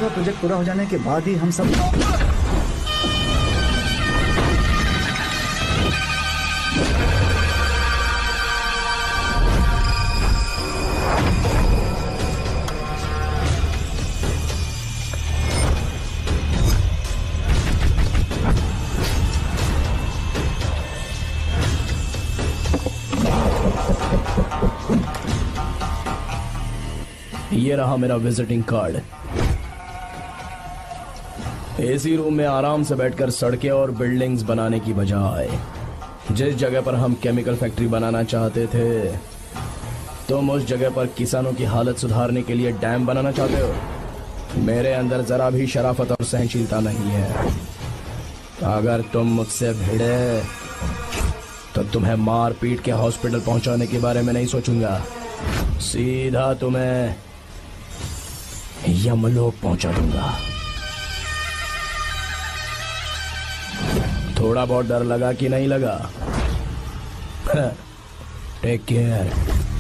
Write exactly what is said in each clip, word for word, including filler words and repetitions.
का प्रोजेक्ट पूरा हो जाने के बाद ही हम सब ये रहा मेरा विजिटिंग कार्ड। एसी रूम में आराम से बैठकर सड़कें और बिल्डिंग्स बनाने की बजाय जिस जगह पर हम केमिकल फैक्ट्री बनाना चाहते थे, तुम उस जगह पर किसानों की हालत सुधारने के लिए डैम बनाना चाहते हो। मेरे अंदर जरा भी शराफत और सहनशीलता नहीं है। अगर तुम मुझसे भिड़े तो तुम्हें मार पीट के हॉस्पिटल पहुंचाने के बारे में नहीं सोचूंगा, सीधा तुम्हें यमलोक पहुंचा दूंगा। थोड़ा बहुत डर लगा कि नहीं लगा? Take care.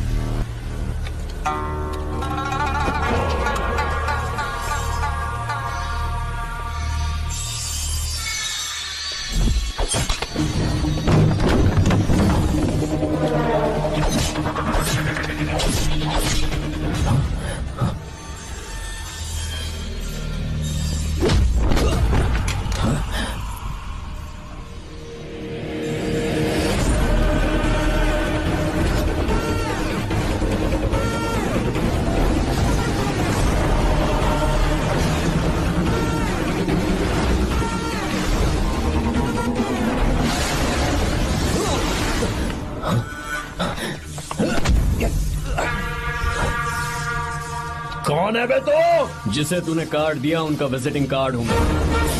कौन है बे तो? जिसे तूने कार्ड दिया उनका विजिटिंग कार्ड हूं मैं।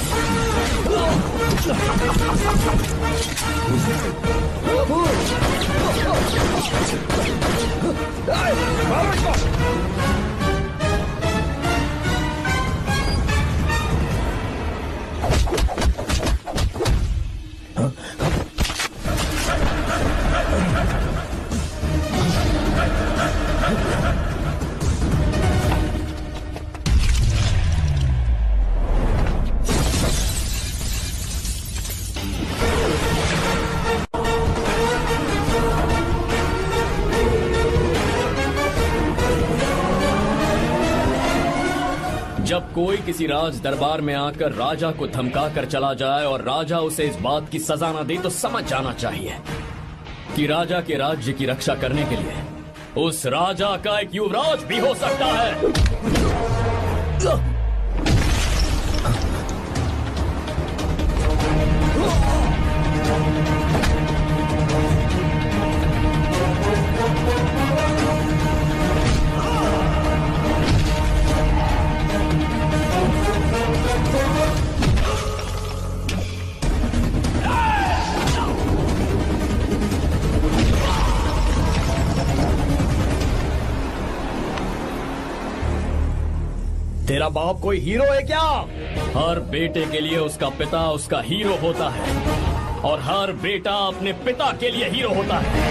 जब कोई किसी राज दरबार में आकर राजा को धमका कर चला जाए और राजा उसे इस बात की सजा न दे तो समझ जाना चाहिए कि राजा के राज्य की रक्षा करने के लिए उस राजा का एक युवराज भी हो सकता है। तेरा बाप कोई हीरो है क्या? हर बेटे के लिए उसका पिता उसका हीरो होता है और हर बेटा अपने पिता के लिए हीरो होता है।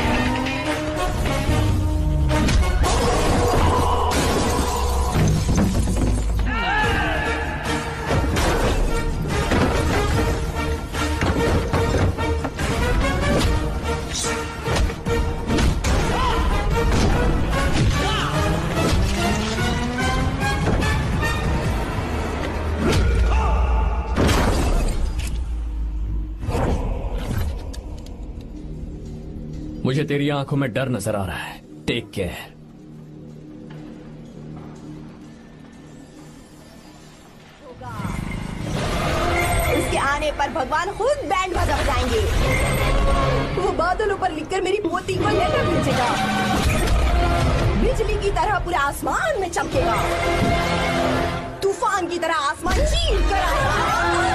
मुझे तेरी आंखों में डर नजर आ रहा है। Take care. उसके आने पर भगवान खुद बैंड बजा बजाएंगे। वो बादलों पर लिखकर मेरी पोती को लेटर भेजेगा। बिजली की तरह पूरे आसमान में चमकेगा। तूफान की तरह आसमान चीर कर आएगा।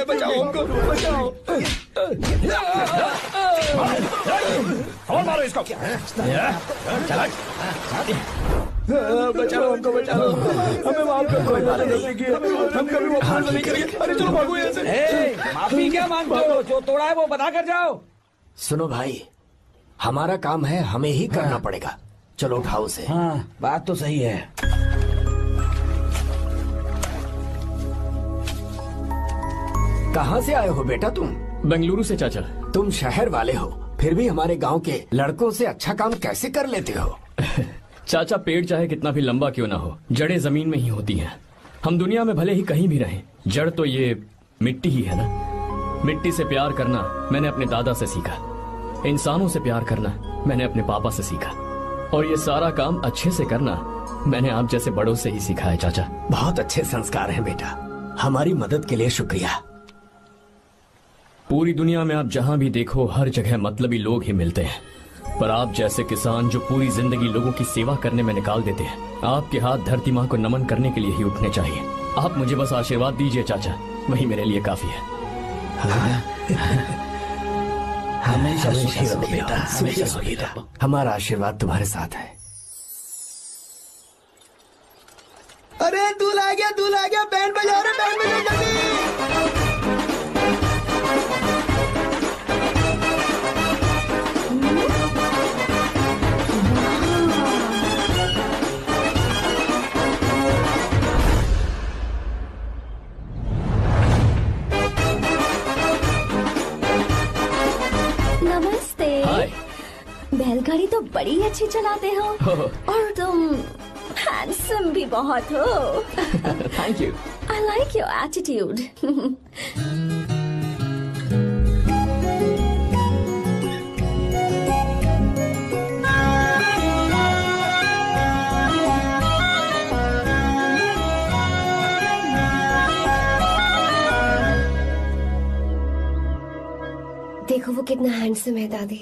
बचाओ हमको, बचाओ। और मारो इसको। चला बचाओ हमको, बचाओ हमें, माफ कर दो, हम कभी वापस नहीं करेंगे। अरे चलो भागो यहाँ से। ए, माफी क्या मांगते हो? जो तोड़ा है वो बता कर जाओ। सुनो भाई, हमारा काम है, हमें ही करना पड़ेगा। चलो उठाओ उसे। हाँ, बात तो सही है। कहाँ से आए हो बेटा तुम? बेंगलुरु से चाचा। तुम शहर वाले हो, फिर भी हमारे गांव के लड़कों से अच्छा काम कैसे कर लेते हो? चाचा, पेड़ चाहे कितना भी लंबा क्यों ना हो, जड़ें जमीन में ही होती हैं। हम दुनिया में भले ही कहीं भी रहें, जड़ तो ये मिट्टी ही है ना। मिट्टी से प्यार करना मैंने अपने दादा से सीखा, इंसानों से प्यार करना मैंने अपने पापा से सीखा, और ये सारा काम अच्छे से करना मैंने आप जैसे बड़ों से ही सीखा है चाचा। बहुत अच्छे संस्कार हैं बेटा, हमारी मदद के लिए शुक्रिया। पूरी दुनिया में आप जहां भी देखो, हर जगह मतलबी लोग ही मिलते हैं, पर आप जैसे किसान जो पूरी जिंदगी लोगों की सेवा करने में निकाल देते हैं, आपके हाथ धरती माँ को नमन करने के लिए ही उठने चाहिए। आप मुझे बस आशीर्वाद दीजिए चाचा, वही मेरे लिए काफी है। हमेशा सुखी रहो बेटा, हमेशा सुखी रहो। हमारा आशीर्वाद तुम्हारे साथ है। अरे दूल्हा आ गया, दूल्हा आ गया, बैंड बजाओ रे, बैंड बजाओ जल्दी। बैलगाड़ी तो बड़ी अच्छी चलाते हो, और तुम हैंडसम भी बहुत हो। Thank you. I like your attitude. देखो वो कितना हैंडसम है दादी।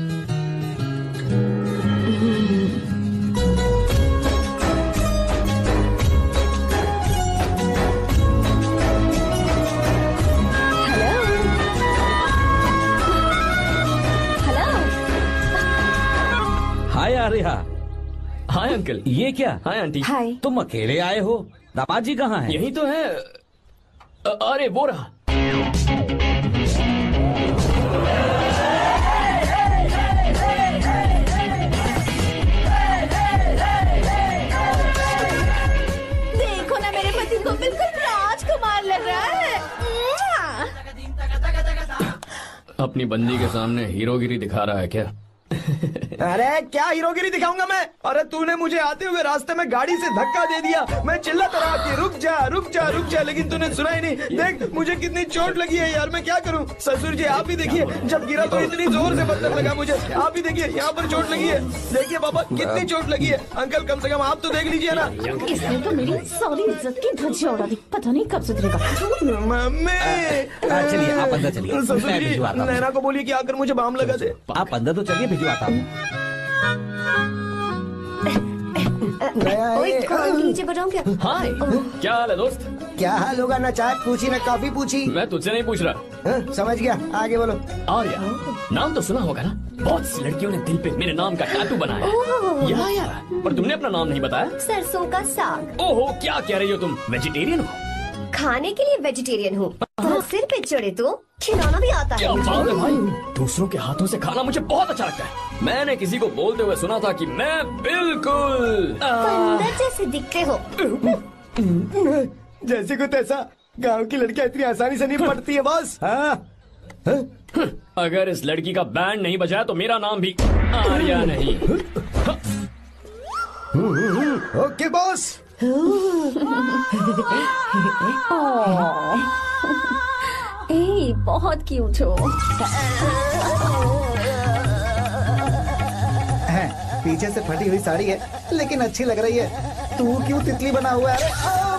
हाय आर्या। Hi uncle. ये क्या? Hi aunty. हाय। तुम अकेले आए हो? दामाद जी कहाँ हैं? यही तो है। अ- अरे वो रहा। देखो ना, मेरे पति को बिल्कुल राजकुमार लग रहा है। अपनी बंदी के सामने हीरोगिरी दिखा रहा है क्या? अरे क्या हीरोगिरी दिखाऊंगा मैं? अरे तूने मुझे आते हुए रास्ते में गाड़ी से धक्का दे दिया, मैं चिल्लाता रहा कि रुक जा रुक जा रुक जा, लेकिन तूने सुना ही नहीं। देख मुझे कितनी चोट लगी है यार, मैं क्या करूं? ससुर जी आप भी देखिए, जब गिरा तो इतनी जोर से पत्थर लगा मुझे। आप भी देखिए, यहाँ पर चोट लगी है। देखिए पापा कितनी चोट लगी है। अंकल कम से कम आप तो देख लीजिए ना। इसने तो मेरी सारी इज्जत की धज्जियां उड़ा दी, पता नहीं कब सुधरेगा। मम्मी चलिए आप अंदर चलिए, ससुर मैं जी भिजवाता हूँ। नैना को बोलिए कि आकर मुझे बाम लगा दे। आप अंदर तो चलिए, भिजवाता हूँ। ओए कौन नीचे बताऊं क्या? हाय, क्या हाल है दोस्त? क्या हाल होगा ना, चाय पूछी ना कॉफी पूछी। मैं तुझसे नहीं पूछ रहा। हाँ, समझ गया, आगे बोलो। आर्या, नाम तो सुना होगा ना? बहुत सी लड़कियों ने दिल पे मेरे नाम का टैटू बनाया है। या यार, पर तुमने अपना नाम नहीं बताया। सरसों का साग। ओहो, क्या कह रही हो तुम? वेजिटेरियन हो? खाने के लिए वेजिटेरियन हूँ, पर सिर पे चढ़े तो खिलाना भी आता क्या है। बात है भाई, दूसरों के हाथों से खाना मुझे बहुत अच्छा लगता है। मैंने किसी को बोलते हुए सुना था कि मैं बिल्कुल बंदर जैसे दिखते हो। जैसे कुछ ऐसा, गांव की लड़कियां इतनी आसानी से नहीं पड़ती है बॉस। हाँ अगर इस लड़की का बैंड नहीं बजाया तो मेरा नाम भी आर्या नहीं। Okay boss. ए, बहुत क्यूट हो। है, पीछे से फटी हुई साड़ी है लेकिन अच्छी लग रही है। तू क्यों तितली बना हुआ है?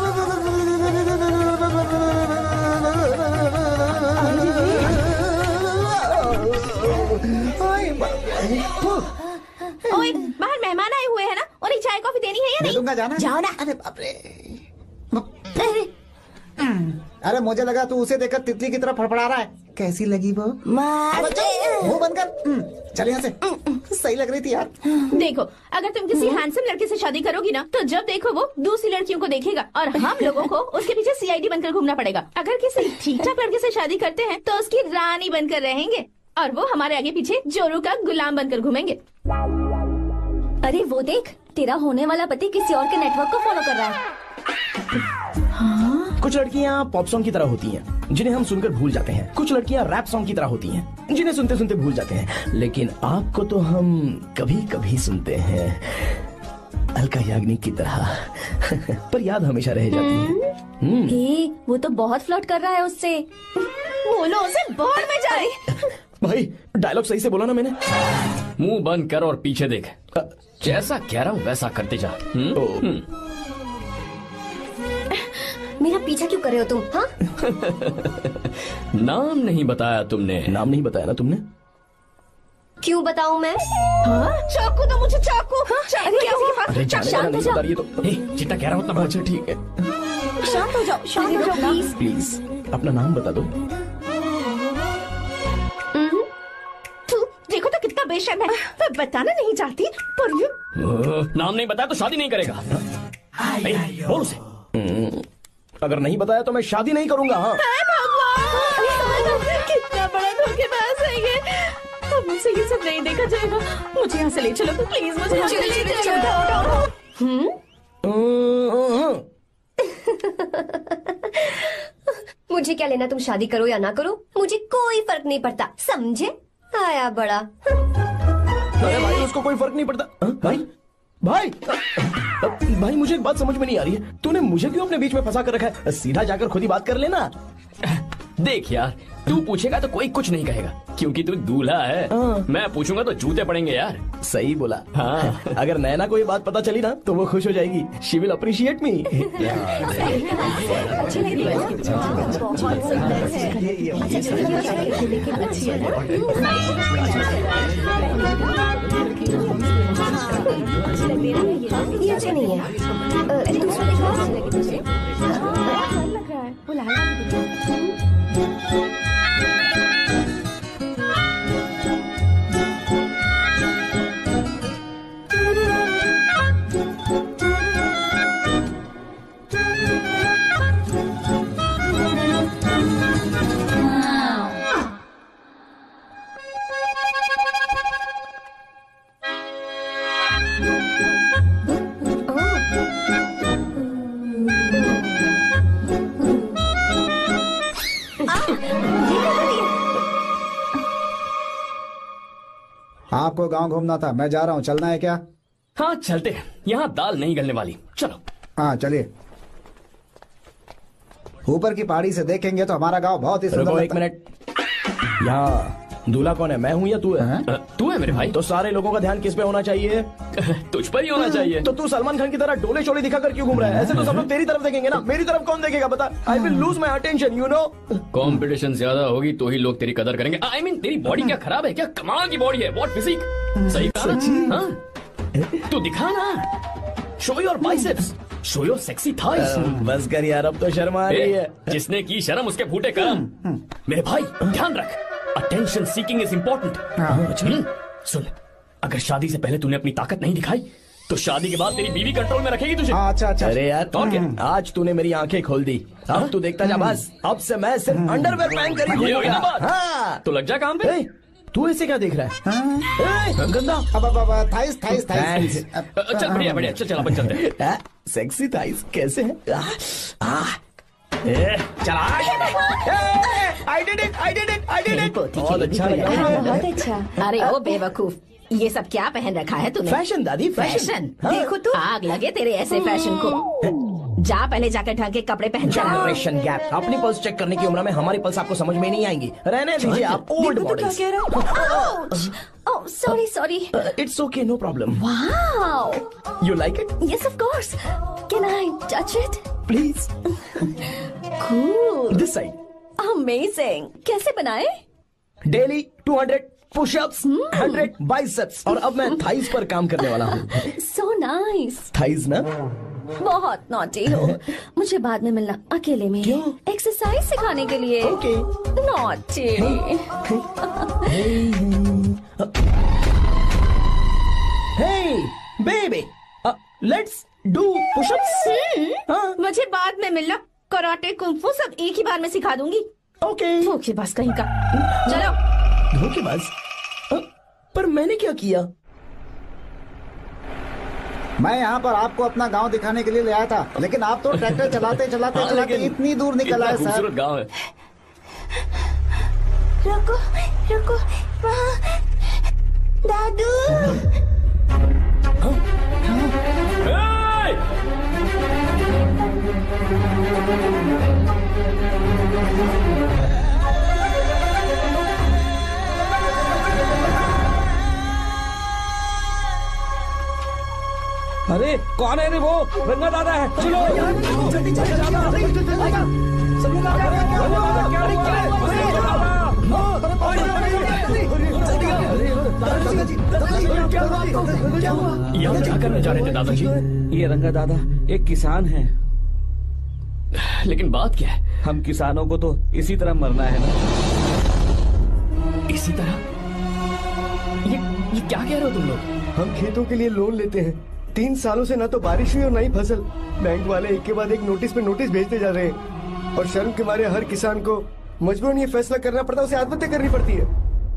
ओए, बाहर मेहमान आए हुए हैं ना, उन्हें चाय कॉफी देनी है या दे नहीं? दूंगा, जाना। जाओ ना। अरे बाप रे। अरे, अरे मुझे लगा तू उसे देखकर तितली की तरफ फड़फड़ा रहा है। कैसी लगी वो? अबे चुप, मुंह बंद कर। चल यहाँ से। सही लग रही थी यार। देखो, अगर तुम किसी हैंडसम लड़के से शादी करोगी ना, तो जब देखो वो दूसरी लड़कियों को देखेगा और हम लोगों को उसके पीछे सीआईडी बनकर घूमना पड़ेगा। अगर किसी ठीक ठाक लड़के से शादी करते हैं तो उसकी रानी बनकर रहेंगे और वो हमारे आगे पीछे जोरू का गुलाम बनकर घूमेंगे। अरे वो देख, तेरा होने वाला पति किसी और के नेटवर्क को फॉलो कर रहा है। कुछ लड़कियाँ पॉप सॉन्ग की तरह होती हैं, जिन्हें हम सुनकर भूल जाते हैं। कुछ लड़कियाँ रैप सॉन्ग की तरह होती हैं, जिन्हें सुनते सुनते भूल जाते हैं। लेकिन आपको तो हम कभी कभी सुनते हैं, अलका याग्निक की तरह। पर याद हमेशा रह जाती है। ए, वो तो बहुत फ्लर्ट कर रहा है उससे। बोलो उसे बाहर में जाए। भाई डायलॉग सही से बोला ना मैंने? मुंह बंद कर और पीछे देख। जैसा कह रहा हूँ वैसा करते जा। मेरा पीछा क्यों कर रहे हो तुम? हाँ? नाम नहीं बताया तुमने। नाम नहीं बताया ना तुमने? क्यों बताऊं मैं? हाँ? चाकू दो मुझे, चाकू। हाँ? अरे क्या हुआ? अरे जाने का नहीं बता रही है तो। ए, जितना कह रहा हूँ उतना। अच्छा ठीक है, शांत हो जाओ, शांत हो जाओ प्लीज। प्लीज अपना नाम बता दो। तू देखो तो कितना बेशर्म है। मैं बताना नहीं चाहती पर ये नाम नहीं बताया तो शादी नहीं करेगा। ए, बोल उसे। अगर नहीं बताया तो मैं शादी नहीं करूंगा। हाँ भगवान, कितना बड़ा धोखेबाज है ये। अब मुझसे ये सब नहीं देखा जाएगा। मुझे यहाँ से ले चलो प्लीज, मुझे यहाँ से ले चलो। मुझे क्या लेना तुम शादी करो या ना करो, मुझे कोई फर्क नहीं पड़ता, समझे? आया बड़ा। अरे भाई उसको कोई फर्क नहीं पड़ता। हाँ? भाई भाई भाई मुझे एक बात समझ में नहीं आ रही है, तूने मुझे क्यों अपने बीच में फंसा कर रखा है? सीधा जाकर खुद ही बात कर लेना। देख यार, तू पूछेगा तो कोई कुछ नहीं कहेगा क्योंकि तू दूल्हा है। हाँ। मैं पूछूंगा तो जूते पड़ेंगे यार। सही बोला। हाँ। अगर नैना को ये बात पता चली ना तो वो खुश हो जाएगी। She will appreciate me. ये अच्छे नहीं है। अ, दूसरा देखो। आपको गांव घूमना था, मैं जा रहा हूँ, चलना है क्या? हाँ चलते हैं, यहाँ दाल नहीं गलने वाली। चलो। हाँ चलिए। ऊपर की पहाड़ी से देखेंगे तो हमारा गांव बहुत ही सुंदर लगता है। एक मिनट, यहाँ दूल्हा कौन है, मैं हूँ या तू है? अ, तू है मेरे भाई। तो सारे लोगों का ध्यान किस पे होना चाहिए? तुझ पर ही होना चाहिए। तो तू सलमान खान की तरह डोले शोले दिखाकर क्यों घूम रहा है? ऐसे तो सब लोग तेरी तरफ देखेंगे ना, मेरी तरफ कौन देखेगा बता? I will lose my attention, you know. Competition ज्यादा होगी तो ही लोग तेरी कदर करेंगे। आई I मीन mean, तेरी बॉडी क्या खराब है क्या? कमाल की बॉडी है, व्हाट फिजिक। सही कहा। हाँ? तू दिखा ना, show your biceps, show your sexy thighs. बस कर यार, अब तो शर्म आ रही है। जिसने की शर्म उसके फूटे करम। मेरे भाई ध्यान रख, अटेंशन सीकिंग इज इम्पोर्टेंट। सुन, अगर शादी से पहले तूने अपनी ताकत नहीं दिखाई तो शादी के बाद तेरी बीवी कंट्रोल में रखेगी तुझे। अच्छा अच्छा। अरे यार और क्या? आज तूने मेरी आंखें खोल दी, अब तू देखता जा बस। अब से मैं सिर्फ अंडरवेयर पहन कर ही ये हुई ना बात? हाँ। तो लग जा काम पे। ए, तू ऐसे क्या देख रहा है? ए, गंदा। अब अब अब थाइस थाइस थाइस। चल बढ़िया बढ़िया, चल चल अपन चलते हैं। सेक्सी थाइस कैसे है? चला। I did it, I did it, I did it. बहुत अच्छा लगा। बहुत अच्छा। अरे ओ बेवकूफ, ये सब क्या पहन रखा है तूने? फैशन दादी, फैशन। फैशन? हाँ। देखो तू, आग लगे तेरे ऐसे फैशन को। जा पहले जाकर ढंग के कपड़े पहन कर आ। Generation gap. अपनी पल्स चेक करने की उम्र में हमारी पल्स आपको समझ में नहीं आएंगी। रहने दीजिए आप old bodies. Oh sorry sorry. It's okay, no problem. Wow, you like it? Yes of course. Can I touch it please. Cool, this side. Amazing. कैसे बनाए? Daily two hundred pushups, hundred biceps, और अब मैं thighs पर काम करने वाला हूँ। So nice. थाइस ना बहुत नॉटी हो। मुझे बाद में मिलना अकेले में। क्यों? एक्सरसाइज सिखाने के लिए। Okay. Naughty. Hey baby, let's do pushups. हाँ। मुझे बाद में मिलना। कराटे कुंफू सब एक ही बार में सिखा दूंगी। ओके। धोखेबाज कहीं का। चलो। धोखेबाज? अ, पर मैंने क्या किया? मैं यहाँ पर आपको अपना गांव दिखाने के लिए ले आया था, लेकिन आप तो ट्रैक्टर चलाते चलाते चलाते इतनी दूर निकल आए सर। खूबसूरत गांव है। रुको रुको, वहाँ दादू। अरे कौन है रे वो? रंगा दादा है। चलो जल्दी जल्दी सब लोग आ यहाँ क्या करने जा रहे थे दादाजी? ये रंगा दादा एक किसान है। लेकिन बात क्या है? हम किसानों को तो इसी तरह मरना है ना। इसी तरह? ये ये क्या कह रहे हो तुम लोग? हम खेतों के लिए लोन लेते हैं। तीन सालों से ना तो बारिश हुई और ना ही फसल। बैंक वाले एक के बाद एक नोटिस पे नोटिस भेजते जा रहे हैं और शर्म के मारे हर किसान को मजबूरन ये फैसला करना पड़ता है, उसे आत्महत्या करनी पड़ती है।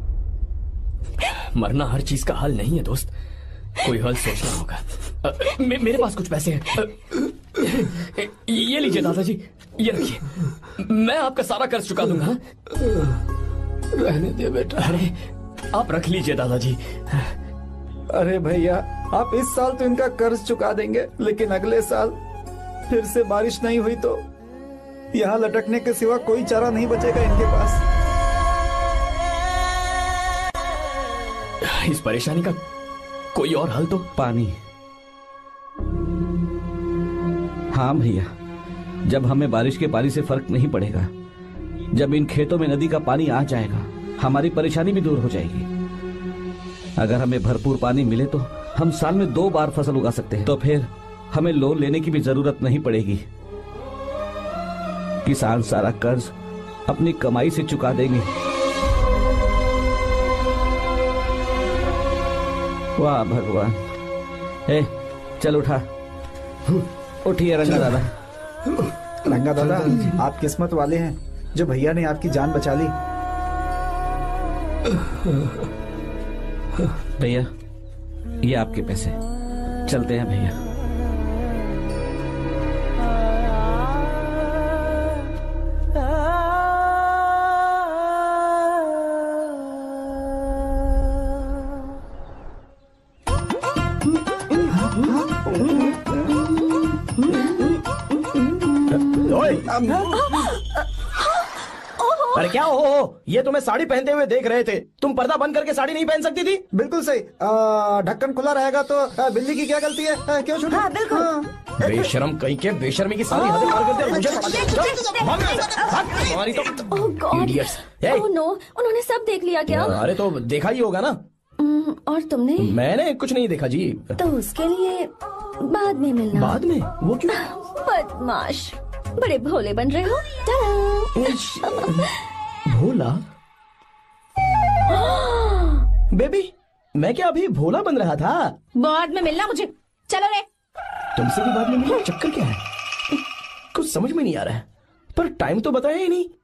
मरना हर चीज का हल नहीं है दोस्त, कोई हल सोचना होगा। अ, मे, मेरे पास कुछ पैसे हैं। अ, ये लीजिए दादाजी, ये रखिए, मैं आपका सारा कर्ज चुका दूंगा। रहने दे बेटा। अरे आप रख लीजिए दादाजी। अरे भैया, आप इस साल तो इनका कर्ज चुका देंगे, लेकिन अगले साल फिर से बारिश नहीं हुई तो यहाँ लटकने के सिवा कोई चारा नहीं बचेगा इनके पास। इस परेशानी का कोई और हल तो? पानी। हाँ भैया, जब हमें बारिश के पानी से फर्क नहीं पड़ेगा, जब इन खेतों में नदी का पानी आ जाएगा, हमारी परेशानी भी दूर हो जाएगी। अगर हमें भरपूर पानी मिले तो हम साल में दो बार फसल उगा सकते हैं, तो फिर हमें लोन लेने की भी जरूरत नहीं पड़ेगी। किसान सारा कर्ज अपनी कमाई से चुका देंगे। वाह भगवान। ए, चल उठा, उठिए रंगा दादा। रंगा दादा, आप किस्मत वाले हैं जो भैया ने आपकी जान बचा ली। भैया, ये आपके पैसे। चलते हैं भैया। अरे क्या हो, हो ये तुम्हें साड़ी पहनते हुए देख रहे थे, तुम पर्दा बंद करके साड़ी नहीं पहन सकती थी? बिल्कुल सही। आ, ढक्कन खुला रहेगा तो आ, बिल्ली की क्या गलती है? आ, क्यों छोटी? हाँ, बिल्कुल। हाँ। बेशरम कहीं के, बेशर्मी की सारी हदें पार करते और मुझे पता नहीं। तुम्हारी तो oh god. Idiots। Oh no, उन्होंने सब देख लिया क्या? अरे तो देखा ही होगा ना। हम्म, और तुमने? मैंने कुछ नहीं देखा जी। तो उसके लिए बाद में मिलना। बाद में? वो क्यों? बदमाश, बड़े भोले बन रहे हो। टाटा। भोला? बेबी, मैं क्या अभी भोला बन रहा था? बाद में मिलना मुझे। चलो रे। तुमसे भी बाद में मिलना? चक्कर क्या है? कुछ समझ में नहीं आ रहा है, पर टाइम तो बताया ही नहीं।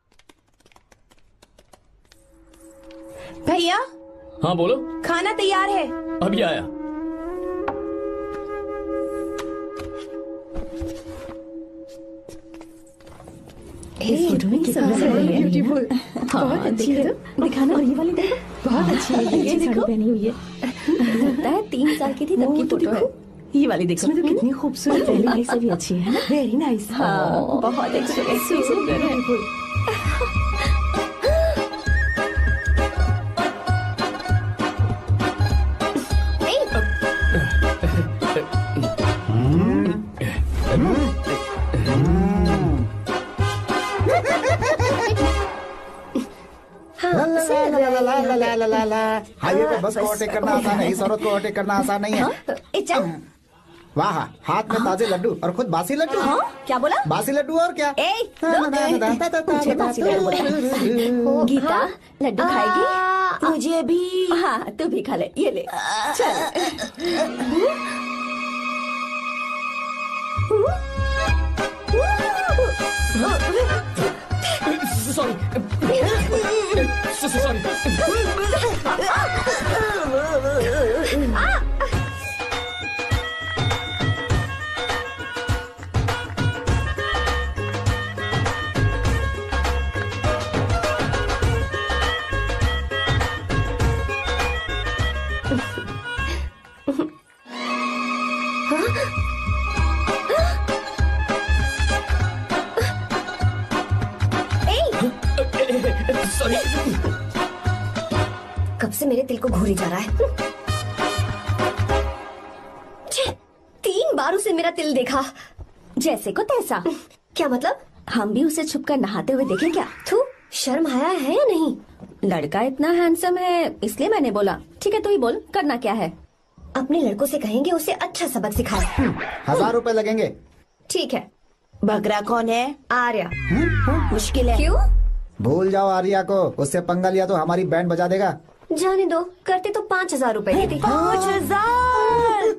भैया, हाँ बोलो। खाना तैयार है। अभी आया। इस फोटो में कितना ब्यूटीफुल। बहुत अच्छी है। दिखाना। और ये वाली देखो, बहुत अच्छी है। ये देखो पहनी हुई है। लगता है तीन साल की थी तब की फोटो है। ये वाली देखो, तो कितनी खूबसूरत। पहली वाली से भी अच्छी है ना? Very nice. हाँ, बहुत अच्छी है। सुंदर है। हाईवे पे बस को ओवरटेक करना आसान है, इस औरत को ओवरटेक करना आसान नहीं है। ए, चल। वाह, हाथ में ताजे लड्डू और खुद बासी लड्डू। हाँ? क्या बोला? बासी लड्डू और क्या? ए, मुझे बासी लड्डू बोला। गीता लड्डू खाएगी? मुझे भी। हाँ तू भी खा ले, ये ले चल। Sorry sorry. कब से मेरे दिल को घूरी जा रहा है। छे, तीन बार उसे मेरा तिल देखा। जैसे को तैसा। क्या मतलब? हम भी उसे छुपकर नहाते हुए देखें क्या? थू, शर्म आया है या नहीं? लड़का इतना हैंडसम है इसलिए मैंने बोला। ठीक है तू ही बोल, करना क्या है? अपने लड़कों से कहेंगे उसे अच्छा सबक सिखाए। हजार रुपए लगेंगे। ठीक है। बकरा कौन है? आर्या। मुश्किल है। क्यों? भूल जाओ आर्या को, उससे पंगा लिया तो हमारी बैंड बजा देगा। जाने दो, करते तो पाँच हजार रूपए देते। पाँच हजार?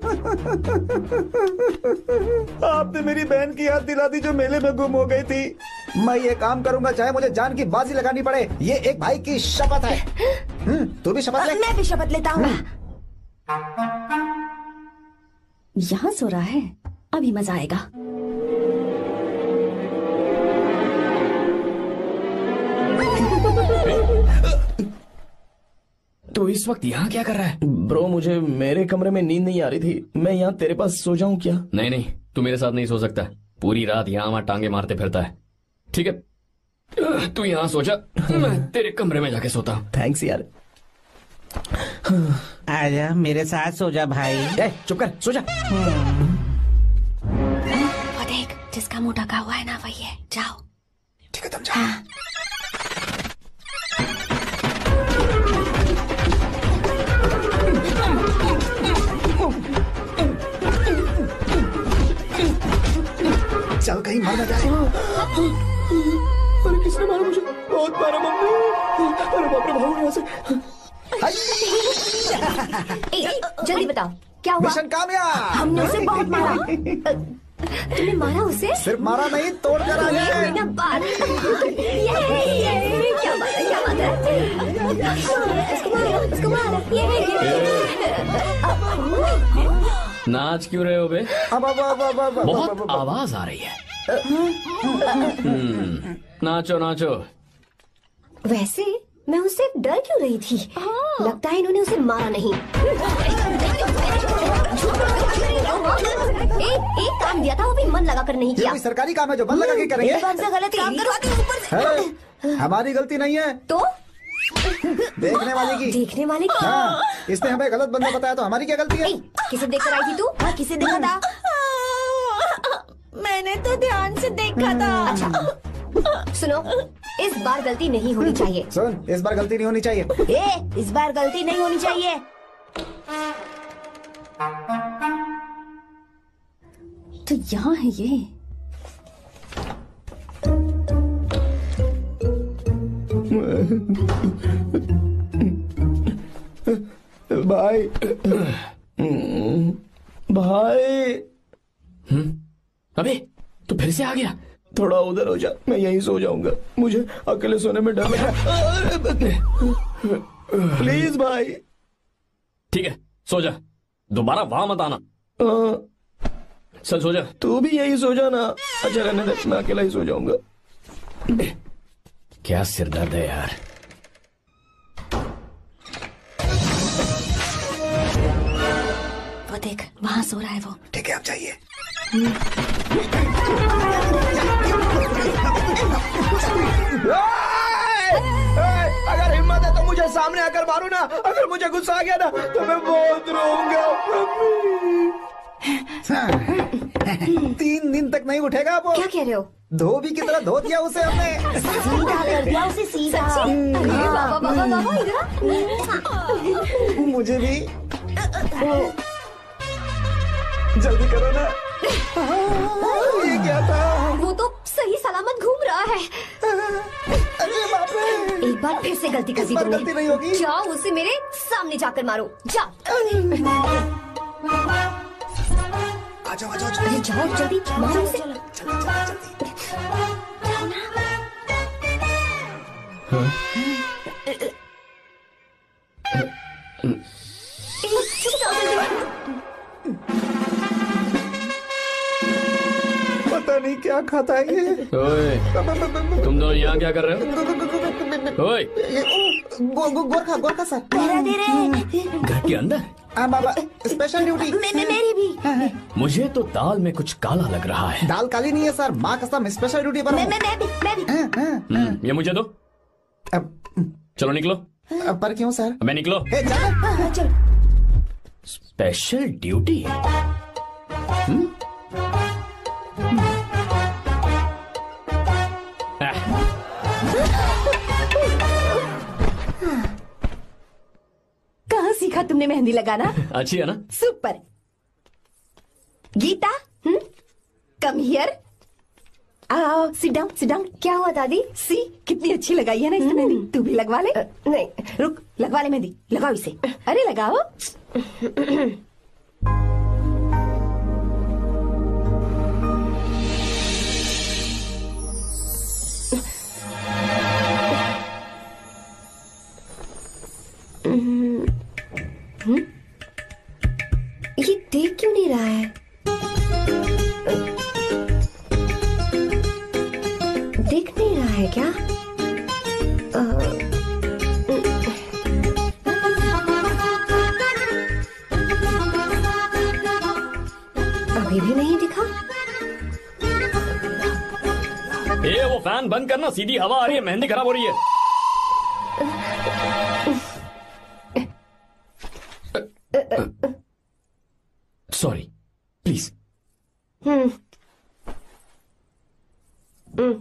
आपने मेरी बहन की याद दिला दी जो मेले में गुम हो गई थी। मैं ये काम करूंगा चाहे मुझे जान की बाजी लगानी पड़े। ये एक भाई की शपथ है। हम्म, तू भी शपथ ले। मैं भी शपथ लेता हूँ। यहाँ सो रहा है, अभी मजा आएगा। तो इस वक्त यहाँ क्या कर रहा है? ब्रो मुझे मेरे कमरे में नींद नहीं आ रही थी, मैं यहाँ तेरे पास सो जाऊँ क्या? नहीं नहीं, तू मेरे साथ नहीं सो सकता। पूरी रात यहाँ वहाँ टांगे मारते फिरता है। ठीक है तू यहाँ सो जा, मैं तेरे कमरे में जाके सोता हूँ। थैंक्स यार। आजा मेरे साथ सो जा भाई। ए, चुप कर, सो जा। वो देख, जिसका मुंह ढका हुआ है ना वही है। जाओ। ठीक है तुम जाओ। हाँ। चल कहीं मर न जाए। अरे किसने मारा मुझे? बहुत मारा मम्मी। अरे बाप रे, भागो यहाँ से। ए, ए, जल्दी बताओ क्या हुआ? मिशन कामयाब। हमने उसे बहुत मारा। तुमने मारा उसे? सिर्फ मारा नहीं, तोड़ कर आ गए। कोई ना बात। ये, ये, क्या बात है, क्या बात है? इसको मारो, इसको मारो। ये, ये। नाच क्यों रहे हो बे? अब अब अब अब अब बहुत आवाज आ रही है। हम्म, नाचो नाचो। वैसे मैं उससे डर क्यों रही थी? लगता है इन्होंने उसे मारा नहीं। एक एक काम दिया था वो भी मन लगा कर नहीं किया। ये सरकारी काम है जो मन लगा के करेंगे। गलत काम करवाते ऊपर से। हमारी गलती नहीं है तो देखने वाले की। देखने वाले की? हाँ, इसने हमें गलत बंदा बताया तो हमारी क्या गलती है? किसे देखकर आई थी तू? हाँ, किसे देखा था? मैंने तो ध्यान से देखा था। अच्छा सुनो, इस बार गलती नहीं होनी चाहिए। सुन, इस बार गलती नहीं होनी चाहिए। ए, इस बार गलती नहीं होनी चाहिए। तो यहाँ है ये। भाई भाई। हम्म, अबे तू फिर से आ गया। थोड़ा उधर हो जा, मैं यहीं सो जाऊंगा। मुझे अकेले सोने में डर लग रहा है। प्लीज भाई। ठीक है सो जा, दोबारा वहां मत आना। चल सो जा। तू भी यही सो जा ना। अच्छा रहने दे, मैं अकेला ही सो जाऊंगा। क्या सिरदर्द है यार। वो देख, वहाँ सो रहा है वो। ठीक है आप जाइए। अगर हिम्मत है तो मुझे सामने आकर मारो ना। अगर मुझे गुस्सा आ गया ना तो मैं बहुत रोऊंगा। तीन दिन तक नहीं उठेगा वो। क्या कह रहे हो? धोबी की तरह धो दिया उसे हमने। सीधा कर दिया उसे, सीधा। बाबा बाबा बाबा इधर। मुझे भी। जल्दी करो ना। ये क्या था? वो तो सही सलामत घूम रहा है। अरे बाप रे! एक बार फिर से गलती कर दी इस बार गलती नहीं होगी। जाओ उसे मेरे सामने जाकर मारो, जाओ। आ जाओ, आ जाओ, अरे जाओ जल्दी मारो उसे। पता नहीं क्या खाता है ये। ओए, तुम दोनों यहाँ क्या कर रहे हो? ओए, go, go, Gorkha Gorkha sir. मेरा दे रहे। घर के अंदर? हाँ बाबा, स्पेशल ड्यूटी। मैं, मैं, मेरी भी। मुझे तो दाल में कुछ काला लग रहा है। दाल काली नहीं है सर, माँ कसम स्पेशल ड्यूटी पर मैं, हूँ। मैं, मैं भी, मैं भी। हाँ, हाँ, हम्म, ये मुझे दो। अब, चलो निकलो। अब पर क्यों सर? मैं निकलो। ए, चलो। हाँ, चल। Special duty? हम्म? कहाँ सीखा तुमने मेहंदी लगाना? अच्छी है ना? Super. Geeta, hmm, come here. आओ, सिट डाउन, सिट डाउन। क्या हुआ दादी? सी कितनी अच्छी लगाई है ना इसने मेहंदी। तू भी लगवा ले। नहीं, रुक, लगवा ले मेहंदी, लगाओ इसे। अरे लगाओ। ये देख क्यों नहीं रहा है? देख नहीं रहा है क्या? अभी भी नहीं दिखा। ए, वो फैन बंद करना, सीधी हवा आ रही है, मेहंदी खराब हो रही है। Sorry, please. हम्म हम्म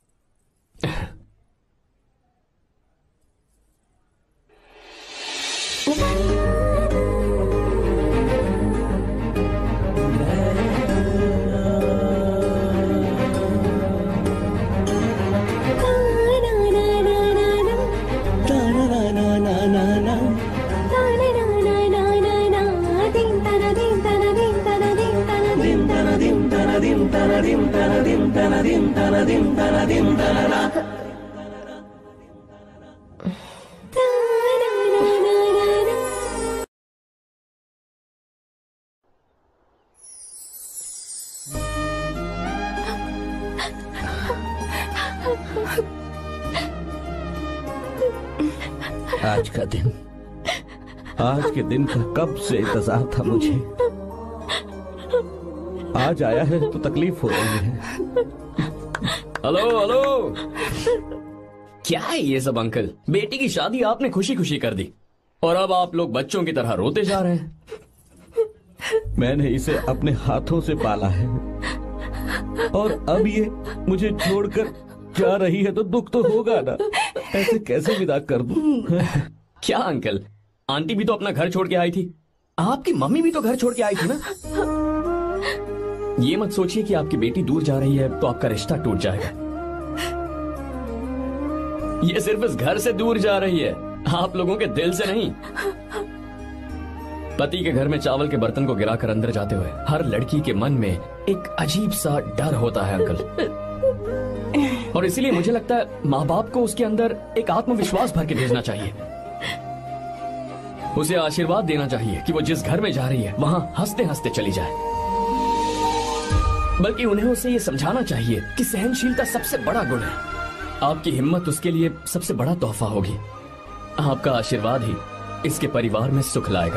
आज का दिन, आज के दिन का कब से इंतजार था मुझे। आज आया है तो तकलीफ हो रही है। हेलो हेलो, क्या है ये सब अंकल? बेटी की शादी आपने खुशी खुशी कर दी और अब आप लोग बच्चों की तरह रोते जा रहे हैं। मैंने इसे अपने हाथों से पाला है और अब ये मुझे छोड़कर जा रही है तो दुख तो होगा ना। ऐसे कैसे विदा कर दूं? क्या अंकल, आंटी भी तो अपना घर छोड़ के आई थी, आपकी मम्मी भी तो घर छोड़ के आई थी ना। ये मत सोचिए कि आपकी बेटी दूर जा रही है तो आपका रिश्ता टूट जाएगा। ये सिर्फ इस घर से दूर जा रही है, आप लोगों के दिल से नहीं। पति के घर में चावल के बर्तन को गिराकर अंदर जाते हुए हर लड़की के मन में एक अजीब सा डर होता है अंकल, और इसीलिए मुझे लगता है माँ बाप को उसके अंदर एक आत्मविश्वास भर के भेजना चाहिए। उसे आशीर्वाद देना चाहिए कि वो जिस घर में जा रही है वहां हंसते हंसते चली जाए। बल्कि उन्हें उसे ये समझाना चाहिए कि सहनशीलता सबसे बड़ा गुण है। आपकी हिम्मत उसके लिए सबसे बड़ा तोहफा होगी। आपका आशीर्वाद ही इसके परिवार में सुख लाएगा।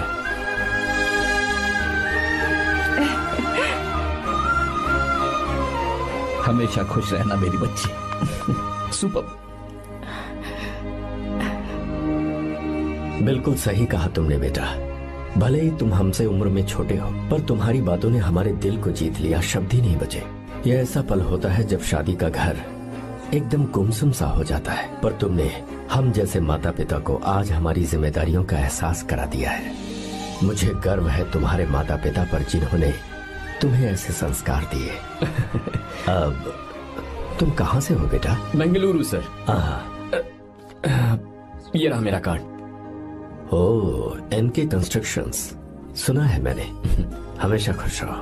हमेशा खुश रहना मेरी बच्ची। सुपर। बिल्कुल सही कहा तुमने बेटा। भले ही तुम हमसे उम्र में छोटे हो, पर तुम्हारी बातों ने हमारे दिल को जीत लिया, शब्द ही नहीं बचे। यह ऐसा पल होता है जब शादी का घर एकदम गुमसुम सा हो जाता है, पर तुमने हम जैसे माता पिता को आज हमारी जिम्मेदारियों का एहसास करा दिया है। मुझे गर्व है तुम्हारे माता पिता पर जिन्होंने तुम्हें ऐसे संस्कार दिए। अब तुम कहाँ से हो बेटा? बेंगलुरु सर। हाँ। ये रहा मेरा कार्ड। ओह, एनके कंस्ट्रक्शंस, सुना है मैंने। हमेशा खुश रहो।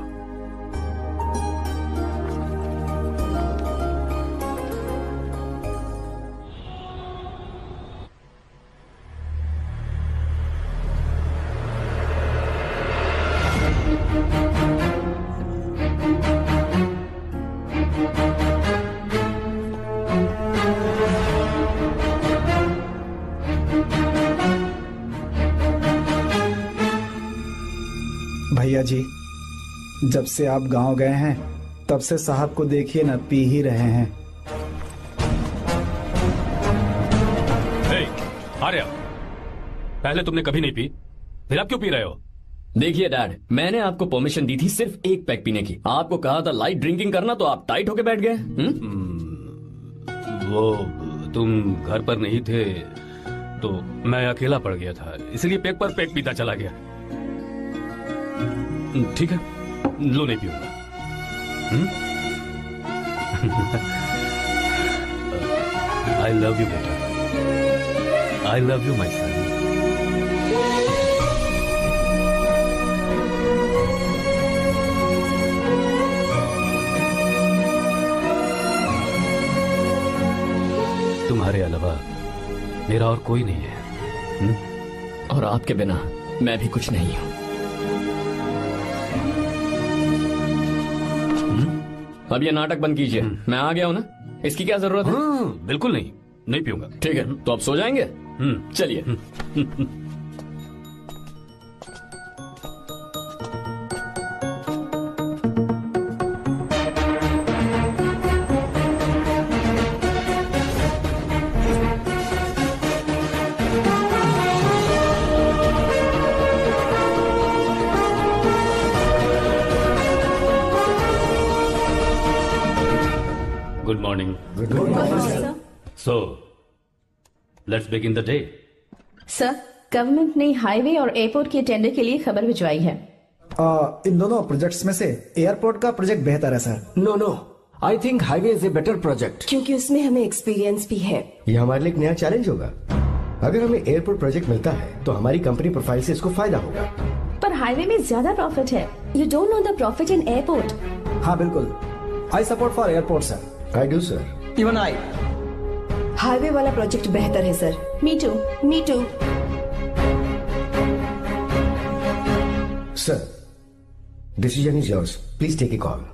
भैया जी, जब से आप गांव गए हैं तब से साहब को देखिए ना, पी ही रहे हैं। hey, आर्या, पहले तुमने कभी नहीं पी, फिर आप क्यों पी रहे हो? देखिए डैड, मैंने आपको परमिशन दी थी सिर्फ एक पैक पीने की। आपको कहा था लाइट ड्रिंकिंग करना, तो आप टाइट होके बैठ गए। वो तुम घर पर नहीं थे तो मैं अकेला पड़ गया था, इसलिए पेक पर पेक पीता चला गया। ठीक है, लो नहीं पीऊंगा। आई लव यू बेटा, आई लव यू माई सन। तुम्हारे अलावा मेरा और कोई नहीं है। हुँ? और आपके बिना मैं भी कुछ नहीं हूं। अब ये नाटक बंद कीजिए, मैं आ गया हूं ना, इसकी क्या जरूरत है? बिल्कुल नहीं, नहीं पीऊंगा। ठीक है, तो आप सो जाएंगे? चलिए। Good morning. Good morning, sir. So, let's begin the day. Sir, government ने हाईवे और एयरपोर्ट के टेंडर के लिए खबर भिजवाई है। आ, इन दोनों प्रोजेक्ट्स में से एयरपोर्ट का प्रोजेक्ट बेहतर है sir. No no, I think highway is a better project, क्योंकि उसमें हमें एक्सपीरियंस भी है। ये हमारे लिए एक नया चैलेंज होगा। अगर हमें एयरपोर्ट प्रोजेक्ट मिलता है तो हमारी कंपनी प्रोफाइल से इसको फायदा होगा। पर हाईवे में ज्यादा प्रॉफिट है। You don't know the profit in airport. हाँ बिल्कुल, I support for airport sir. I do sir. Even I. Highway वाला प्रोजेक्ट बेहतर है sir. Me too, me too. Sir, decision is yours, please take a call.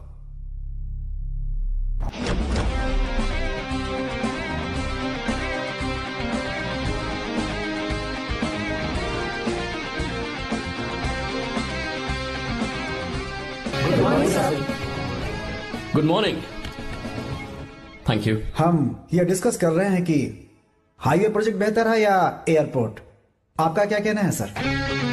Good morning. Thank you. हम ये discuss कर रहे हैं कि हाईवे प्रोजेक्ट बेहतर है या एयरपोर्ट। आपका क्या कहना है sir?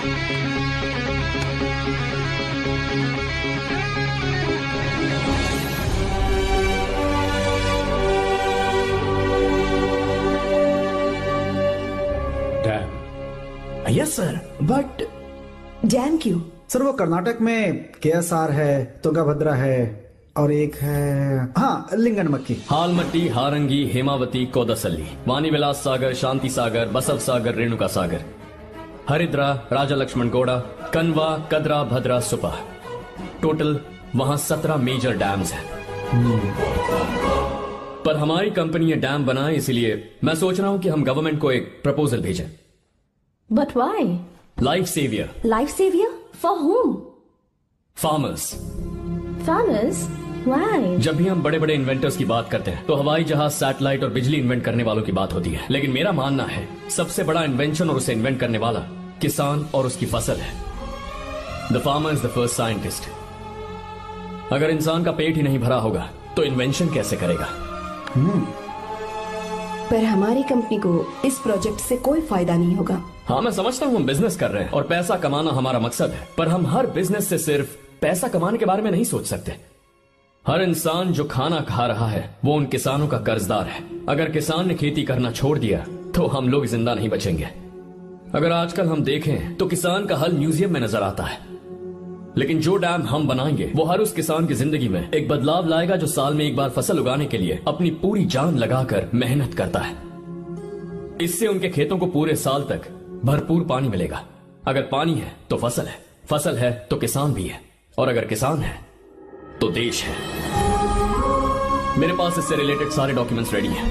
Dam. Yes sir, but dam क्यों? सर वो कर्नाटक में के एस आर है, तुंगाभद्रा है और एक है हाँ लिंगन मक्की। हालमट्टी, हारंगी, हेमावती, कोदसल्ली, वानी विलास सागर, शांति सागर, बसव सागर, रेणुका सागर, हरिद्रा, राजा लक्ष्मण गौड़ा, कनवा, कदरा, भद्रा, सुपा। टोटल वहां सत्रह मेजर डैम्स हैं। पर हमारी कंपनी ये डैम बनाए, इसलिए मैं सोच रहा हूं कि हम गवर्नमेंट को एक प्रपोजल भेजें। But why? Life saver. Life saver for home? Farmers. Farmers? Why? जब भी हम बड़े बड़े इन्वेंटर्स की बात करते हैं तो हवाई जहाज, सैटेलाइट और बिजली इन्वेंट करने वालों की बात होती है, लेकिन मेरा मानना है सबसे बड़ा इन्वेंशन और उसे इन्वेंट करने वाला किसान और उसकी फसल है। The farmer is the first scientist. अगर इंसान का पेट ही नहीं भरा होगा तो इन्वेंशन कैसे करेगा? पर हमारी कंपनी को इस प्रोजेक्ट से कोई फायदा नहीं होगा। हाँ, मैं समझता हूँ हम बिजनेस कर रहे हैं और पैसा कमाना हमारा मकसद है, पर हम हर बिजनेस से सिर्फ पैसा कमाने के बारे में नहीं सोच सकते। हर इंसान जो खाना खा रहा है वो उन किसानों का कर्जदार है। अगर किसान ने खेती करना छोड़ दिया तो हम लोग जिंदा नहीं बचेंगे। अगर आजकल हम देखें तो किसान का हल म्यूजियम में नजर आता है, लेकिन जो डैम हम बनाएंगे वो हर उस किसान की जिंदगी में एक बदलाव लाएगा जो साल में एक बार फसल उगाने के लिए अपनी पूरी जान लगाकर मेहनत करता है। इससे उनके खेतों को पूरे साल तक भरपूर पानी मिलेगा। अगर पानी है तो फसल है, फसल है तो किसान भी है, और अगर किसान है तो देश है। मेरे पास इससे रिलेटेड सारे डॉक्यूमेंट्स रेडी हैं।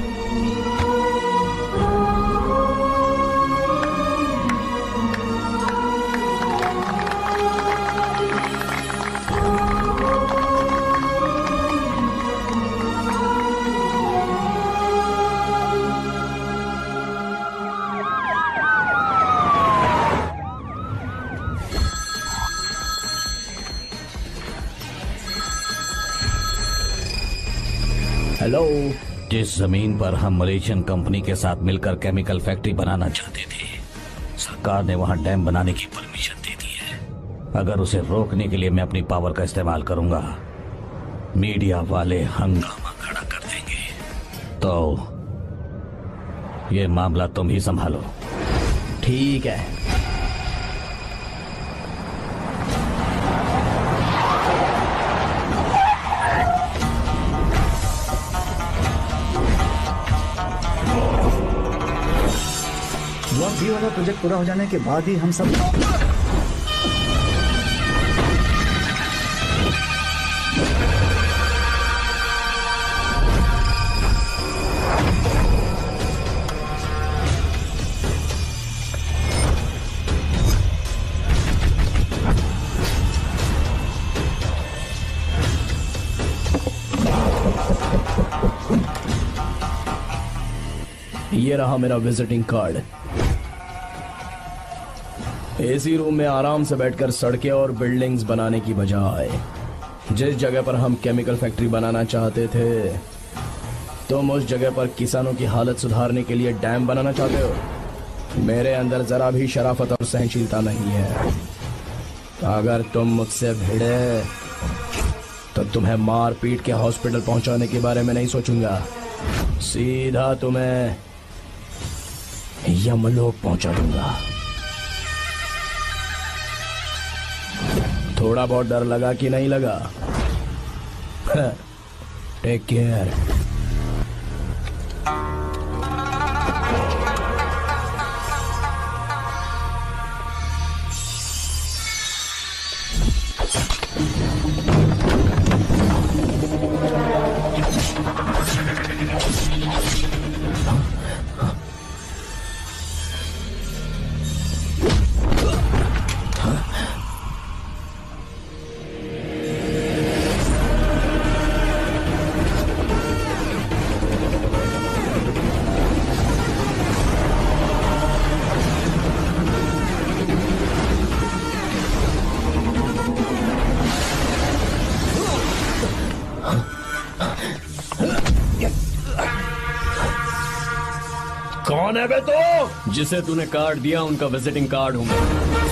हेलो। जिस जमीन पर हम मलेशियन कंपनी के साथ मिलकर केमिकल फैक्ट्री बनाना चाहते थे, सरकार ने वहां डैम बनाने की परमिशन दे दी है। अगर उसे रोकने के लिए मैं अपनी पावर का इस्तेमाल करूंगा, मीडिया वाले हंगामा खड़ा कर देंगे। तो ये मामला तुम ही संभालो। ठीक है। ब्लॉक बी वाला प्रोजेक्ट पूरा हो जाने के बाद ही हम सब ये रहा मेरा विजिटिंग कार्ड। एसी रूम में आराम से बैठकर सड़कें और बिल्डिंग्स बनाने की बजाय जिस जगह पर हम केमिकल फैक्ट्री बनाना चाहते थे, तुम उस जगह पर किसानों की हालत सुधारने के लिए डैम बनाना चाहते हो। मेरे अंदर जरा भी शराफत और सहनशीलता नहीं है। अगर तुम मुझसे भिड़े तो तुम्हें मार पीट के हॉस्पिटल पहुंचाने के बारे में नहीं सोचूंगा, सीधा तुम्हें यमलोक पहुंचा दूंगा। थोड़ा बहुत डर लगा कि नहीं लगा? Take care. कौन है बे तो? जिसे तूने कार्ड दिया उनका विजिटिंग कार्ड हूं मैं।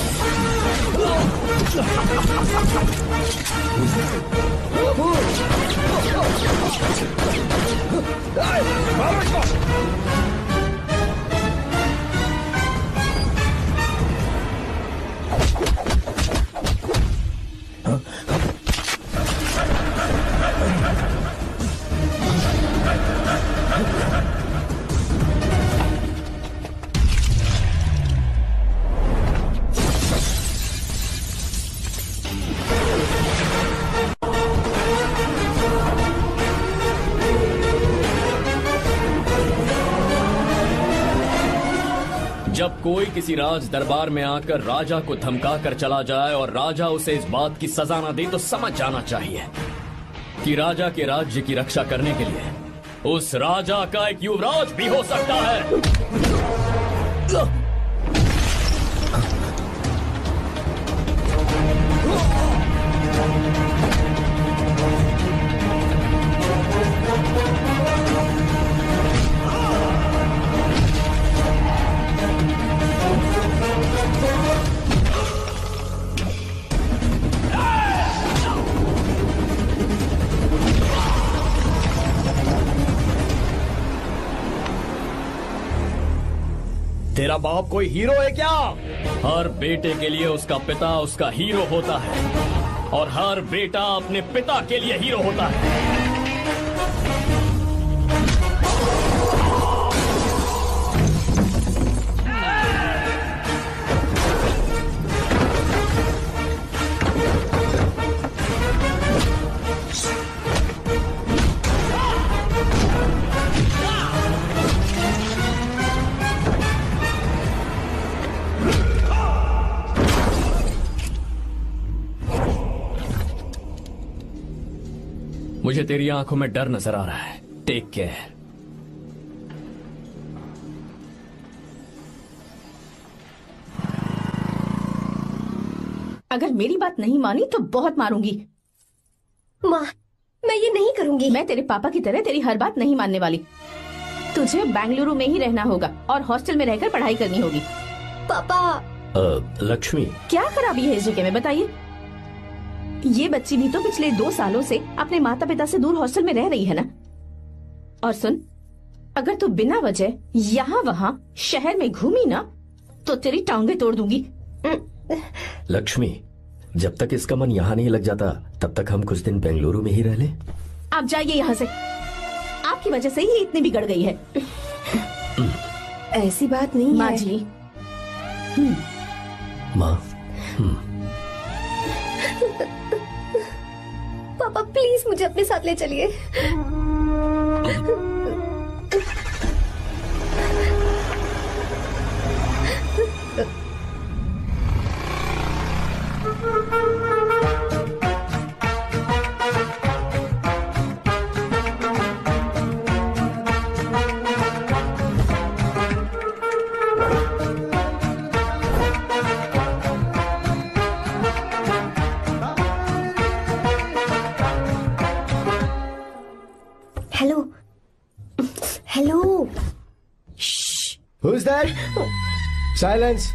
जब कोई किसी राज दरबार में आकर राजा को धमका कर चला जाए और राजा उसे इस बात की सजा न दे, तो समझ जाना चाहिए कि राजा के राज्य की रक्षा करने के लिए उस राजा का एक युवराज भी हो सकता है। तेरा बाप कोई हीरो है क्या? हर बेटे के लिए उसका पिता उसका हीरो होता है। और हर बेटा अपने पिता के लिए हीरो होता है। मुझे तेरी आंखों में डर नजर आ रहा है। Take care. अगर मेरी बात नहीं मानी तो बहुत मारूंगी। माँ, मैं ये नहीं करूंगी। मैं तेरे पापा की तरह तेरी हर बात नहीं मानने वाली। तुझे बेंगलुरु में ही रहना होगा और हॉस्टल में रहकर पढ़ाई करनी होगी। पापा। अ, लक्ष्मी, क्या खराबी है इस जगह में, बताइए। ये बच्ची भी तो पिछले दो सालों से अपने माता पिता से दूर हॉस्टल में रह रही है ना। और सुन, अगर तू बिना वजह यहाँ वहाँ शहर में घूमी ना तो तेरी टांगे तोड़ दूंगी। लक्ष्मी, जब तक इसका मन यहाँ नहीं लग जाता तब तक हम कुछ दिन बेंगलुरु में ही रह लें। आप जाइए यहाँ से। आपकी वजह से ही इतनी बिगड़ गई है। ऐसी बात नहीं माँ है। जी। माँ, पापा प्लीज मुझे अपने साथ ले चलिए। Hello hello. Who's that? Silence.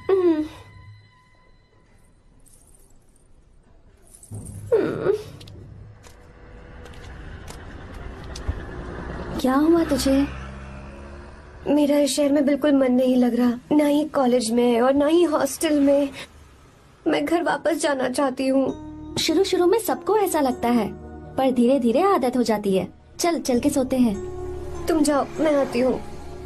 क्या हुआ तुझे? मेरा इस शहर में बिल्कुल मन नहीं लग रहा, ना ही कॉलेज में और ना ही हॉस्टल में। मैं घर वापस जाना चाहती हूँ। शुरू शुरू में सबको ऐसा लगता है, पर धीरे धीरे आदत हो जाती है। चल चल के सोते हैं। तुम जाओ, मैं आती हूँ।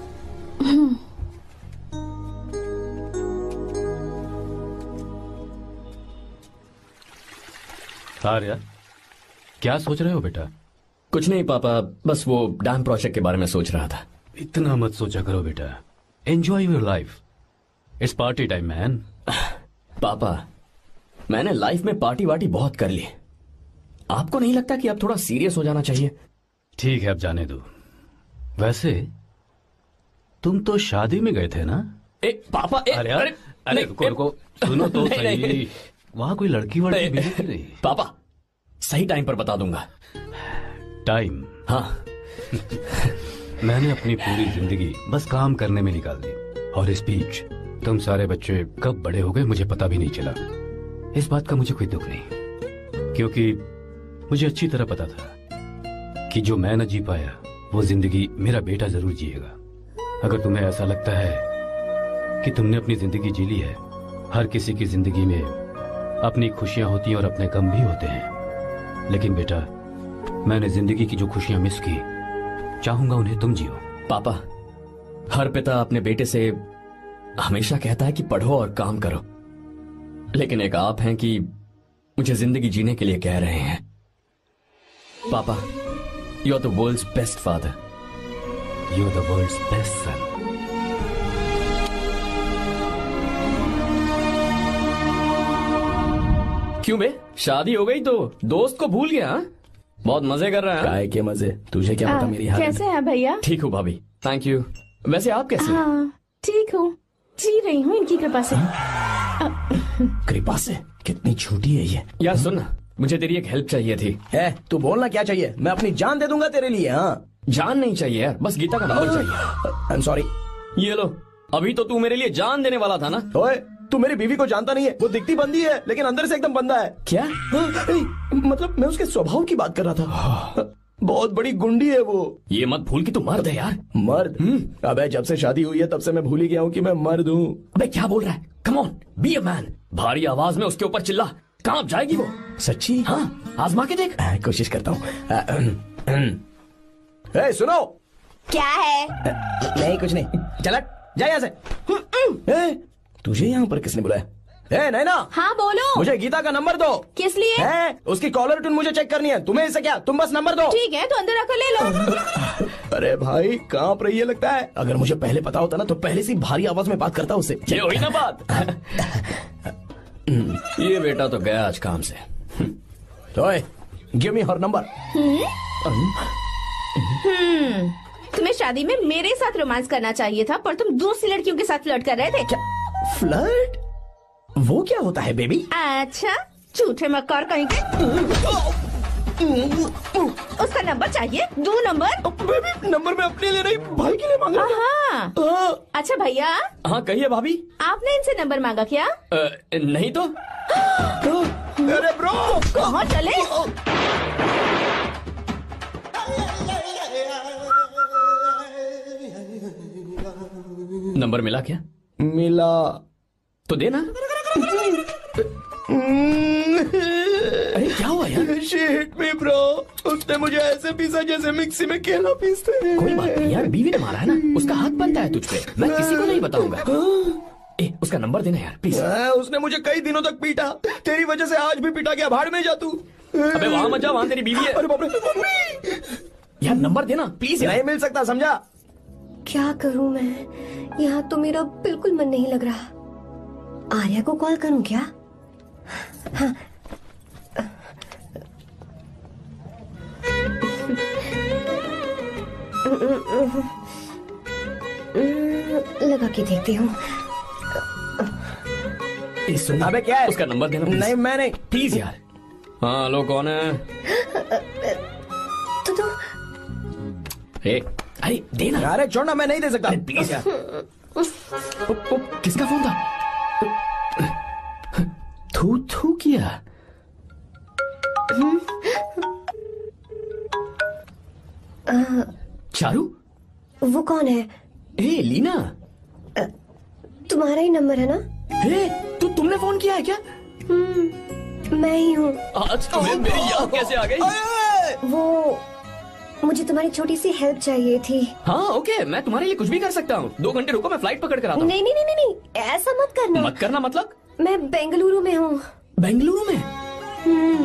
आर्या, क्या सोच रहे हो बेटा? कुछ नहीं पापा, बस वो डैम प्रोजेक्ट के बारे में सोच रहा था। इतना मत सोचा करो बेटा। Enjoy your life. It's party time man. पापा, मैंने लाइफ में पार्टी वार्टी बहुत कर ली। आपको नहीं लगता कि अब थोड़ा सीरियस हो जाना चाहिए? ठीक है, अब जाने दो। वैसे तुम तो शादी में गए थे ना? ए पापा, ए, अरे अरे अरे रुको रुको, सुनो तो सही। वहां कोई लड़की वड़की मिली थी? नहीं पापा, सही टाइम पर बता दूंगा। टाइम? हाँ। मैंने अपनी पूरी जिंदगी बस काम करने में निकाल दी, और इस बीच तुम सारे बच्चे कब बड़े हो गए मुझे पता भी नहीं चला। इस बात का मुझे कोई दुख नहीं, क्योंकि मुझे अच्छी तरह पता था कि जो मैं न जी पाया वो जिंदगी मेरा बेटा जरूर जिएगा। अगर तुम्हें ऐसा लगता है कि तुमने अपनी जिंदगी जी ली है, हर किसी की जिंदगी में अपनी खुशियां होती हैं और अपने गम भी होते हैं, लेकिन बेटा मैंने जिंदगी की जो खुशियां मिस की, चाहूंगा उन्हें तुम जियो। पापा, हर पिता अपने बेटे से हमेशा कहता है कि पढ़ो और काम करो, लेकिन एक आप हैं कि मुझे जिंदगी जीने के लिए कह रहे हैं। पापा, you are the world's best father. You are the world's best son. क्यों बे, शादी हो गई तो दोस्त को भूल गया? हा? बहुत मजे कर रहा है। काय के मजे, तुझे क्या पता मेरी हालत। कैसे हैं भैया? ठीक हूँ भाभी, थैंक यू। वैसे आप कैसे हैं? हाँ, ठीक हूँ, जी रही हूँ इनकी कृपा से। कृपा से? कितनी झूठी है ये। यार सुन ना, मुझे तेरी एक हेल्प चाहिए थी। है, तू बोलना क्या चाहिए? मैं अपनी जान दे दूंगा तेरे लिए। हाँ, जान नहीं चाहिए यार, बस गीता का नंबर चाहिए। I am sorry. ये लो, अभी तो तू मेरे लिए जान देने वाला था ना। ओए, तू मेरी बीवी को जानता नहीं है। वो दिखती बंदी है लेकिन अंदर से एकदम बंदा है। क्या? मतलब मैं उसके स्वभाव की बात कर रहा था। बहुत बड़ी गुंडी है वो। ये मत भूल कि तू मर्द है यार। मर्द? अबे जब से शादी हुई है तब से मैं भूल ही गया हूँ कि मैं मर्द हूँ। अबे क्या बोल रहा है? Come on, be a man. भारी आवाज में उसके ऊपर चिल्ला, कहाँ जाएगी वो? सच्ची? हाँ, आजमा के देख। आ, कोशिश करता हूँ। ए, सुनो। क्या है? नहीं कुछ नहीं, चल जा यहाँ से। ए, तुझे यहाँ पर किसने बुलाया? ए नैना। हाँ बोलो। मुझे गीता का नंबर दो। किस लिए? है, उसकी कॉलर ट्यून मुझे चेक करनी है। तुम्हें इससे क्या, तुम बस नंबर दो। ठीक है तो अंदर आकर ले लो। अरे भाई कांप रही है लगता है। अगर मुझे पहले पता होता ना तो पहले से भारी आवाज में बात करता उससे। ये हुई ना बात। ये बेटा तो गया आज काम से। तो गिव मी हर नंबर। हम्म तुम्हें शादी में मेरे साथ रोमांस करना चाहिए था, पर तुम दूसरी लड़कियों के साथ फ्लर्ट कर रहे थे। क्या फ्लर्ट? वो क्या होता है बेबी? अच्छा, झूठे मक्कार कहीं के। उसका नंबर चाहिए? दो नंबर। बेबी नंबर मैं अपने लिए नहीं भाई के लिए मांगा। हाँ। अच्छा भैया। हाँ कहिए भाभी। आपने इनसे नंबर मांगा क्या? आ, नहीं तो। अरे ब्रो कहाँ चले? नंबर मिला क्या? मिला तो देना। अरे क्या हुआ यार? शिट मी ब्रो, उसने मुझे ऐसे पीसा जैसे मिक्सी में केला पीसते हैं। कोई बात नहीं यार, बीवी ने मारा है ना, उसका हाथ बनता है तुझ पे। मैं किसी को नहीं बताऊंगा। ए, उसका नंबर देना यार प्लीज। उसने मुझे कई दिनों तक पीटा, तेरी वजह से आज भी पीटा गया। भाड़ में जा तू। अबे वहां मत जा, वहां तेरी बीवी है। अरे बाप रे। यार नंबर देना प्लीज। नहीं मिल सकता, समझा? क्या करूं मैं? यहाँ तो मेरा बिल्कुल मन नहीं लग रहा। आर्या को कॉल करूं क्या? हाँ। लगा के देखती हूँ। सुन, अबे क्या है? उसका नंबर देना please। नहीं मैं नहीं। प्लीज यार। हाँ लो, कौन है? तो तो ए, अरे देना। अरे छोड़ना, मैं नहीं दे सकता। प्लीज यार। ओ, ओ, किसका फोन था? थू थू किया। चारू? वो कौन है? ए लीना। तुम्हारा ही नंबर है ना? ए, तो तुमने फोन किया है क्या? मैं ही हूँ। आज तुम्हें मेरी याद कैसे आ गई? वो मुझे तुम्हारी छोटी सी हेल्प चाहिए थी। हाँ ओके, मैं तुम्हारे लिए कुछ भी कर सकता हूँ। दो घंटे रुको, मैं फ्लाइट पकड़ कर आता हूँ। नहीं नहीं नहीं नहीं, ऐसा मत करना। मत करना मतलब? मैं बेंगलुरु में हूँ। बेंगलुरु में? हम्म।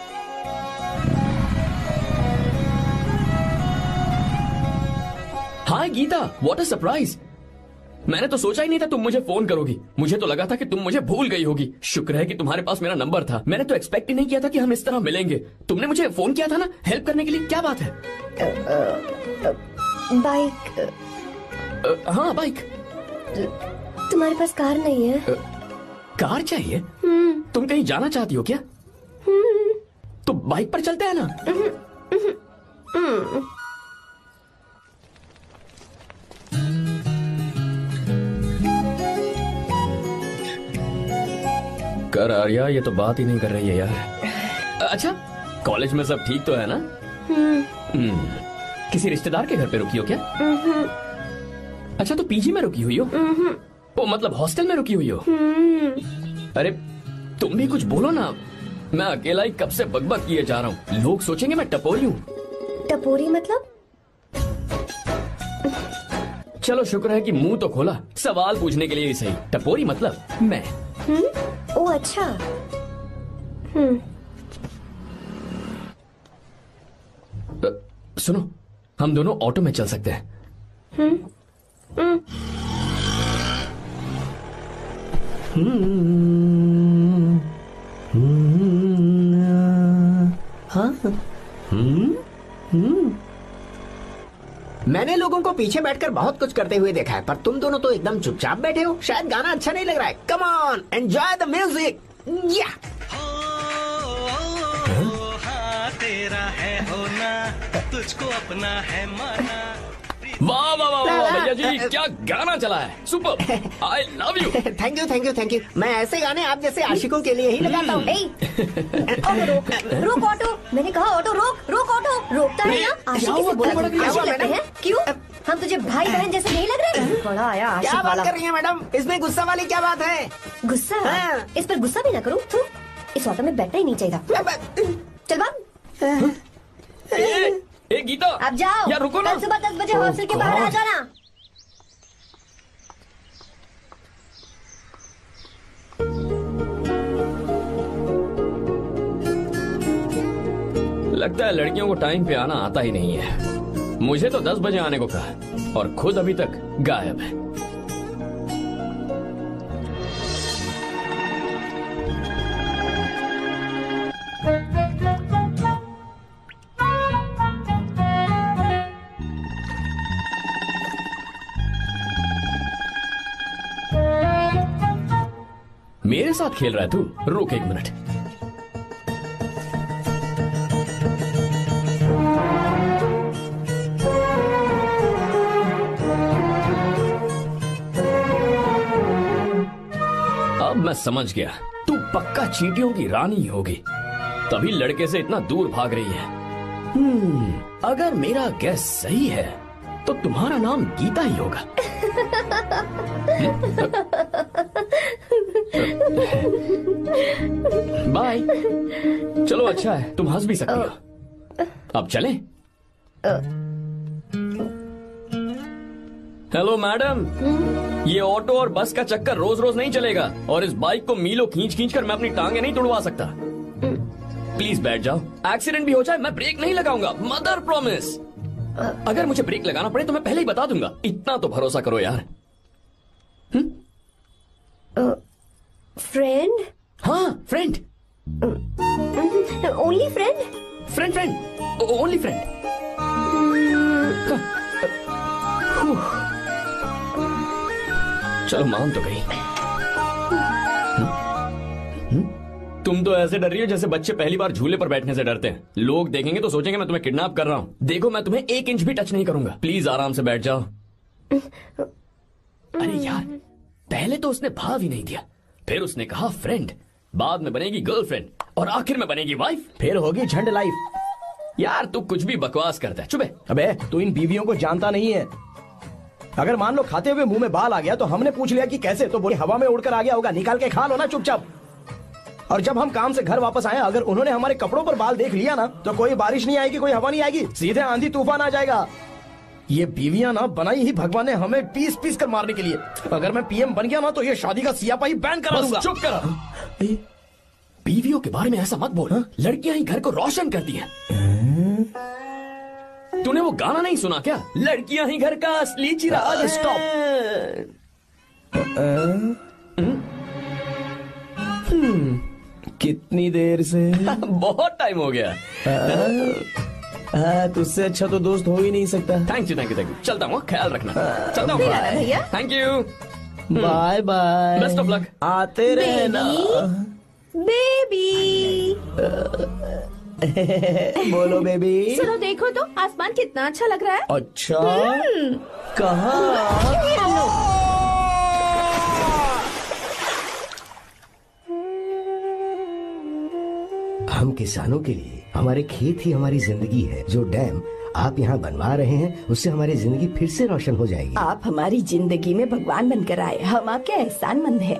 हाँ गीता, व्हाट अ सरप्राइज। मैंने तो सोचा ही नहीं था तुम मुझे फोन करोगी। मुझे तो लगा था कि तुम मुझे भूल गई होगी। शुक्र है कि तुम्हारे पास मेरा नंबर था। मैंने तो एक्सपेक्ट ही नहीं किया था कि हम इस तरह मिलेंगे। तुमने मुझे फोन किया था ना हेल्प करने के लिए। क्या बात है? बाइक। आ, हाँ बाइक। तुम्हारे पास कार नहीं है? आ, कार चाहिए? हम्म। तुम कहीं जाना चाहती हो क्या? तो बाइक पर चलते हैं ना। कर आर्या, ये तो बात ही नहीं कर रही है यार। अच्छा, कॉलेज में सब ठीक तो है ना? हम्म। किसी रिश्तेदार के घर पे रुकी हो क्या? अच्छा, तो पीजी में रुकी हुई हो? ओ मतलब हॉस्टल में रुकी हुई हो? अरे तुम भी कुछ बोलो ना। मैं अकेला ही कब से बकबक किए जा रहा हूँ। लोग सोचेंगे मैं टपोरी हूँ। टपोरी मतलब? चलो शुक्र है कि मुंह तो खोला, सवाल पूछने के लिए ही सही। टपोरी मतलब मैं। हम्म। ओ अच्छा। हम्म। सुनो, हम दोनों ऑटो में चल सकते हैं। हम्म। हम्म। हाँ। हम्म। हम्म। मैंने लोगों को पीछे बैठकर बहुत कुछ करते हुए देखा है, पर तुम दोनों तो एकदम चुपचाप बैठे हो। शायद गाना अच्छा नहीं लग रहा है। Come on, enjoy the music. या तेरा है होना, तुझको अपना है माना। वाह वाह वाह वाह भैया जी, क्या गाना चला है। Super, I love you. Thank you thank you thank you. मैं ऐसे गाने आप जैसे आशिकों के लिए ही लगाता हूँ। ऑटो रोक, रोक ऑटो। मैंने कहा ऑटो रोक, रोक ऑटो। रोकता है ना? आशिकी से बोला था। आशिक लगते हैं? क्यों? हम तुझे भाई बहन जैसे नहीं लग रहे? बड़ा आया आशिक क्या वाला। बात कर रही है मैडम? इसमें गुस्सा वाली क्या बात है? गुस्सा? हाँ। इस पर गुस्सा भी ना करूँ। तू इस ऑटो में बैठना ही नहीं चाहिए। चल बाप। ए, ए गीता, अब जाओ। यार रुको ना। कल सुबह दस बजे हॉस्टल के बाहर आ जाना। लगता है लड़कियों को टाइम पे आना आता ही नहीं है। मुझे तो दस बजे आने को कहा और खुद अभी तक गायब है। मेरे साथ खेल रहा है तू? रुक एक मिनट। अब मैं समझ गया, तू पक्का चींटियों की रानी होगी, तभी लड़के से इतना दूर भाग रही है। हम्म, अगर मेरा गैस सही है तो तुम्हारा नाम गीता ही होगा। बाय। चलो अच्छा है, तुम हंस भी सकती हो। अब चलें? हेलो मैडम, ये ऑटो और बस का चक्कर रोज रोज नहीं चलेगा और इस बाइक को मीलों खींच खींच कर मैं अपनी टांगे नहीं तुड़वा सकता। प्लीज बैठ जाओ। एक्सीडेंट भी हो जाए मैं ब्रेक नहीं लगाऊंगा, मदर प्रॉमिस। अगर मुझे ब्रेक लगाना पड़े तो मैं पहले ही बता दूंगा, इतना तो भरोसा करो यार। फ्रेंड? हाँ friend. Only friend? Friend friend only friend. चलो मान तो गई। तुम तो ऐसे डर रही हो जैसे बच्चे पहली बार झूले पर बैठने से डरते हैं। लोग देखेंगे तो सोचेंगे मैं तुम्हें किडनैप कर रहा हूँ। देखो मैं तुम्हें एक इंच भी टच नहीं करूंगा। प्लीज आराम से बैठ जाओ। अरे यार, पहले तो उसने भाव ही नहीं दिया, फिर उसने कहा फ्रेंड, बाद में बनेगी गर्लफ्रेंड और आखिर में बनेगी वाइफ, फिर होगी झंड लाइफ। यार तू कुछ भी बकवास करता है। चुप। अबे तू इन बीवियों को जानता नहीं है। अगर मान लो खाते हुए मुंह में बाल आ गया तो हमने पूछ लिया कि कैसे, तो बोले हवा में उड़कर आ गया होगा, निकाल के खा लो ना चुपचाप। और जब हम काम से घर वापस आए, अगर उन्होंने हमारे कपड़ों पर बाल देख लिया ना तो कोई बारिश नहीं आएगी, कोई हवा नहीं आएगी, सीधे आंधी तूफान आ जाएगा। ये बीवियां ना बनाई ही भगवान ने हमें पीस पीस कर मारने के लिए। अगर मैं पीएम बन गया ना तो ये शादी का सियापाही बैन करा दूंगा। चुप कर। बीवियों के बारे में ऐसा मत बोल। लड़कियां ही घर को रोशन करती हैं। तूने वो गाना नहीं सुना क्या? लड़कियां ही घर का असली चिराग। स्टॉप। कितनी देर से? बहुत टाइम हो गया। हाँ, तुझसे अच्छा तो दोस्त हो ही नहीं सकता। Thank you thank you thank you. चलता हूँ, ख्याल रखना। चलता हूँ भैया। Thank you. Bye bye. Best of luck. आते रहना बेबी। बोलो बेबी। सुनो, देखो तो आसमान कितना अच्छा लग रहा है। अच्छा, कहाँ? हम किसानों के लिए हमारे खेत ही हमारी जिंदगी है। जो डैम आप यहाँ बनवा रहे हैं उससे हमारी जिंदगी फिर से रोशन हो जाएगी। आप हमारी जिंदगी में भगवान बनकर आए, हम आपके एहसानमंद हैं।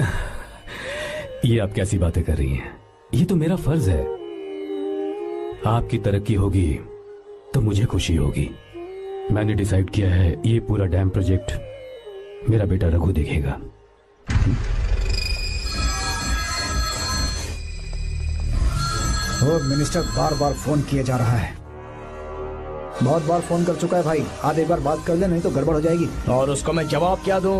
ये आप कैसी बातें कर रही हैं? ये तो मेरा फर्ज है। आपकी तरक्की होगी तो मुझे खुशी होगी। मैंने डिसाइड किया है ये पूरा डैम प्रोजेक्ट मेरा बेटा रघु देखेगा। वो मिनिस्टर बार बार फोन किया जा रहा है। बहुत बार फोन कर चुका है भाई, आज एक बार बात कर ले, नहीं तो गड़बड़ हो जाएगी। और उसको मैं जवाब क्या दूं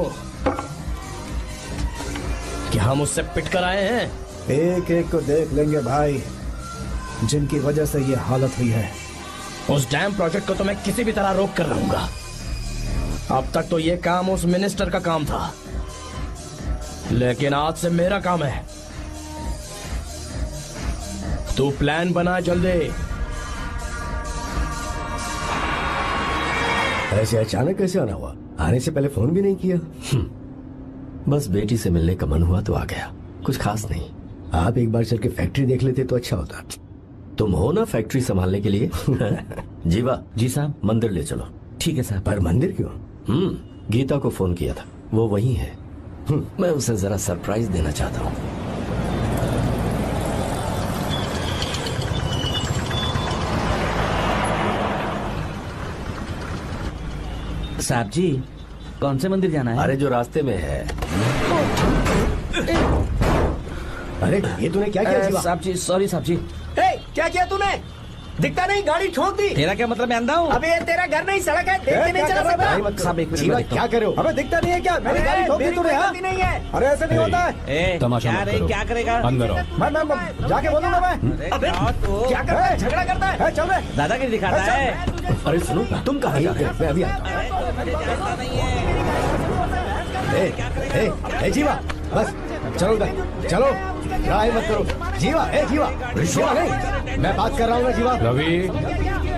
कि हम उससे पिट कर आए हैं? एक एक को देख लेंगे भाई, जिनकी वजह से ये हालत हुई है। उस डैम प्रोजेक्ट को तो मैं किसी भी तरह रोक कर रहूंगा। अब तक तो ये काम उस मिनिस्टर का काम था, लेकिन आज से मेरा काम है। तू प्लान बना जल्दी। ऐसे अचानक कैसे आना हुआ? आने से पहले फोन भी नहीं किया। बस बेटी से मिलने का मन हुआ तो आ गया, कुछ खास नहीं। आप एक बार चल के फैक्ट्री देख लेते तो अच्छा होता। तुम हो ना फैक्ट्री संभालने के लिए? जीवा। जी साहब। मंदिर ले चलो। ठीक है साहब। पर मंदिर क्यों? हम्म गीता को फोन किया था, वो वही है। मैं उसे जरा सरप्राइज देना चाहता हूँ। साहब जी, कौन से मंदिर जाना है? अरे जो रास्ते में है। अरे ये तूने क्या किया जीवा? साहब जी, सॉरी साहब जी। ए, क्या किया तूने? दिखता नहीं, गाड़ी ठोक दी। तेरा क्या मतलब, मैं अंधा हूँ? अबे ये तेरा घर नहीं, सड़क है, देख के नहीं चला सकता। साहब एक मिनट, जीवा मैं देखता क्या हूँ। कर रहे हो? अबे दिखता नहीं है क्या? मेरी गाड़ी ठोक दी मेरी तूने, कोई हाँ? गलती नहीं है। अरे ऐसे नहीं होता है। ए, तमाशा क्या मत रे, करो। क्या करेगा? अंदर आओ। मैं मैं मैं जाके बोलूंगा मैं। अबे क्या करता है? झगड़ा करता है। ए, चल रहे। दादागिरी दिखाता है। अरे सुनो, तुम कहाँ जा रहे हो? मैं अभी आता हूँ। ए, ए, ए जीवा, बस चलो उधर, चलो लड़ाई मत करो। जीवा, ए जीवा, जीवा नहीं, मैं बात कर रहा हूँ ना जीवा। रवि,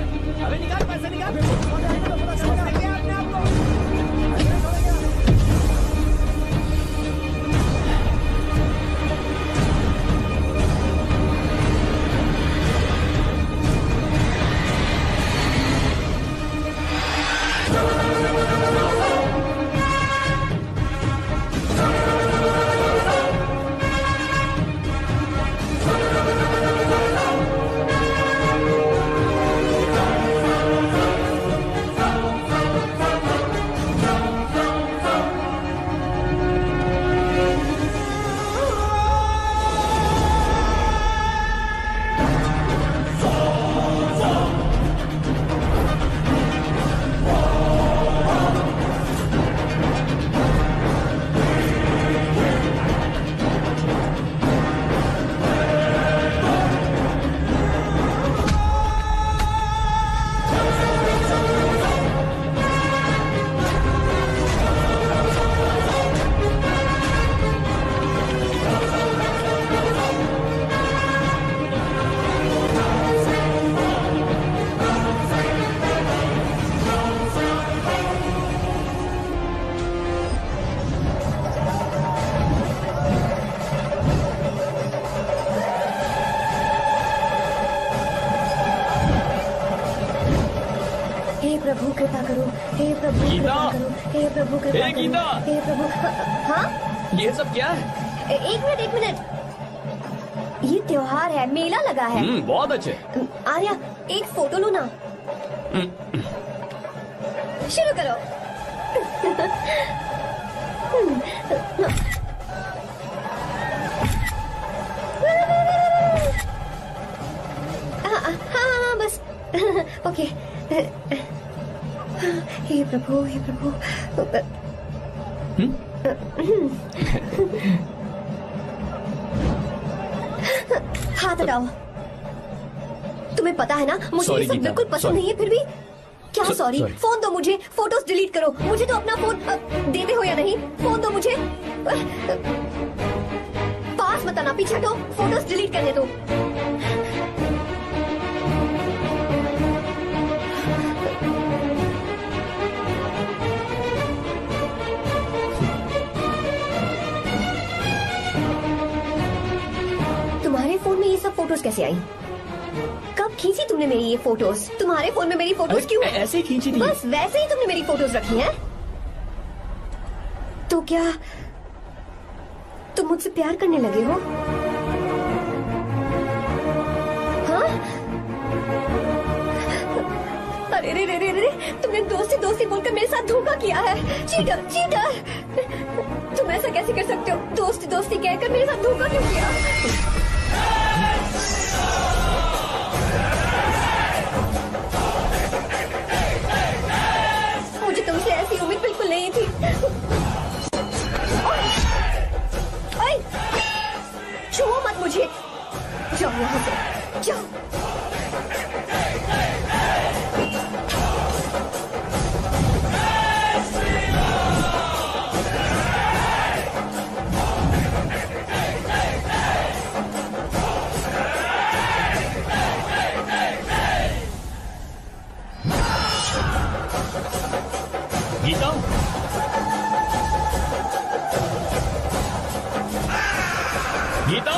प्रभु कृपा करो, हे प्रभु कृपा करो, हे प्रभु कृपा हे गीता! करो, हे प्रभु। हाँ, ये सब क्या है? एक मिनट एक मिनट, ये त्योहार है, मेला लगा है। हम्म, बहुत अच्छे। आर्या, एक फोटो लो ना। शुरू करो। हाँ हाँ हाँ बस। ओके। हे प्रभु, हे प्रभु। हाथ हटाओ। तुम्हें पता है ना, मुझे ये सब बिल्कुल पसंद नहीं है, फिर भी क्या सॉरी? फोन दो मुझे, फोटोज डिलीट करो। मुझे तो अपना फोन देते हो या नहीं? फोन दो मुझे। पास मत आना, पीछे हटो, फोटोज डिलीट करने दो। तुम्हारे फोन में ये सब फोटोज कैसे आई? कब खींची तुमने मेरी ये फोटोज? तुम्हारे फोन में मेरी फोटोज क्यों? ऐसे ही खींची थी। बस वैसे ही तुमने मेरी फोटोज रखी हैं? तो क्या तुम मुझसे प्यार करने लगे हो? हाँ? अरे रे रे रे रे, तुमने दोस्ती दोस्ती बोलकर मेरे साथ धोखा किया है। Cheater, cheater! तुम ऐसा कैसे कर सकते हो? दोस्ती दोस्ती कहकर मेरे साथ धोखा क्यों किया? मुझे तुमसे ऐसी उम्मीद बिल्कुल नहीं थी। ओए, छुओ मत मुझे। जाओ यहाँ से, जाओ। गीता, गीता,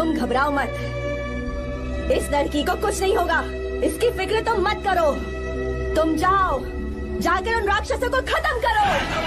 तुम घबराओ मत, इस लड़की को कुछ नहीं होगा, इसकी फिक्र तुम मत करो। तुम जाओ, जाकर उन राक्षसों को खत्म करो।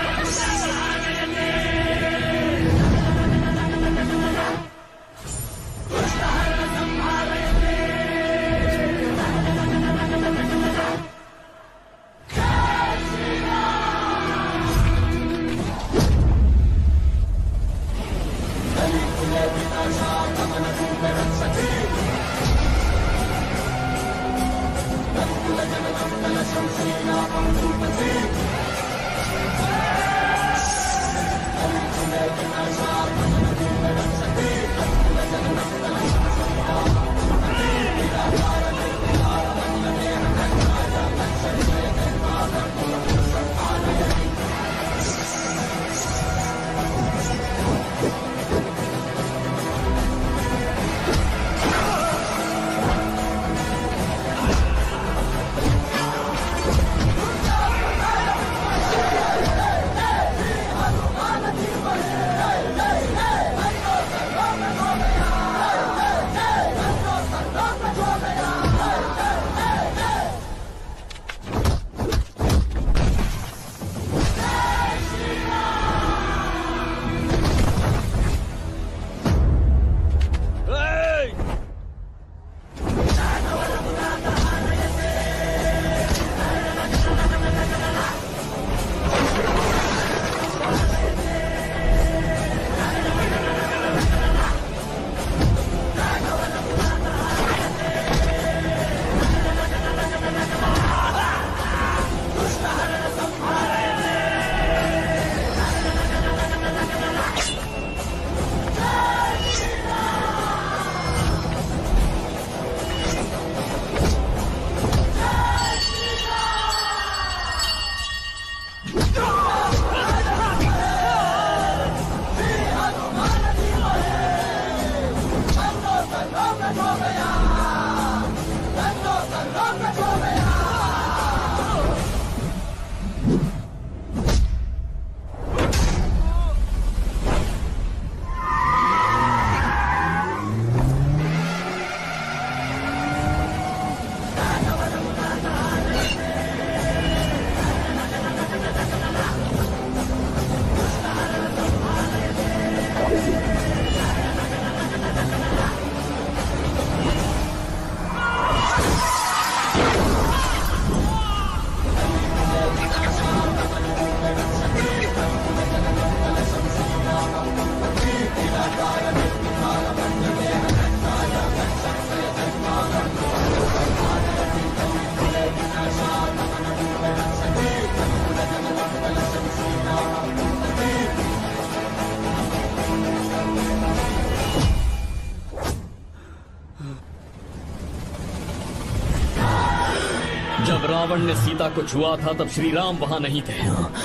जब रावण ने सीता को छुआ था तब श्री राम वहां नहीं थे,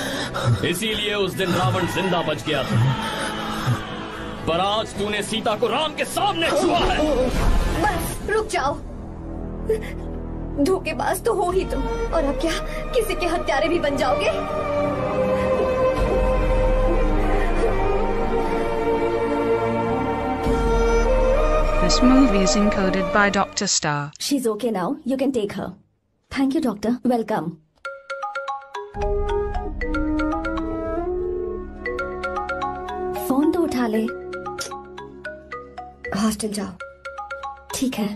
इसीलिए उस दिन रावण जिंदा बच गया था। पर आज तूने सीता को राम के सामने छुआ है। बस रुक जाओ, धोखेबाज तो हो ही तुम, और अब क्या किसी के हत्यारे भी बन जाओगे? This movie is encoded by Doctor Star. She's okay now. You can take her. Thank you, doctor. Welcome. Phone तो उठा ले। हॉस्टल जाओ। ठीक है।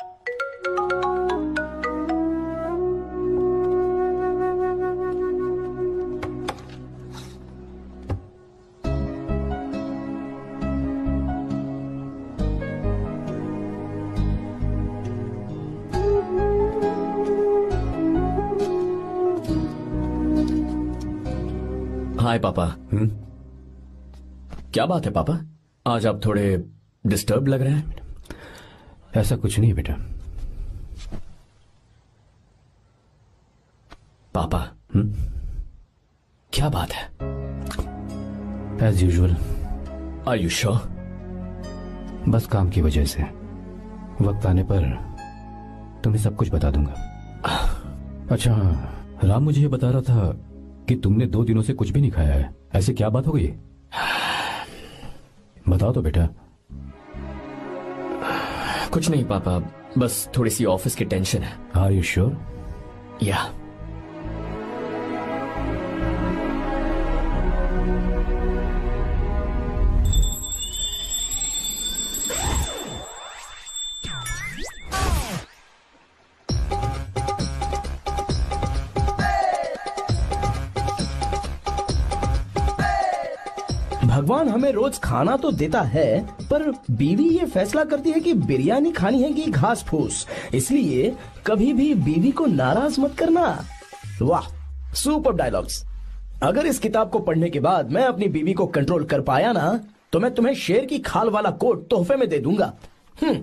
हाय पापा। हम्म? क्या बात है पापा, आज आप थोड़े डिस्टर्ब लग रहे हैं। ऐसा कुछ नहीं बेटा। पापा हम्म? क्या बात है? As usual. Are you sure? बस काम की वजह से, वक्त आने पर तुम्हें सब कुछ बता दूंगा। अच्छा, राम मुझे ये बता रहा था कि तुमने दो दिनों से कुछ भी नहीं खाया है, ऐसे क्या बात हो गई? बताओ तो बेटा। कुछ नहीं पापा, बस थोड़ी सी ऑफिस की टेंशन है। Are you sure? या भगवान हमें रोज खाना तो देता है, पर बीवी ये फैसला करती है कि बिरयानी खानी है कि घास फूस। इसलिए कभी भी बीवी को नाराज मत करना। वाह, सुपर डायलॉग्स। अगर इस किताब को पढ़ने के बाद मैं अपनी बीवी को कंट्रोल कर पाया ना, तो मैं तुम्हें शेर की खाल वाला कोट तोहफे में दे दूंगा। हम्म,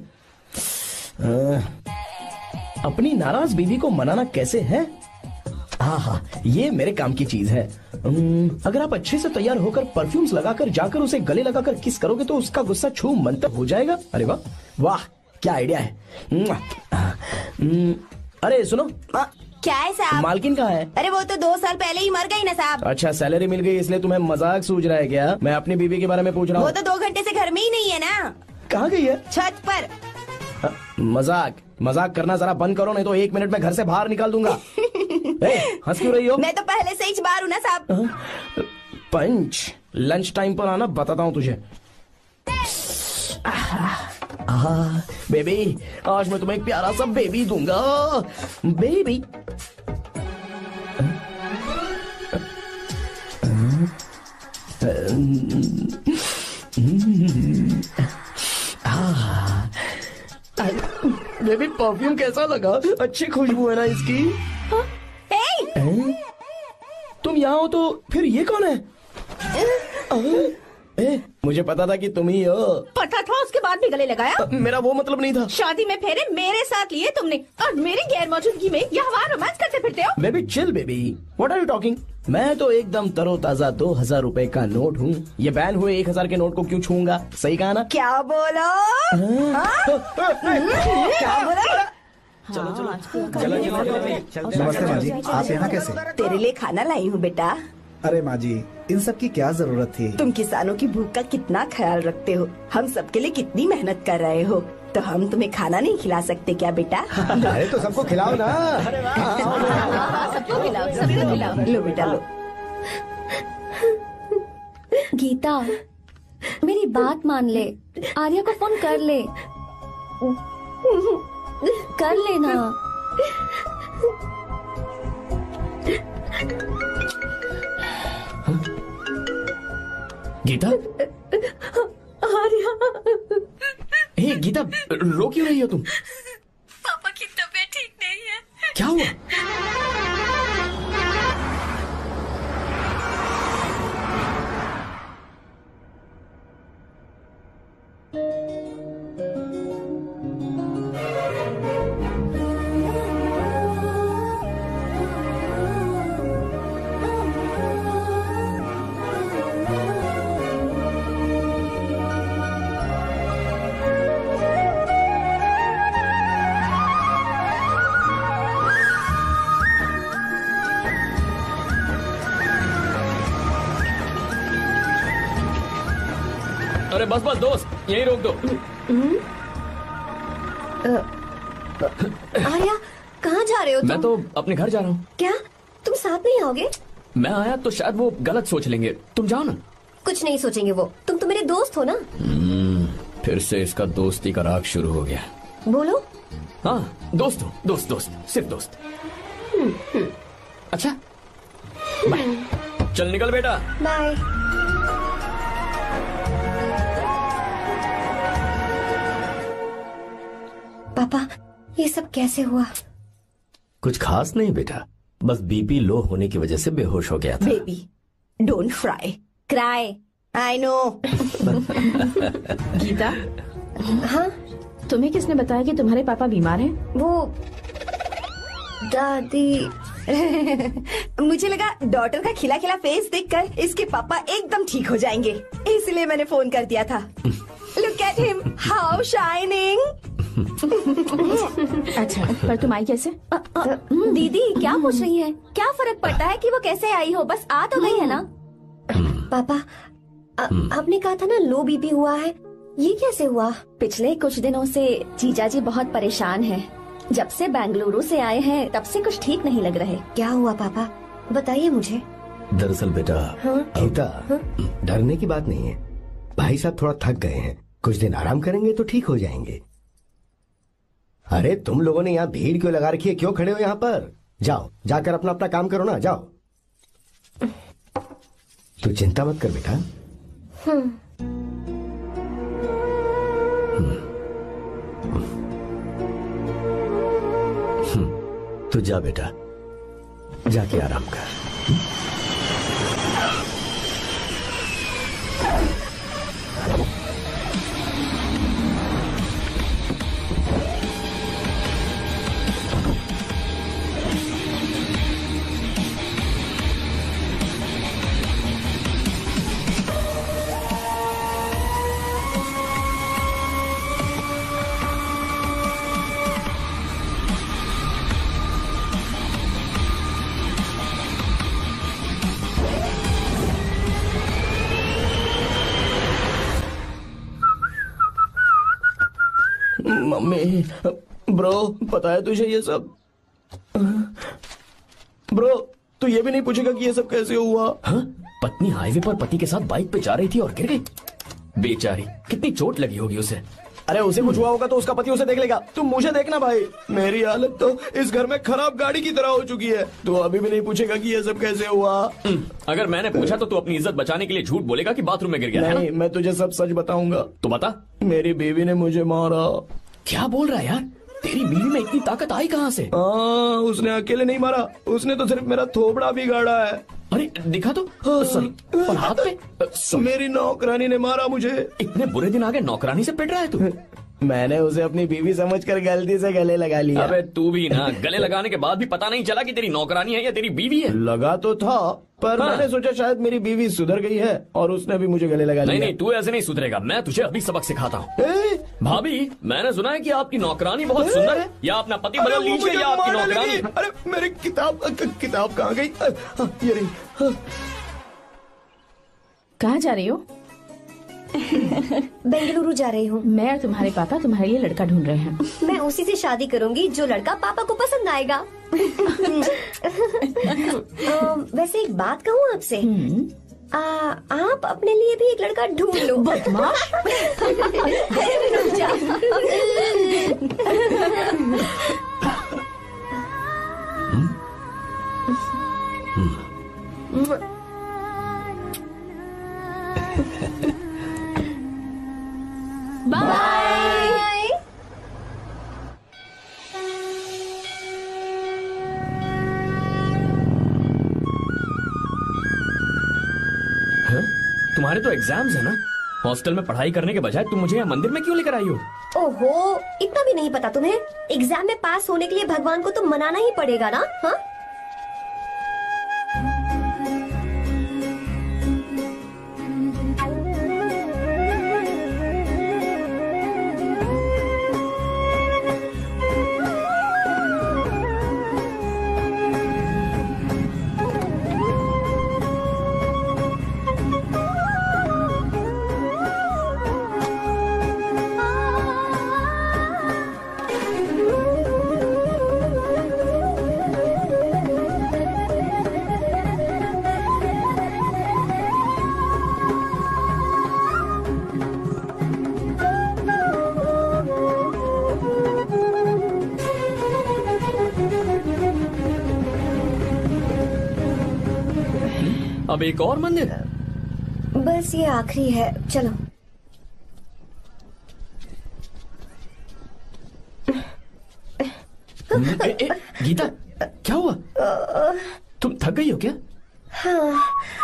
अपनी नाराज बीवी को मनाना कैसे है? हाँ हाँ, ये मेरे काम की चीज है। अगर आप अच्छे से तैयार होकर परफ्यूम्स लगाकर जाकर उसे गले लगाकर किस करोगे तो उसका गुस्सा छू मंतर हो जाएगा। अरे वाह वाह, क्या आइडिया है। अरे सुनो, क्या है साहब? मालकिन कहाँ है? अरे वो तो दो साल पहले ही मर गई ना साहब। अच्छा, सैलरी मिल गई इसलिए तुम्हें मजाक सूझ रहा है क्या? मैं अपनी बीवी के बारे में पूछ रहा हूँ। वो तो दो घंटे से घर में ही नहीं है ना। कहाँ गई है? छत पर। मजाक मजाक करना जरा बंद करो, नहीं तो एक मिनट में घर से बाहर निकाल दूंगा। हंस क्यों रही हो? मैं तो पहले से ही बाहर हूँ ना साहब। पंच, लंच टाइम पर आना, बताता हूँ तुझे। आह, बेबी, आज मैं तुम्हें एक प्यारा सा बेबी दूंगा। बेबी बेबी, परफ्यूम कैसा लगा? अच्छी खुशबू है ना इसकी? ए? तुम यहाँ हो तो फिर ये कौन है? ए, मुझे पता था कि तुम ही हो। पता था, उसके बाद भी गले लगाया? मेरा वो मतलब नहीं था। शादी में फेरे मेरे साथ लिए तुमने और मेरी गैर मौजूदगी में यहाँ वहाँ रोमांस करते फिरते हो। Baby chill baby, what are you talking? मैं तो एकदम तरोताजा दो हजार रूपए का नोट हूँ। ये बैन हुए एक हजार के नोट को क्यों छूऊंगा? सही कहा ना? क्या बोलो? क्या बोलो? चलो चलो चलो। नमस्ते माँ जी, आप यहाँ कैसे? तेरे लिए खाना लाई हूँ बेटा। अरे माँ जी, इन सब की क्या जरूरत थी? तुम किसानों की भूख का कितना ख्याल रखते हो, हम सबके लिए कितनी मेहनत कर रहे हो, तो हम तुम्हें खाना नहीं खिला सकते क्या बेटा? अरे तो सबको खिलाओ ना। सबको खिलाओ, सबको खिलाओ। लो बेटा लो। गीता, मेरी बात मान ले, आर्या को फोन कर ले, कर लेना। गीता, आर्या, हे गीता, रो क्यों रही हो तुम? पापा की तबीयत ठीक नहीं है। क्या हुआ? अरे बस बस दोस्त, यही रोक दो। आर्या, कहाँ जा रहे हो तुम? मैं तो अपने घर जा रहा हूँ। क्या तुम साथ नहीं आओगे? मैं आया तो शायद वो गलत सोच लेंगे, तुम जाओ ना। कुछ नहीं सोचेंगे वो, तुम तो मेरे दोस्त हो ना। फिर से इसका दोस्ती का राग शुरू हो गया। बोलो। हाँ, दोस्त हूँ, दोस्त दोस्त, सिर्फ दोस्त। अच्छा, बाय। चल निकल बेटा। बाय। पापा, ये सब कैसे हुआ? कुछ खास नहीं बेटा, बस बीपी लो होने की वजह से बेहोश हो गया था। Baby, don't fry, cry, I know. Geeta, हाँ, तुम्हें किसने बताया कि तुम्हारे पापा बीमार हैं? वो दादी। मुझे लगा डॉटर का खिला खिला फेस देखकर इसके पापा एकदम ठीक हो जाएंगे, इसलिए मैंने फोन कर दिया था। Look at him, how shining. अच्छा, पर तुम आई कैसे? आ, आ, दीदी क्या पूछ रही है? क्या फर्क पड़ता है कि वो कैसे आई हो, बस आ तो गई है ना। पापा, आ, आपने कहा था ना लो बीपी हुआ है, ये कैसे हुआ? पिछले कुछ दिनों से जीजा जी बहुत परेशान हैं। जब से बेंगलुरु से आए हैं तब से कुछ ठीक नहीं लग रहे। क्या हुआ पापा, बताइए मुझे। दरअसल बेटा हाँ? गीता, डरने की बात नहीं है। भाई साहब थोड़ा थक गए हैं, कुछ दिन आराम करेंगे तो ठीक हो जाएंगे। अरे तुम लोगों ने यहाँ भीड़ क्यों लगा रखी है? क्यों खड़े हो यहाँ पर? जाओ जाकर अपना अपना काम करो ना, जाओ। तू चिंता मत कर बेटा। तू जा बेटा, जाके आराम कर। मम्मी, ब्रो पता है तुझे ये सब? ब्रो तू ये भी नहीं पूछेगा कि ये सब कैसे हुआ? हाँ? पत्नी हाईवे पर पति के साथ बाइक पे जा रही थी और गिर गई। बेचारी, कितनी चोट लगी होगी उसे। अरे उसे कुछ हुआ होगा तो उसका पति उसे देख लेगा, तुम मुझे देखना भाई। मेरी हालत तो इस घर में खराब गाड़ी की तरह हो चुकी है। तू अभी भी नहीं पूछेगा कि ये सब कैसे हुआ? अगर मैंने पूछा तो तू अपनी इज्जत बचाने के लिए झूठ बोलेगा कि बाथरूम में गिर गया है नहीं, मैं तुझे सब सच बताऊंगा। तो बता। मेरी बीवी ने मुझे मारा। क्या बोल रहा है यार? तेरी बीवी में इतनी ताकत आई कहाँ से? हाँ, उसने अकेले नहीं मारा, उसने तो सिर्फ मेरा थोबड़ा बिगाड़ा है। अरे दिखा तो। सॉरी, और हाथ पे? मेरी नौकरानी ने मारा मुझे। इतने बुरे दिन आ गए, नौकरानी से पिट रहा है तू? मैंने उसे अपनी बीवी समझकर गलती से गले लगा लिया। अबे तू भी ना, गले लगाने के बाद भी पता नहीं चला कि तेरी नौकरानी है या तेरी बीवी है। लगा तो था, पर हाँ। मैंने सोचा शायद मेरी बीवी सुधर गई है और उसने भी मुझे गले लगा लिया। नहीं नहीं, तू ऐसे नहीं सुधरेगा, मैं तुझे अभी सबक सिखाता हूँ। भाभी, मैंने सुना है कि आपकी नौकरानी बहुत सुंदर है, या अपना पति बदल लीजिए या आपकी नौकरानी। अरे मेरी किताब किताब कहाँ गई? ये रही। कहाँ जा रही हो? बेंगलुरु जा रही हूँ। मैं और तुम्हारे पापा तुम्हारे लिए लड़का ढूंढ रहे हैं। मैं उसी से शादी करूंगी जो लड़का पापा को पसंद आएगा। आ, वैसे एक बात कहूँ आपसे, आ, आप अपने लिए भी एक लड़का ढूंढ लो। बदमाश। बाय। तुम्हारे तो एग्जाम्स है ना? हॉस्टल में पढ़ाई करने के बजाय तुम मुझे यहाँ मंदिर में क्यों लेकर आई हो? ओहो, इतना भी नहीं पता तुम्हें? एग्जाम में पास होने के लिए भगवान को तो मनाना ही पड़ेगा ना। हाँ? अब एक और मंदिर? बस ये आखिरी है, चलो। ए, ए, गीता, क्या हुआ? तुम थक गई हो क्या? हाँ।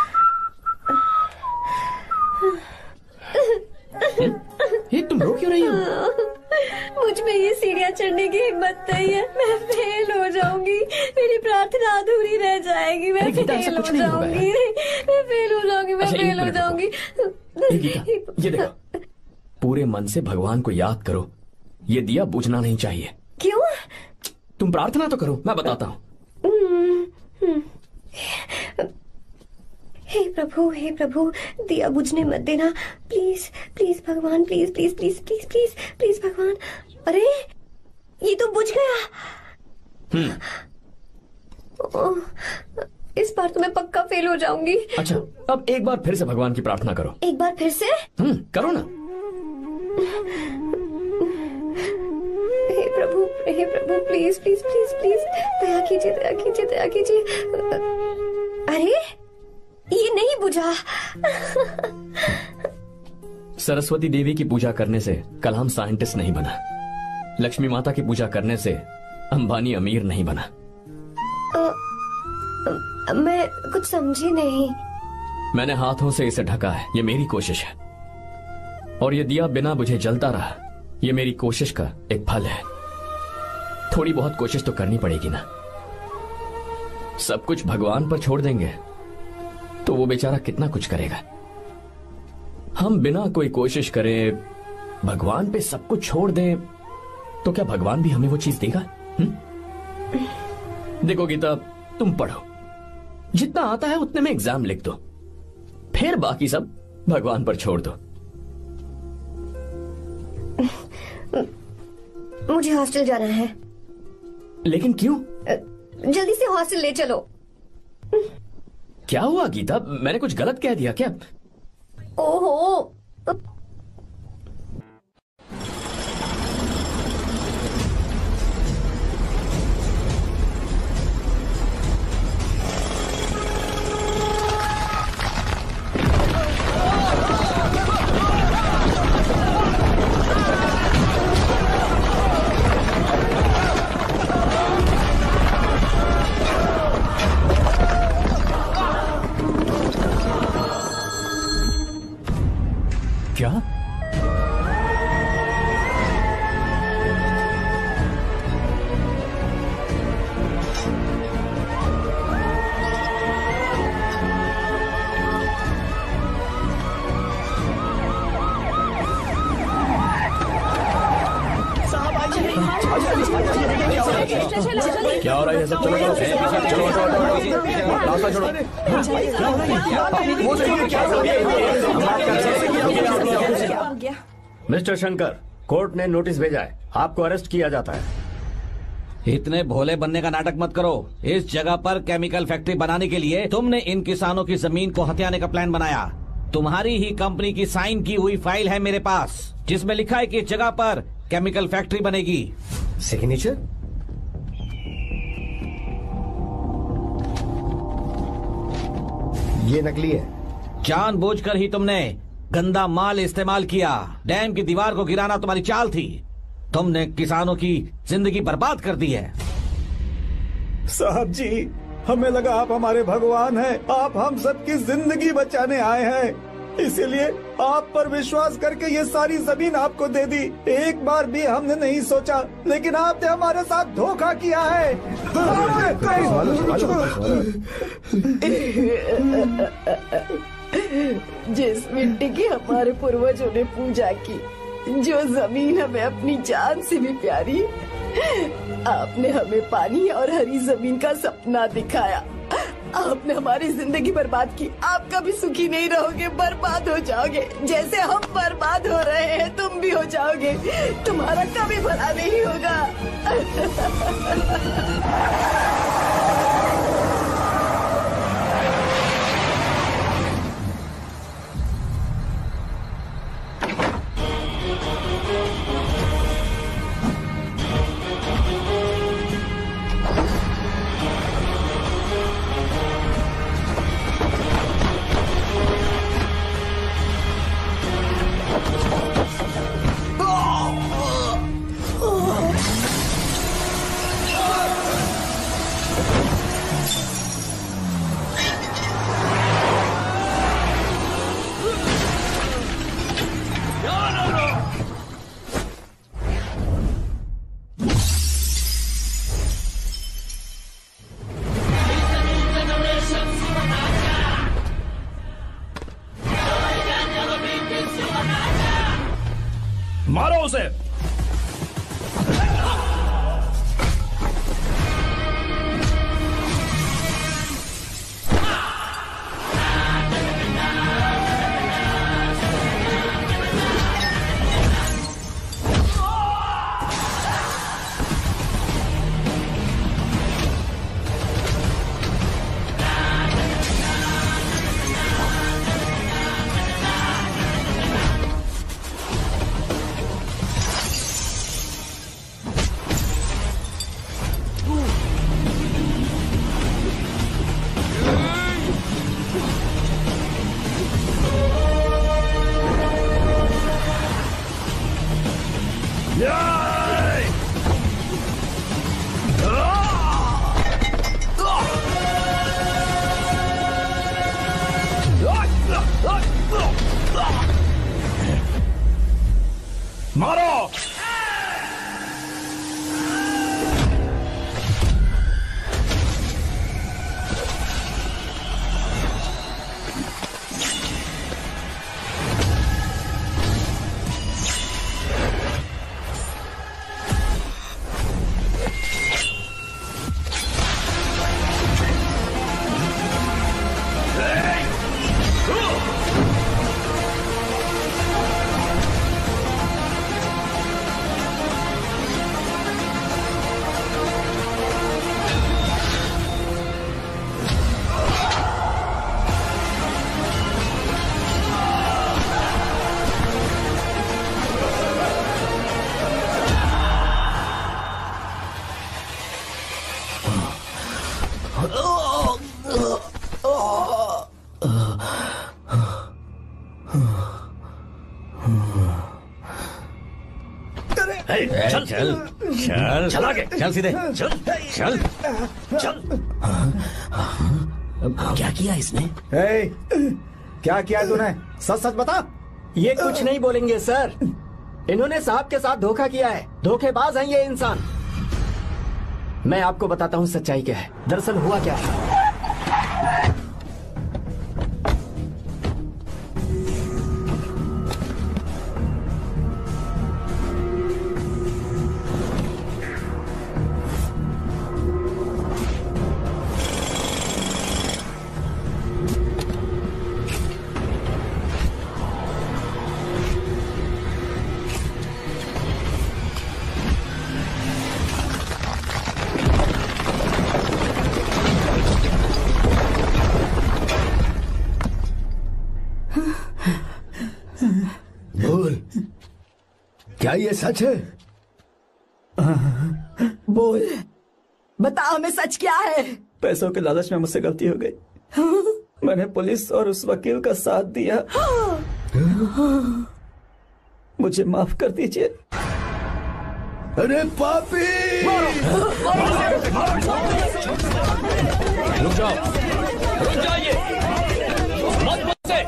ये तुम रो क्यों रही हो? मुझ में ये सीढ़ियाँ चढ़ने की हिम्मत नहीं है। मैं फेल हो जाऊंगी, मेरी प्रार्थना अधूरी रह जाएगी। मैं फेल हो जाऊंगी, मैं फेल हो जाऊंगी, मैं फेल हो जाऊंगी। गीता, ये देखो, पूरे मन से भगवान को याद करो। ये दिया बुझना नहीं चाहिए। क्यों? तुम प्रार्थना तो करो, मैं बताता हूँ। हे प्रभु, हे प्रभु, दिया बुझने मत देना, प्लीज प्लीज भगवान, please please please please please please भगवान। अरे ये तो बुझ गया। ओह, इस बार तो मैं पक्का फेल हो जाऊंगी। अच्छा, अब एक बार फिर से भगवान की प्रार्थना करो। एक बार फिर से? हम्म, करो ना। हे प्रभु, हे प्रभु, प्लीज प्लीज प्लीज प्लीज दया कीजिए, दया कीजिए, दया कीजिए। अरे ये नहीं बुझा। सरस्वती देवी की पूजा करने से कलाम साइंटिस्ट नहीं बना। लक्ष्मी माता की पूजा करने से अंबानी अमीर नहीं बना। आ, आ, मैं कुछ समझी नहीं। मैंने हाथों से इसे ढका है, ये मेरी कोशिश है। और ये दिया बिना बुझे जलता रहा, ये मेरी कोशिश का एक फल है। थोड़ी बहुत कोशिश तो करनी पड़ेगी ना। सब कुछ भगवान पर छोड़ देंगे तो वो बेचारा कितना कुछ करेगा। हम बिना कोई कोशिश करें भगवान पे सब कुछ छोड़ दें तो क्या भगवान भी हमें वो चीज देगा? हुँ? देखो गीता, तुम पढ़ो, जितना आता है उतने में एग्जाम लिख दो, फिर बाकी सब भगवान पर छोड़ दो। मुझे हॉस्टल जाना है। लेकिन क्यों? जल्दी से हॉस्टल ले चलो। क्या हुआ गीता, मैंने कुछ गलत कह दिया क्या? ओहो, क्या? क्या हो रहा है सब? चलो चलो चलो रास्ता छोड़ो। मिस्टर शंकर, कोर्ट ने नोटिस भेजा है, आपको अरेस्ट किया जाता है। इतने भोले बनने का नाटक मत करो। इस जगह पर केमिकल फैक्ट्री बनाने के लिए तुमने इन किसानों की जमीन को हथियाने का प्लान बनाया। तुम्हारी ही कंपनी की साइन की हुई फाइल है मेरे पास, जिसमें लिखा है कि इस जगह पर केमिकल फैक्ट्री बनेगी। सिग्नेचर? ये नकली है। जानबूझकर ही तुमने गंदा माल इस्तेमाल किया। डैम की दीवार को गिराना तुम्हारी चाल थी। तुमने किसानों की जिंदगी बर्बाद कर दी है। साहब जी, हमें लगा आप हमारे भगवान हैं, आप हम सबकी जिंदगी बचाने आए हैं, इसीलिए आप पर विश्वास करके ये सारी जमीन आपको दे दी। एक बार भी हमने नहीं सोचा, लेकिन आपने हमारे साथ धोखा किया है। जिस मिट्टी की हमारे पूर्वजों ने पूजा की, जो जमीन हमें अपनी जान से भी प्यारी, आपने हमें पानी और हरी जमीन का सपना दिखाया। आपने हमारी जिंदगी बर्बाद की। आप कभी सुखी नहीं रहोगे, बर्बाद हो जाओगे। जैसे हम बर्बाद हो रहे हैं तुम भी हो जाओगे। तुम्हारा कभी भला नहीं होगा। चल चल चल चल आगे चल सीधे चल चल चल। क्या किया इसने? ए, क्या किया तूने? सच सच बता। ये कुछ नहीं बोलेंगे सर। इन्होंने साहब के साथ धोखा किया है। धोखेबाज हैं ये इंसान। मैं आपको बताता हूँ सच्चाई क्या है। दरअसल हुआ क्या है, क्या ये सच है? बोल, बता हमें सच क्या है? पैसों के लालच में मुझसे गलती हो गई। मैंने पुलिस और उस वकील का साथ दिया। मुझे माफ कर दीजिए। अरे पापी! रुक जाओ, रुक जाइए, मत बचे।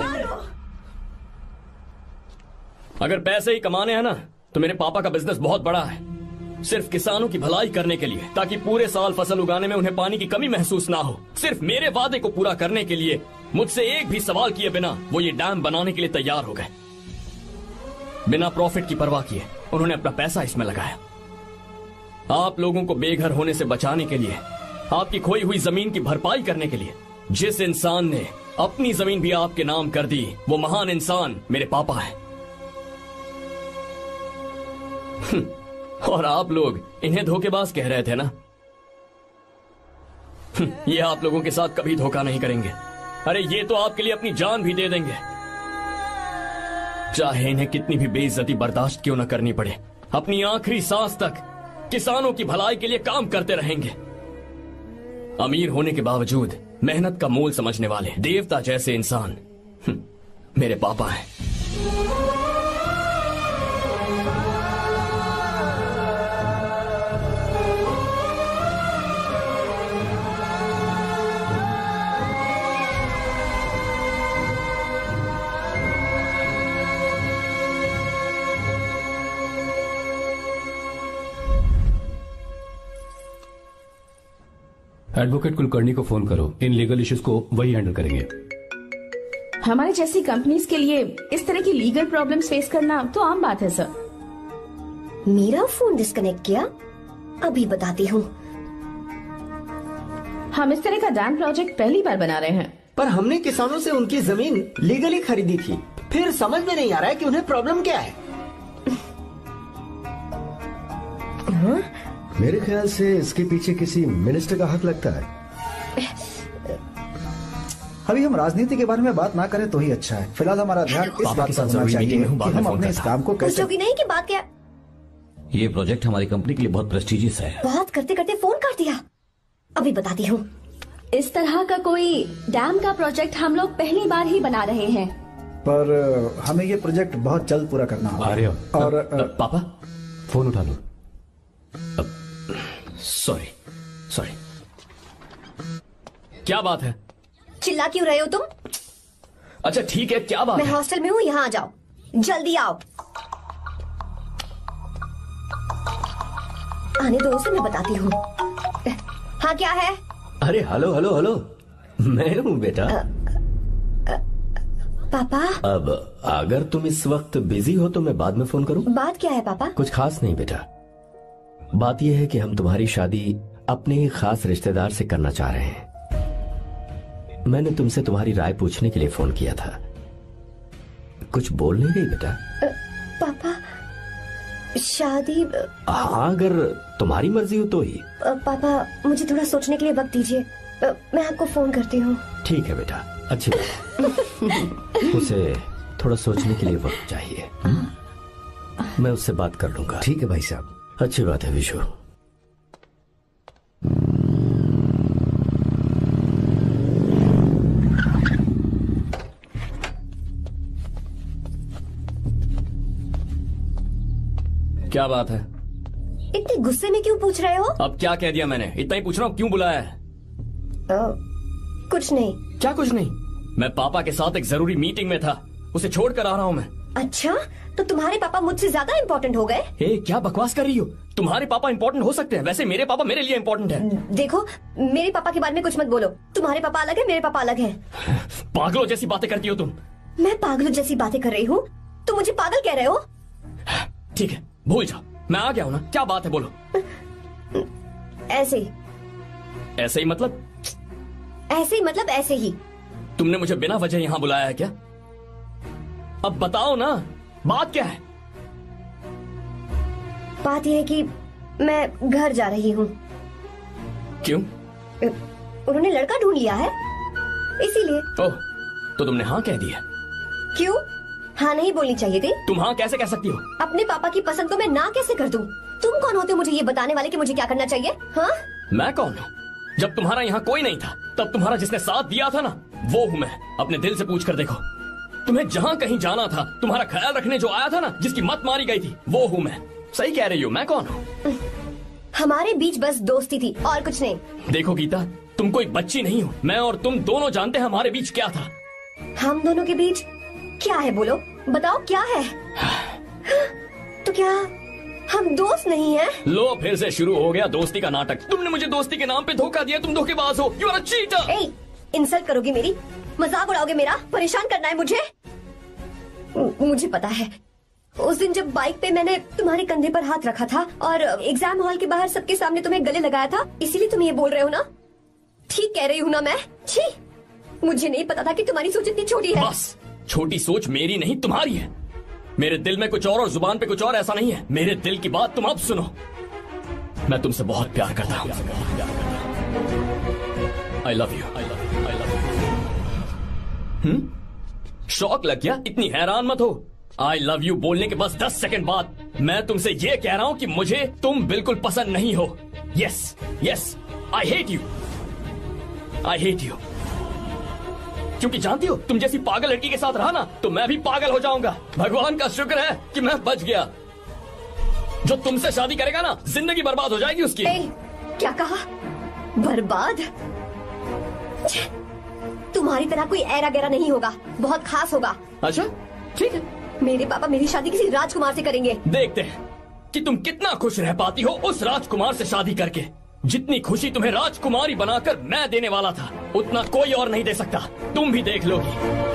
अगर पैसे ही कमाने हैं ना, तो मेरे पापा का बिजनेस बहुत बड़ा है। सिर्फ किसानों की भलाई करने के लिए, ताकि पूरे साल फसल उगाने में उन्हें पानी की कमी महसूस ना हो। सिर्फ मेरे वादे को पूरा करने के लिए मुझसे एक भी सवाल किए बिना वो ये डैम बनाने के लिए तैयार हो गए। बिना प्रॉफिट की परवाह किए उन्होंने अपना पैसा इसमें लगाया। आप लोगों को बेघर होने से बचाने के लिए, आपकी खोई हुई जमीन की भरपाई करने के लिए। जिस इंसान ने अपनी जमीन भी आपके नाम कर दी, वो महान इंसान मेरे पापा है। और आप लोग इन्हें धोखेबाज कह रहे थे ना? ये आप लोगों के साथ कभी धोखा नहीं करेंगे। अरे ये तो आपके लिए अपनी जान भी दे देंगे, चाहे इन्हें कितनी भी बेइज्जती बर्दाश्त क्यों न करनी पड़े। अपनी आखिरी सांस तक किसानों की भलाई के लिए काम करते रहेंगे। अमीर होने के बावजूद मेहनत का मोल समझने वाले देवता जैसे इंसान मेरे पापा हैं। एडवोकेट कुलकर्णी को फोन करो। इन लीगल इश्यूज को वही हैंडल करेंगे। हमारे जैसी कंपनीज के लिए इस तरह की लीगल प्रॉब्लम्स फेस करना तो आम बात है सर। मेरा फोन डिस्कनेक्ट किया? अभी बताती हूँ। हम इस तरह का डैम प्रोजेक्ट पहली बार बना रहे हैं। पर हमने किसानों से उनकी जमीन लीगली खरीदी थी। फिर समझ में नहीं आ रहा है कि उन्हें प्रॉब्लम क्या है। हाँ? मेरे ख्याल से इसके पीछे किसी मिनिस्टर का हक लगता है। अभी हम राजनीति के बारे में बात ना करें तो ही अच्छा है। फिलहाल हमारा ध्यान इस बात पर होना चाहिए कि हम अपने इस काम को कैसे। पूछोगी नहीं कि बात क्या? ये प्रोजेक्ट हमारी कंपनी के लिए बहुत प्रेस्टिजियस है। बात करते करते फोन काट दिया। अभी बताती हूँ। इस तरह का कोई डैम का प्रोजेक्ट हम लोग पहली बार ही बना रहे हैं, पर हमें ये प्रोजेक्ट बहुत जल्द पूरा करना होगा। आर्य, और पापा फोन उठा लो। Sorry sorry. क्या बात है? चिल्ला क्यों रहे हो तुम? अच्छा ठीक है, क्या बात मैं है? हॉस्टल में हूँ, यहाँ आ जाओ, जल्दी आओ। आने दो उसे, मैं बताती हूँ। हाँ क्या है? अरे हेलो हेलो हेलो, मैं हूँ बेटा। आ, आ, पापा। अब अगर तुम इस वक्त बिजी हो तो मैं बाद में फोन करूँ? बात क्या है पापा? कुछ खास नहीं बेटा, बात यह है कि हम तुम्हारी शादी अपने ही खास रिश्तेदार से करना चाह रहे हैं। मैंने तुमसे तुम्हारी राय पूछने के लिए फोन किया था। कुछ बोल नहीं रही बेटा? आ, पापा शादी। हाँ अगर तुम्हारी मर्जी हो तो ही। आ, पापा मुझे थोड़ा सोचने के लिए वक्त दीजिए, मैं आपको फोन करती हूँ। ठीक है बेटा, अच्छी बात। उसे थोड़ा सोचने के लिए वक्त चाहिए। मैं उससे बात कर लूंगा। ठीक है भाई साहब। अच्छी बात है विशु। क्या बात है? इतने गुस्से में क्यों पूछ रहे हो? अब क्या कह दिया मैंने? इतना ही पूछ रहा हूँ, क्यों बुलाया है? आ, कुछ नहीं। क्या कुछ नहीं? मैं पापा के साथ एक जरूरी मीटिंग में था, उसे छोड़ कर आ रहा हूँ मैं। अच्छा, तो तुम्हारे पापा मुझसे ज्यादा इम्पोर्टेंट हो गए? ए, क्या बकवास कर रही हो? तुम्हारे पापा इम्पोर्टेंट हो सकते हैं, वैसे मेरे पापा मेरे लिए इम्पोर्टेंट है। देखो, मेरे पापा के बारे में कुछ मत बोलो। तुम्हारे पापा अलग है, मेरे पापा अलग है। पागलों जैसी बातें करती हो तुम। मैं पागलों जैसी बातें कर रही हूँ? तुम मुझे पागल कह रहे हो? ठीक है, भूल जाओ, मैं आ गया हूँ ना। क्या बात है, बोलो। ऐसे ही। ऐसे ही मतलब? ऐसे ही मतलब ऐसे ही। तुमने मुझे बिना वजह यहाँ बुलाया है क्या? अब बताओ ना, बात क्या है? बात यह है कि मैं घर जा रही हूँ। क्यों? उन्होंने लड़का ढूंढ लिया है, इसीलिए। ओह, तो तुमने हाँ कह दिया? क्यों? हाँ नहीं बोलनी चाहिए थी? तुम हाँ कैसे कह सकती हो? अपने पापा की पसंद को मैं ना कैसे कर दूं? तुम कौन होते हो मुझे ये बताने वाले कि मुझे क्या करना चाहिए? हाँ? मैं कौन हूँ? जब तुम्हारा यहाँ कोई नहीं था, तब तुम्हारा जिसने साथ दिया था ना, वो हूँ मैं। अपने दिल से पूछ कर देखो। तुम्हें जहाँ कहीं जाना था, तुम्हारा ख्याल रखने जो आया था ना, जिसकी मत मारी गई थी, वो हूँ मैं। सही कह रही हो, मैं कौन हूँ? हमारे बीच बस दोस्ती थी और कुछ नहीं। देखो गीता, तुम कोई बच्ची नहीं हो। मैं और तुम दोनों जानते हैं हमारे बीच क्या था। हम दोनों के बीच क्या है? बोलो, बताओ क्या है? तो क्या हम दोस्त नहीं हैं? लो, फिर से शुरू हो गया दोस्ती का नाटक। तुमने मुझे दोस्ती के नाम पे धोखा दिया। तुम धोखेबाज हो। You are a cheater. ए, इंसल्ट करोगी मेरी? मजाक उड़ाओगे मेरा? परेशान करना है मुझे? मुझे पता है, उस दिन जब बाइक पे मैंने तुम्हारे कंधे पर हाथ रखा था और एग्जाम हॉल के बाहर सबके सामने तुम्हें गले लगाया था, इसीलिए तुम ये बोल रहे हो ना? ठीक कह रही हूँ ना मैं? छी, मुझे नहीं पता था कि तुम्हारी सोच इतनी छोटी है। बस, छोटी सोच मेरी नहीं तुम्हारी है। मेरे दिल में कुछ और और जुबान पे कुछ और, ऐसा नहीं है। मेरे दिल की बात तुम अब सुनो। मैं तुमसे बहुत प्यार करता हूँ। I love you, I love you, I love you. Hmm? Shock लग गया? इतनी हैरान मत हो। आई लव यू बोलने के बस दस सेकंड बाद मैं तुमसे ये कह रहा हूँ कि मुझे तुम बिल्कुल पसंद नहीं हो। Yes yes, I hate you, I hate you. क्योंकि जानती हो, तुम जैसी पागल लड़की के साथ रहा ना, तो मैं भी पागल हो जाऊंगा। भगवान का शुक्र है कि मैं बच गया। जो तुमसे शादी करेगा ना, जिंदगी बर्बाद हो जाएगी उसकी। ए, क्या कहा? बर्बाद? तुम्हारी तरह कोई ऐरा गैरा नहीं होगा, बहुत खास होगा। अच्छा, ठीक है। मेरे पापा मेरी शादी किसी राजकुमार से करेंगे। देखते हैं कि तुम कितना खुश रह पाती हो उस राजकुमार से शादी करके। जितनी खुशी तुम्हें राजकुमारी बनाकर मैं देने वाला था, उतना कोई और नहीं दे सकता। तुम भी देख लोगी।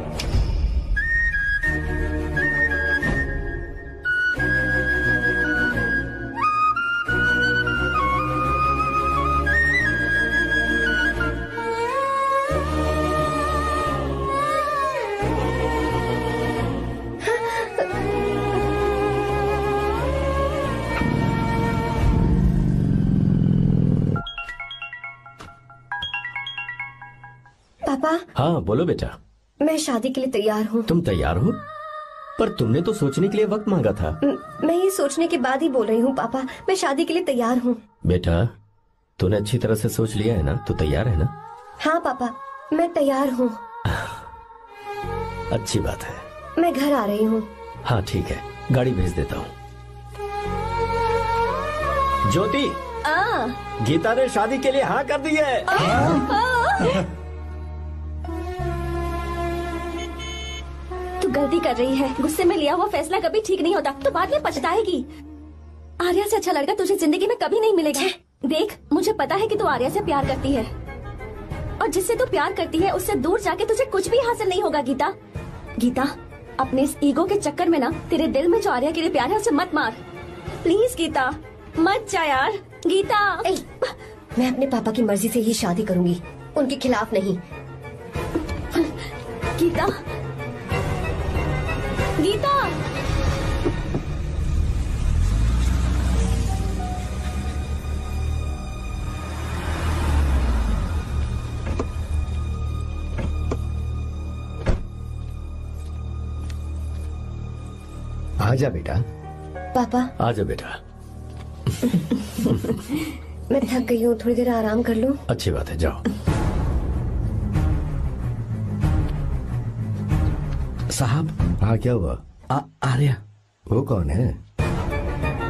पापा। हाँ बोलो बेटा। मैं शादी के लिए तैयार हूँ। तुम तैयार हो? पर तुमने तो सोचने के लिए वक्त मांगा था। म- मैं ये सोचने के बाद ही बोल रही हूँ पापा, मैं शादी के लिए तैयार हूँ। बेटा, तूने अच्छी तरह से सोच लिया है ना? तू तैयार है ना? हाँ पापा, मैं तैयार हूँ। अच्छी बात है। मैं घर आ रही हूँ। हाँ ठीक है, गाड़ी भेज देता हूँ। ज्योति, गीता ने शादी के लिए हाँ कर दी है। तू गलती कर रही है। गुस्से में लिया हुआ फैसला कभी ठीक नहीं होता, तो बाद में पछताएगी। आर्या से अच्छा लड़का तुझे जिंदगी में कभी नहीं मिलेगा। देख, मुझे पता है कि तू आर्या से प्यार करती है, और जिससे तू प्यार करती है उससे दूर जाके तुझे कुछ भी हासिल नहीं होगा। गीता, गीता, अपने इस ईगो के चक्कर में ना तेरे दिल में जो आर्या के लिए प्यार है उसे मत मार। प्लीज गीता, मत जा यार। गीता, ए, मैं अपने पापा की मर्जी से ही शादी करूंगी, उनके खिलाफ नहीं। गीता, गीता, आजा बेटा। पापा। आजा बेटा। मैं थक गई हूँ, थोड़ी देर आराम कर लूँ। अच्छी बात है, जाओ। साहब। हाँ क्या हुआ? आ, आर्या। वो कौन है?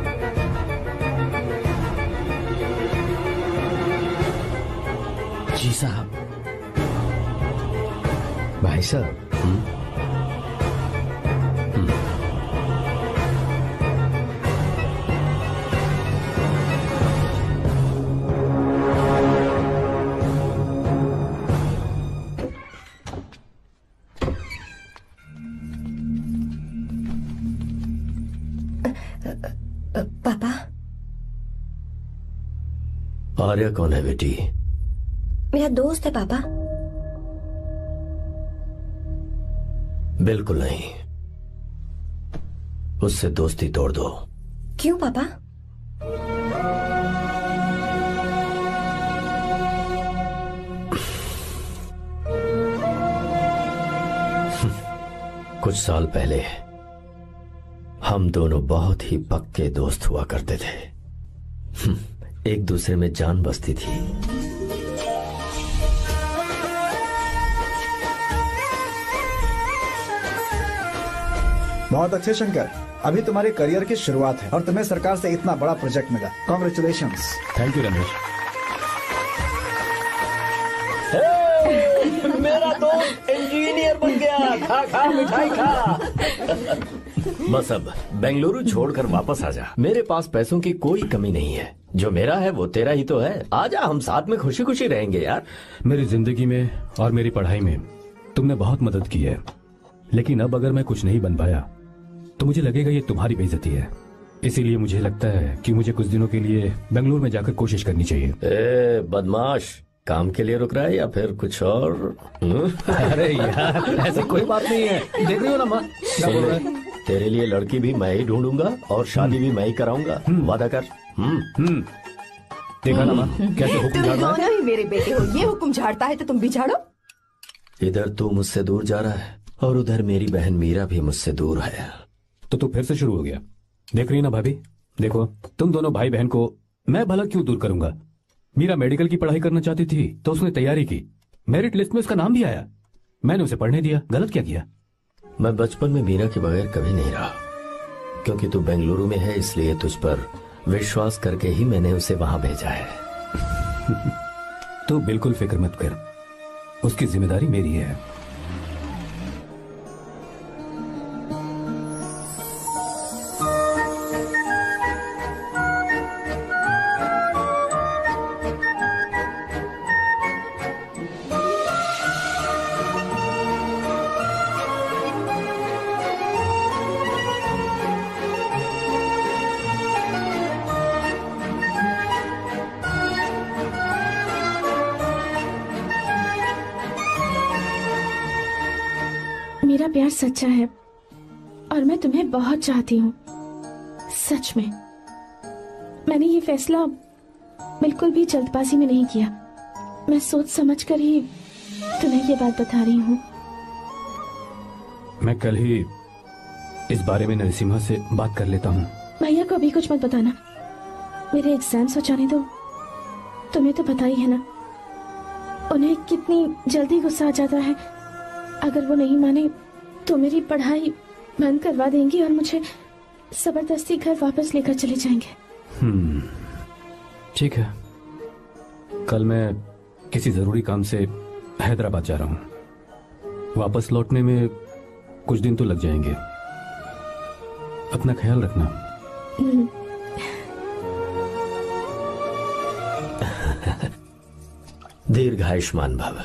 जी साहब। भाई साहब, पापा। आर्या कौन है बेटी? मेरा दोस्त है पापा। बिल्कुल नहीं, उससे दोस्ती तोड़ दो। क्यों पापा? कुछ साल पहले हम दोनों बहुत ही पक्के दोस्त हुआ करते थे। एक दूसरे में जान बसती थी। बहुत अच्छे शंकर, अभी तुम्हारे करियर की शुरुआत है और तुम्हें सरकार से इतना बड़ा प्रोजेक्ट मिला। कॉन्ग्रेचुलेशंस। Thank you Ramesh. मेरा दोस्त इंजीनियर बन गया। खा खा मिठाई खा। बस अब बेंगलुरु छोड़कर वापस आ जा। मेरे पास पैसों की कोई कमी नहीं है। जो मेरा है वो तेरा ही तो है। आजा, हम साथ में खुशी खुशी रहेंगे यार। मेरी जिंदगी में और मेरी पढ़ाई में तुमने बहुत मदद की है, लेकिन अब अगर मैं कुछ नहीं बन पाया तो मुझे लगेगा ये तुम्हारी बेइज्जती है। इसीलिए मुझे लगता है कि मुझे कुछ दिनों के लिए बेंगलुरु में जाकर कोशिश करनी चाहिए। ए बदमाश, काम के लिए रुक रहा है या फिर कुछ और? अरे यार, ऐसी कोई बात नहीं है। देख रही हो ना माँ, क्या बोल रहा है? तेरे लिए लड़की भी मैं ही ढूंढूंगा और शादी भी मैं ही कराऊंगा। वादा कर। हम्म देखा ना माँ, कैसे हुक्म तुम झाड़ रहा है? दोनों ही मेरे बेटे हो। ये हुक्म झाड़ता है तो तुम भी झाड़ो। इधर तू मुझसे दूर जा रहा है और उधर मेरी बहन मीरा भी मुझसे दूर है। तो तू फिर से शुरू हो गया। देख रही ना भाभी, देखो तुम दोनों भाई बहन को मैं भला क्यों दूर करूंगा। मीरा मेडिकल की पढ़ाई करना चाहती थी तो उसने तैयारी की, मेरिट लिस्ट में उसका नाम भी आया, मैंने उसे पढ़ने दिया। गलत क्या किया? मैं बचपन में मीरा के बगैर कभी नहीं रहा, क्योंकि तू बेंगलुरु में है इसलिए तुझ पर विश्वास करके ही मैंने उसे वहां भेजा है। तू बिल्कुल फिक्र मत कर, उसकी जिम्मेदारी मेरी है। मेरा प्यार सच्चा है और मैं तुम्हें बहुत चाहती हूँ, सच में। मैंने ये फैसला बिल्कुल भी जल्दबाजी में नहीं किया। मैं सोच समझकर ही तुम्हें ये बात बता रही हूँ। मैं कल ही इस बारे में नरसिम्हा से बात कर लेता हूँ। भैया को अभी कुछ मत बताना, मेरे एग्जाम्स हो जाने दो। तुम्हें तो पता ही है ना उन्हें कितनी जल्दी गुस्सा आ जाता है। अगर वो नहीं माने तो मेरी पढ़ाई बंद करवा देंगी और मुझे जबरदस्ती घर वापस लेकर चले जाएंगे। हम्म, ठीक है। कल मैं किसी जरूरी काम से हैदराबाद जा रहा हूँ। वापस लौटने में कुछ दिन तो लग जाएंगे। अपना ख्याल रखना। दीर्घायुष्मान भव।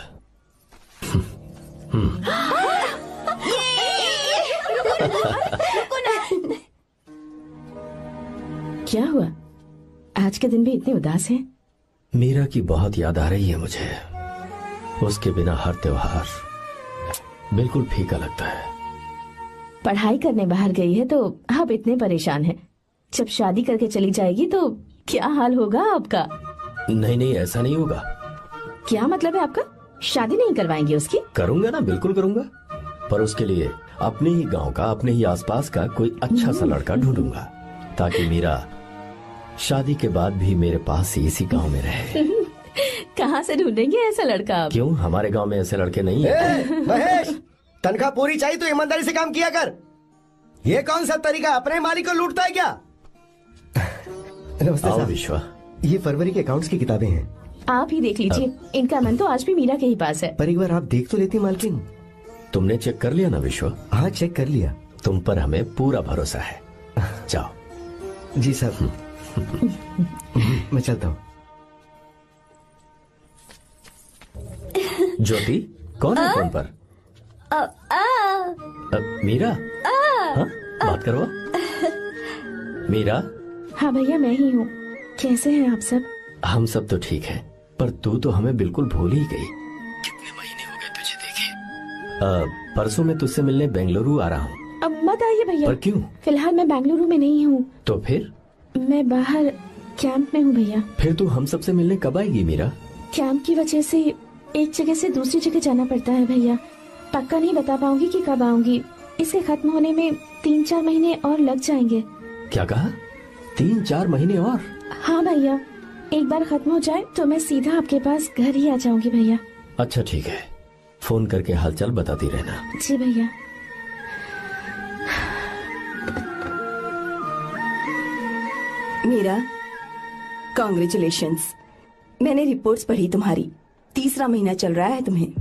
क्या हुआ, आज के दिन भी इतने उदास हैं? मीरा की बहुत याद आ रही है मुझे। उसके बिना हर त्योहार बिल्कुल फीका लगता है। पढ़ाई करने बाहर गई है तो अब इतने परेशान है। जब शादी करके चली जाएगी तो क्या हाल होगा आपका? नहीं नहीं, ऐसा नहीं होगा। क्या मतलब है आपका? शादी नहीं करवाएंगे उसकी? करूंगा ना, बिल्कुल करूंगा, पर उसके लिए अपने ही गांव का, अपने ही आसपास का कोई अच्छा सा लड़का ढूंढूंगा ताकि मीरा शादी के बाद भी मेरे पास ही इसी गांव में रहे। कहाँ से ढूंढेंगे ऐसा लड़का आप? क्यों, हमारे गांव में ऐसे लड़के नहीं है? महेश, तनख्वाह पूरी चाहिए तो ईमानदारी से काम किया कर। ये कौन सा तरीका, अपने मालिक को लूटता है क्या? नमस्ते आओ साहब। विश्वा। ये फरवरी के अकाउंट्स की किताबें हैं। आप ही देख लीजिए, इनका मन तो आज भी मीरा के ही पास है। पर एक बार आप देख तो लेती मालकिन। तुमने चेक कर लिया ना विश्वा? हाँ चेक कर लिया। तुम पर हमें पूरा भरोसा है। जाओ। जी साहब। मैं चलता हूँ। ज्योति कौन है फोन पर? आ, आ, अ, मीरा? हाँ, बात करो। मीरा? हाँ भैया मैं ही हूँ। कैसे हैं आप सब? हम सब तो ठीक है, पर तू तो हमें बिल्कुल भूल ही गई। कितने महीने हो गए तुझे देखे। परसों मैं तुझसे मिलने बेंगलुरु आ रहा हूँ। अब मत आइए भैया। पर क्यों? फिलहाल मैं बेंगलुरु में नहीं हूँ। तो फिर? मैं बाहर कैंप में हूँ भैया। फिर तू हम सबसे मिलने कब आएगी मीरा? कैंप की वजह से एक जगह से दूसरी जगह जाना पड़ता है भैया। पक्का नहीं बता पाऊंगी कि कब आऊंगी। इसके खत्म होने में तीन चार महीने और लग जाएंगे। क्या कहा? तीन चार महीने और? हाँ भैया, एक बार खत्म हो जाए तो मैं सीधा आपके पास घर ही आ जाऊंगी भैया। अच्छा ठीक है, फोन करके हालचाल बताती रहना। जी भैया। मीरा, कॉन्ग्रेचुलेशंस। मैंने रिपोर्ट्स पढ़ी तुम्हारी। तीसरा महीना चल रहा है तुम्हें।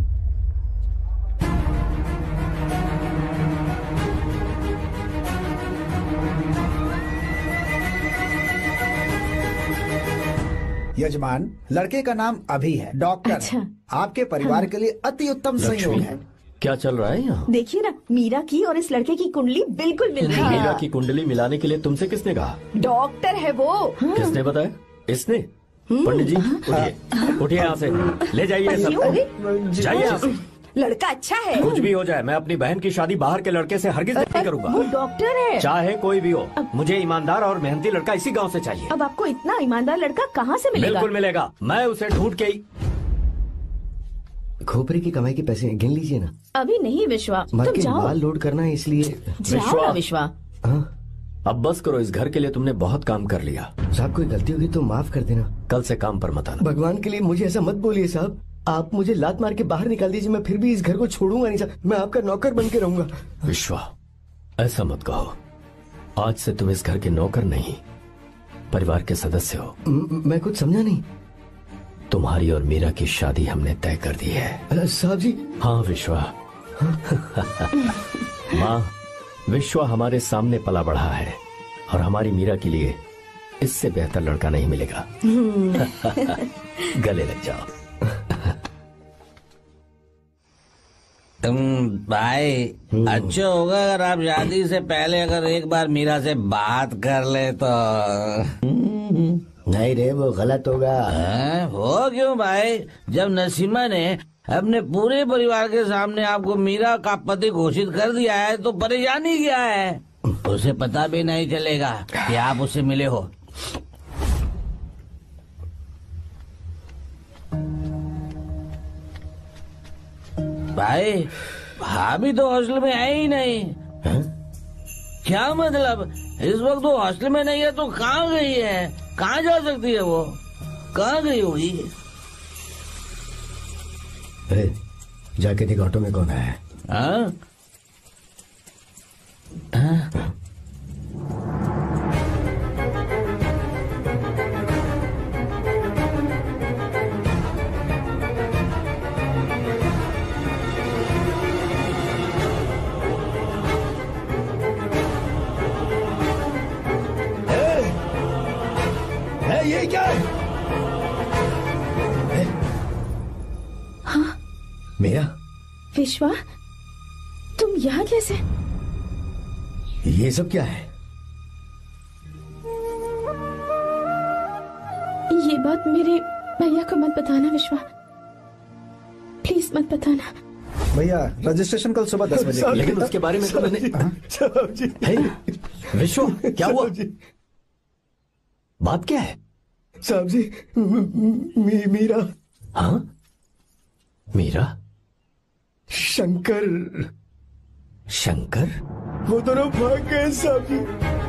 यजमान, लड़के का नाम अभी है, डॉक्टर। अच्छा। आपके परिवार के लिए अति उत्तम संयोग है। क्या चल रहा है यहाँ? देखिए ना, मीरा की और इस लड़के की कुंडली बिल्कुल मिल रही है। मीरा की कुंडली मिलाने के लिए तुमसे किसने कहा? डॉक्टर है वो। किसने बताया? इसने? पंडित जी उठिए, उठिए यहाँ से, ले जाइए सबको, जाइए यहाँ से। लड़का अच्छा है। कुछ भी हो जाए, मैं अपनी बहन की शादी बाहर के लड़के से हरगिज नहीं करूंगा। वो डॉक्टर है। चाहे कोई भी हो, मुझे ईमानदार और मेहनती लड़का इसी गांव से चाहिए। अब आपको इतना ईमानदार लड़का कहाँ से मिलेगा? बिल्कुल मिलेगा, मैं उसे ढूंढ के ही। खोपरे की कमाई के पैसे गिन लीजिए ना। अभी नहीं विश्वा, तुम मालकिन जाओ। माल लोड करना है इसलिए। जाओ ना विश्वा। हाँ? अब बस करो, इस घर के लिए तुमने बहुत काम कर लिया। साहब कोई गलती होगी तो माफ कर देना। कल से काम पर मत आना। भगवान के लिए मुझे ऐसा मत बोलिए साहब। आप मुझे लात मार के बाहर निकाल दीजिए, मैं फिर भी इस घर को छोड़ूंगा नहीं साहब। मैं आपका नौकर बन के रहूंगा। विश्वा, ऐसा मत कहो। आज से तुम इस घर के नौकर नहीं, परिवार के सदस्य हो। म- मैं कुछ समझा नहीं। तुम्हारी और मीरा की शादी हमने तय कर दी है। साहब जी। हाँ विश्वा। माँ, विश्वा हमारे सामने पला बढ़ा है और हमारी मीरा के लिए इससे बेहतर लड़का नहीं मिलेगा। गले लग जाओ। तुम भाई, अच्छा होगा अगर आप शादी से पहले अगर एक बार मीरा से बात कर ले तो। नहीं रे, वो गलत होगा। है? वो क्यों भाई? जब नसीमा ने अपने पूरे परिवार के सामने आपको मीरा का पति घोषित कर दिया है तो परेशानी क्या है? उसे पता भी नहीं चलेगा कि आप उससे मिले हो। भाई, भाभी तो हॉस्टल में है ही नहीं। है? क्या मतलब? इस वक्त वो हॉस्टल में नहीं है तो कहाँ गई है? कहाँ जा सकती है वो? कहाँ गई होगी? अरे जाके देख ऑटो में कौन है। हाँ? हाँ? ये क्या है? हाँ? मेरा विश्वा, तुम यहाँ कैसे? ये सब क्या है? ये बात मेरे भैया को मत बताना विश्वा, प्लीज मत बताना। भैया, रजिस्ट्रेशन कल सुबह दस बजे। लेकिन उसके बारे में तो मैंने। विश्व, क्या हुआ? बात क्या है? साहब जी, मी, मीरा। हाँ? मीरा? शंकर। शंकर? वो दोनों भाग गए साहब जी।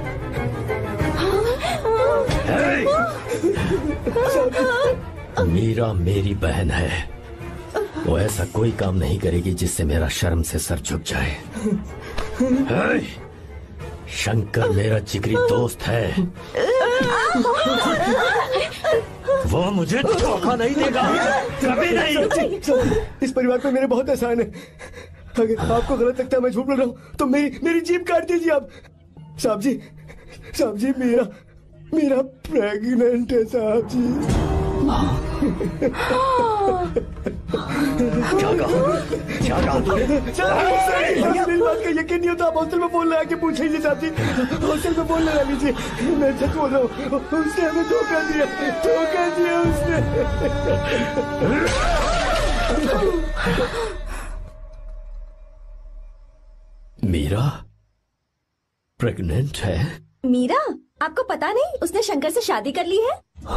मीरा मेरी बहन है, वो ऐसा कोई काम नहीं करेगी जिससे मेरा शर्म से सर झुक जाए। शंकर मेरा जिगरी दोस्त है। वो मुझे धोखा नहीं देगा, कभी नहीं। इस परिवार पे मेरे बहुत एहसान है। अगर आपको गलत लगता है मैं झूठ बोल रहा हूँ तो मेरी मेरी जीभ काट दीजिए आप। साहब जी, साहब जी, मेरा मेरा प्रेग्नेंट है साहब जी। क्या कहा? क्या कहा तूने? मेरी बात का यकीन नहीं होता, आप हॉस्टल में फोन लगा के पूछ लीजिए साहब जी। हॉस्टल में फोन लगा लीजिए, मैं सच बोल रहा हूँ। उसने हमें धोखा दिया, धोखा दिया उसने। मीरा प्रेग्नेंट है? मीरा, आपको पता नहीं उसने शंकर से शादी कर ली है?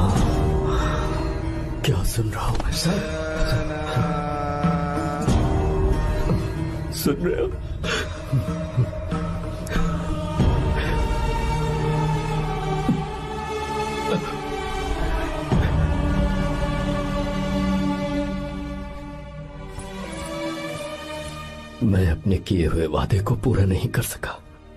क्या सुन रहा हूँ मैं सर? सुन रहे हो? मैं अपने किए हुए वादे को पूरा नहीं कर सका,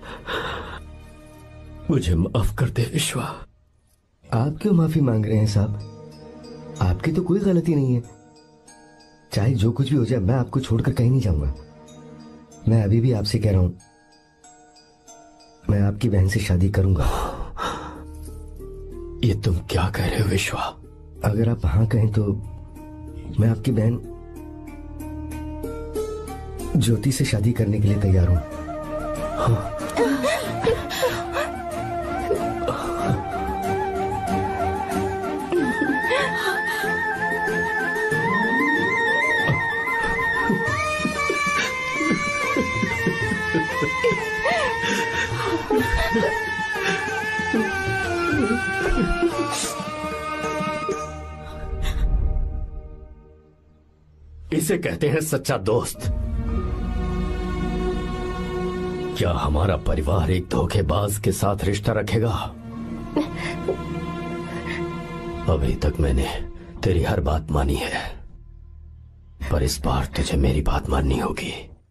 मुझे माफ कर दे विश्वा। आप क्यों माफी मांग रहे हैं साहब? आपकी तो कोई गलती नहीं है। चाहे जो कुछ भी हो जाए, मैं आपको छोड़कर कहीं नहीं जाऊंगा। मैं अभी भी आपसे कह रहा हूं, मैं आपकी बहन से शादी करूंगा। ये तुम क्या कह रहे हो विश्वा? अगर आप हाँ कहें तो मैं आपकी बहन ज्योति से शादी करने के लिए तैयार हूं। हाँ। इसे कहते हैं सच्चा दोस्त। क्या हमारा परिवार एक धोखेबाज के साथ रिश्ता रखेगा? अभी तक मैंने तेरी हर बात मानी है, पर इस बार तुझे मेरी बात माननी होगी।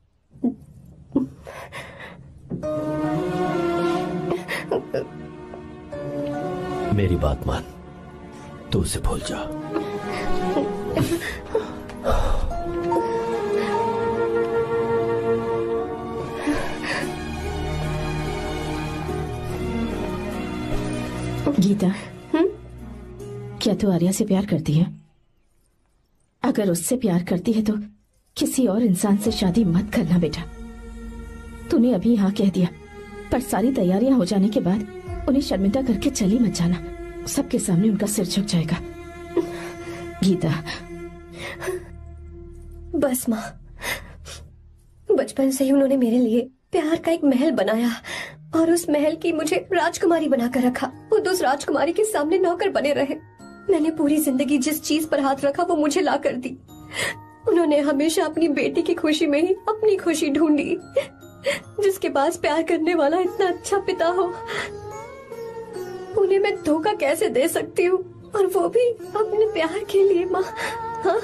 मेरी बात मान, तू उसे भूल जा। गीता, हुँ? क्या तू आर्या से प्यार करती है? अगर उससे प्यार करती है तो किसी और इंसान से शादी मत करना बेटा। तूने अभी हाँ कह दिया, पर सारी तैयारियां हो जाने के बाद उन्हें शर्मिंदा करके चली मत जाना। सबके सामने उनका सिर झुक जाएगा। गीता। बस माँ, बचपन से ही उन्होंने मेरे लिए प्यार का एक महल बनाया और उस महल की मुझे राजकुमारी बनाकर रखा। वो उस राजकुमारी के सामने नौकर बने रहे। मैंने पूरी जिंदगी जिस चीज पर हाथ रखा वो मुझे ला कर दी। उन्होंने हमेशा अपनी बेटी की खुशी में ही अपनी खुशी ढूंढी। जिसके पास प्यार करने वाला इतना अच्छा पिता हो, उन्हें मैं धोखा कैसे दे सकती हूँ, और वो भी अपने प्यार के लिए। माँ, हाँ,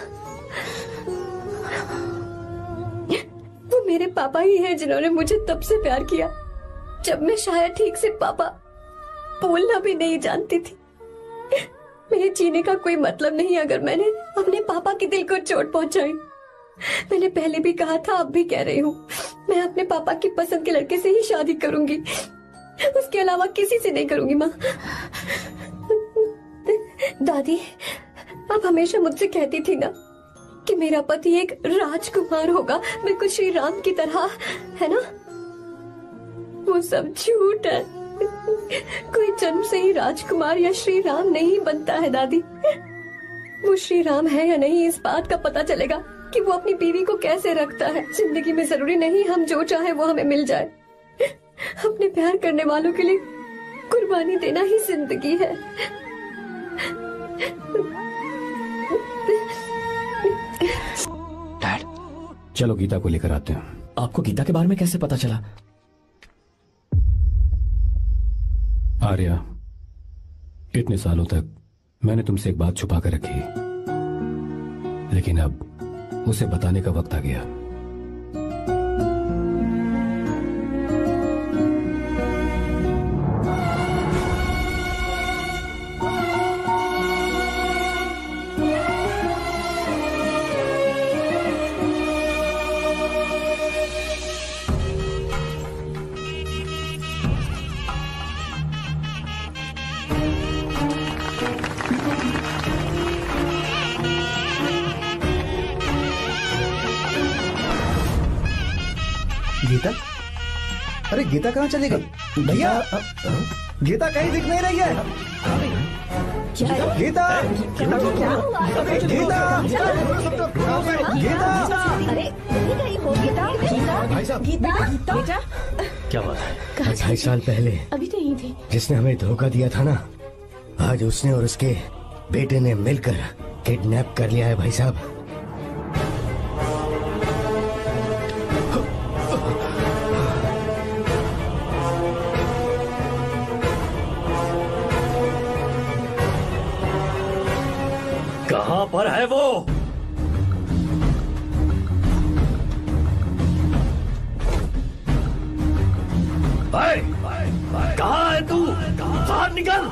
वो मेरे पापा ही हैं जिन्होंने मुझे तब से प्यार किया जब मैं शायद ठीक से पापा बोलना भी नहीं जानती थी। मेरे जीने का कोई मतलब नहीं अगर मैंने अपने पापा के दिल को चोट पहुंचाई। मैंने पहले भी कहा था, अब भी कह रही हूँ, मैं अपने पापा की पसंद के लड़के से ही शादी करूंगी, उसके अलावा किसी से नहीं करूंगी। माँ, दादी आप हमेशा मुझसे कहती थी ना कि मेरा पति एक राजकुमार होगा, बिल्कुल श्री राम की तरह, है ना? वो सब झूठ है। कोई जन्म से ही राजकुमार या श्री राम नहीं बनता है दादी। वो श्री राम है या नहीं, इस बात का पता चलेगा कि वो अपनी बीवी को कैसे रखता है। जिंदगी में जरूरी नहीं हम जो चाहे वो हमें मिल जाए। अपने प्यार करने वालों के लिए कुर्बानी देना ही जिंदगी है। डैड, चलो गीता को लेकर आते हैं। आपको गीता के बारे में कैसे पता चला? आर्या, इतने सालों तक मैंने तुमसे एक बात छुपा कर रखी, लेकिन अब उसे बताने का वक्त आ गया। गीता? अरे गीता कहाँ चली गई? भैया गीता कहीं दिख नहीं रही है। गीता गीता गीता अरे नहीं गई हो गीता? भाई साहब, गीता बेटा क्या बात है? ढाई साल पहले अभी तो यही थी। जिसने हमें धोखा दिया था ना, आज उसने और उसके बेटे ने मिलकर किडनैप कर लिया है भाई साहब। कहाँ पर है वो? कहाँ है तू? बाहर निकल!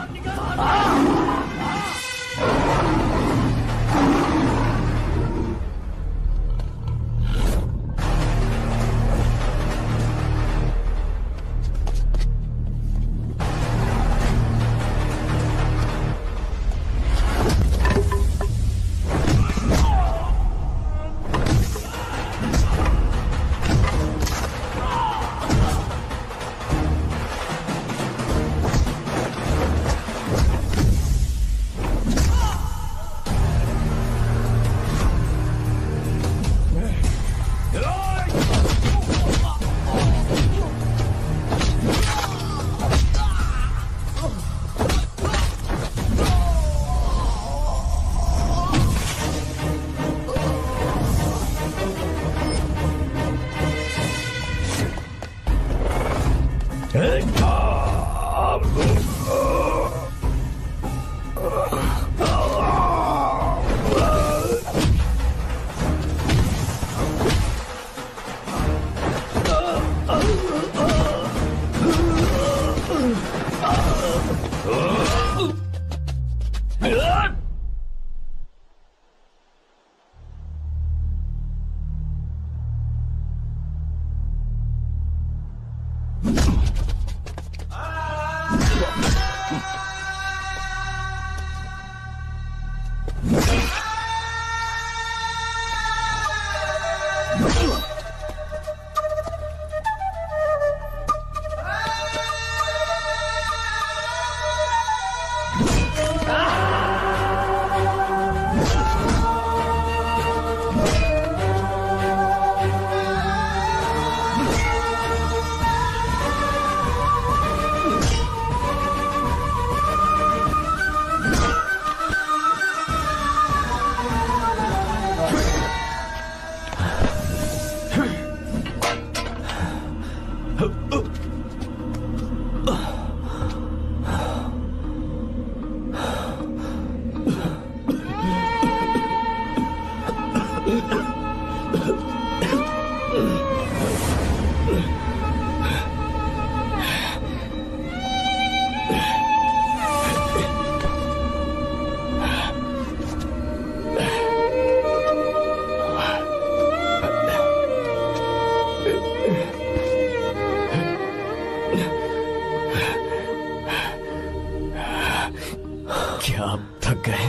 क्या आप थक गए?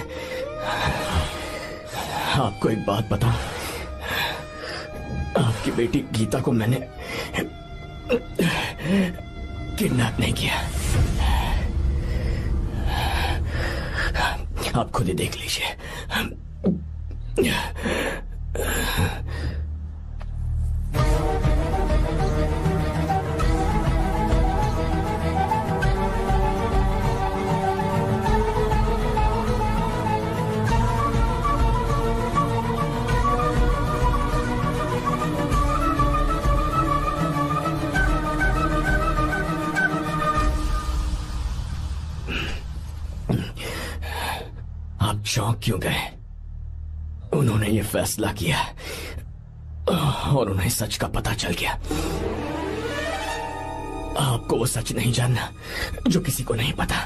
आपको एक बात बताऊं, आपकी बेटी गीता को मैंने किडनैप नहीं किया। आप खुद ही देख लीजिए। आप चौंक क्यों गए? उन्होंने ये फैसला किया और उन्हें सच का पता चल गया। आपको वो सच नहीं जानना जो किसी को नहीं पता।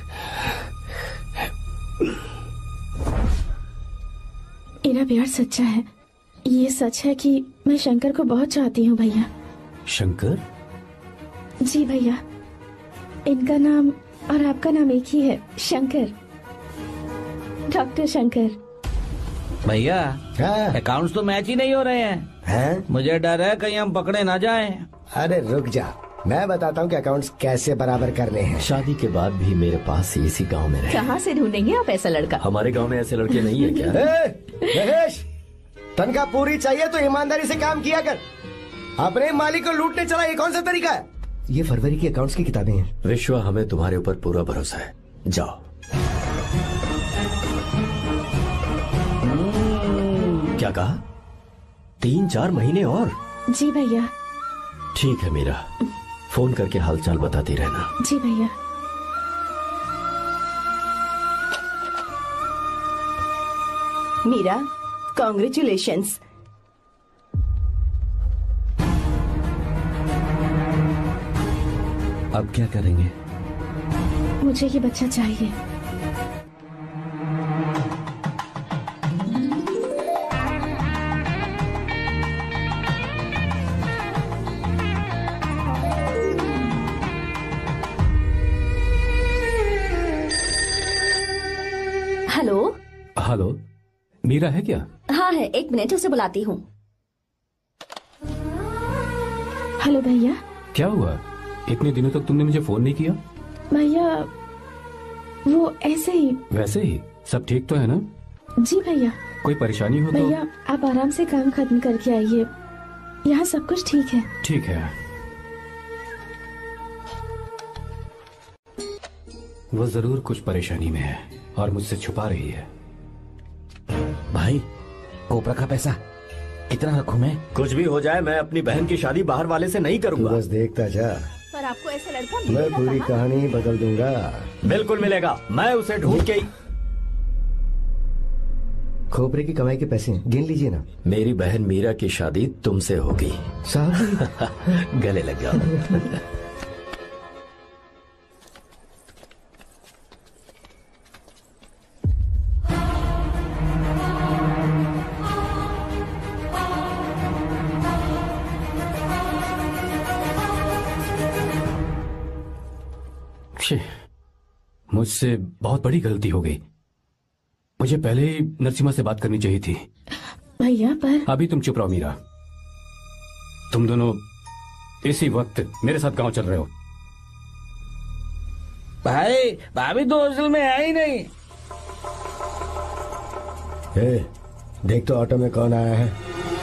मेरा प्यार सच्चा है। ये सच है कि मैं शंकर को बहुत चाहती हूँ भैया। शंकर? जी भैया, इनका नाम और आपका नाम एक ही है, शंकर, डॉक्टर शंकर। भैया अकाउंट्स तो मैच ही नहीं हो रहे हैं हैं? मुझे डर है कहीं हम पकड़े ना जाएं। अरे रुक जा, मैं बताता हूँ कि अकाउंट्स कैसे बराबर करने हैं। शादी के बाद भी मेरे पास ही इसी गांव में रहे। कहाँ से ढूंढेंगे आप ऐसा लड़का? हमारे गांव में ऐसे लड़के नहीं है क्या? महेश, तनख्वाह पूरी चाहिए तो ईमानदारी से काम किया कर। अपने मालिक को लूटने चला, ये कौन सा तरीका है? ये फरवरी की अकाउंट्स की किताबें हैं। विश्वा, हमें तुम्हारे ऊपर पूरा भरोसा है, जाओ। क्या कहा? तीन चार महीने और? जी भैया। ठीक है मीरा, फोन करके हालचाल बताती रहना। जी भैया। मीरा, कॉन्ग्रेचुलेशंस। अब क्या करेंगे? मुझे ये बच्चा चाहिए। हेलो। हेलो, मीरा है क्या? हाँ है, एक मिनट उसे बुलाती हूँ। हेलो भैया। क्या हुआ? इतने दिनों तक तुमने मुझे फोन नहीं किया? भैया वो ऐसे ही। वैसे ही? सब ठीक तो है ना? जी भैया। कोई परेशानी हो तो? भैया आप आराम से काम खत्म करके आइए, यहाँ सब कुछ ठीक है। ठीक है। वो जरूर कुछ परेशानी में है और मुझसे छुपा रही है। भाई, कोपरा का पैसा कितना रखूं मैं? कुछ भी हो जाए, मैं अपनी बहन की शादी बाहर वाले से नहीं करूंगा। बस देखता जा, पर आपको ऐसा लड़का मैं मिलेगा पूरी कहाँ? कहानी बदल दूंगा। बिल्कुल मिलेगा, मैं उसे ढूंढ के ही। खोपरे की कमाई के पैसे गिन लीजिए ना। मेरी बहन मीरा की शादी तुमसे होगी। साहब गले लग जाओ। मुझसे बहुत बड़ी गलती हो गई। मुझे पहले ही नरसिम्हा से बात करनी चाहिए थी। भैया पर अभी तुम चुप रहो मीरा। तुम दोनों इसी वक्त मेरे साथ गांव चल रहे हो। भाई, भाभी तो हॉस्टल में है ही नहीं। ए, देख तो ऑटो में कौन आया है।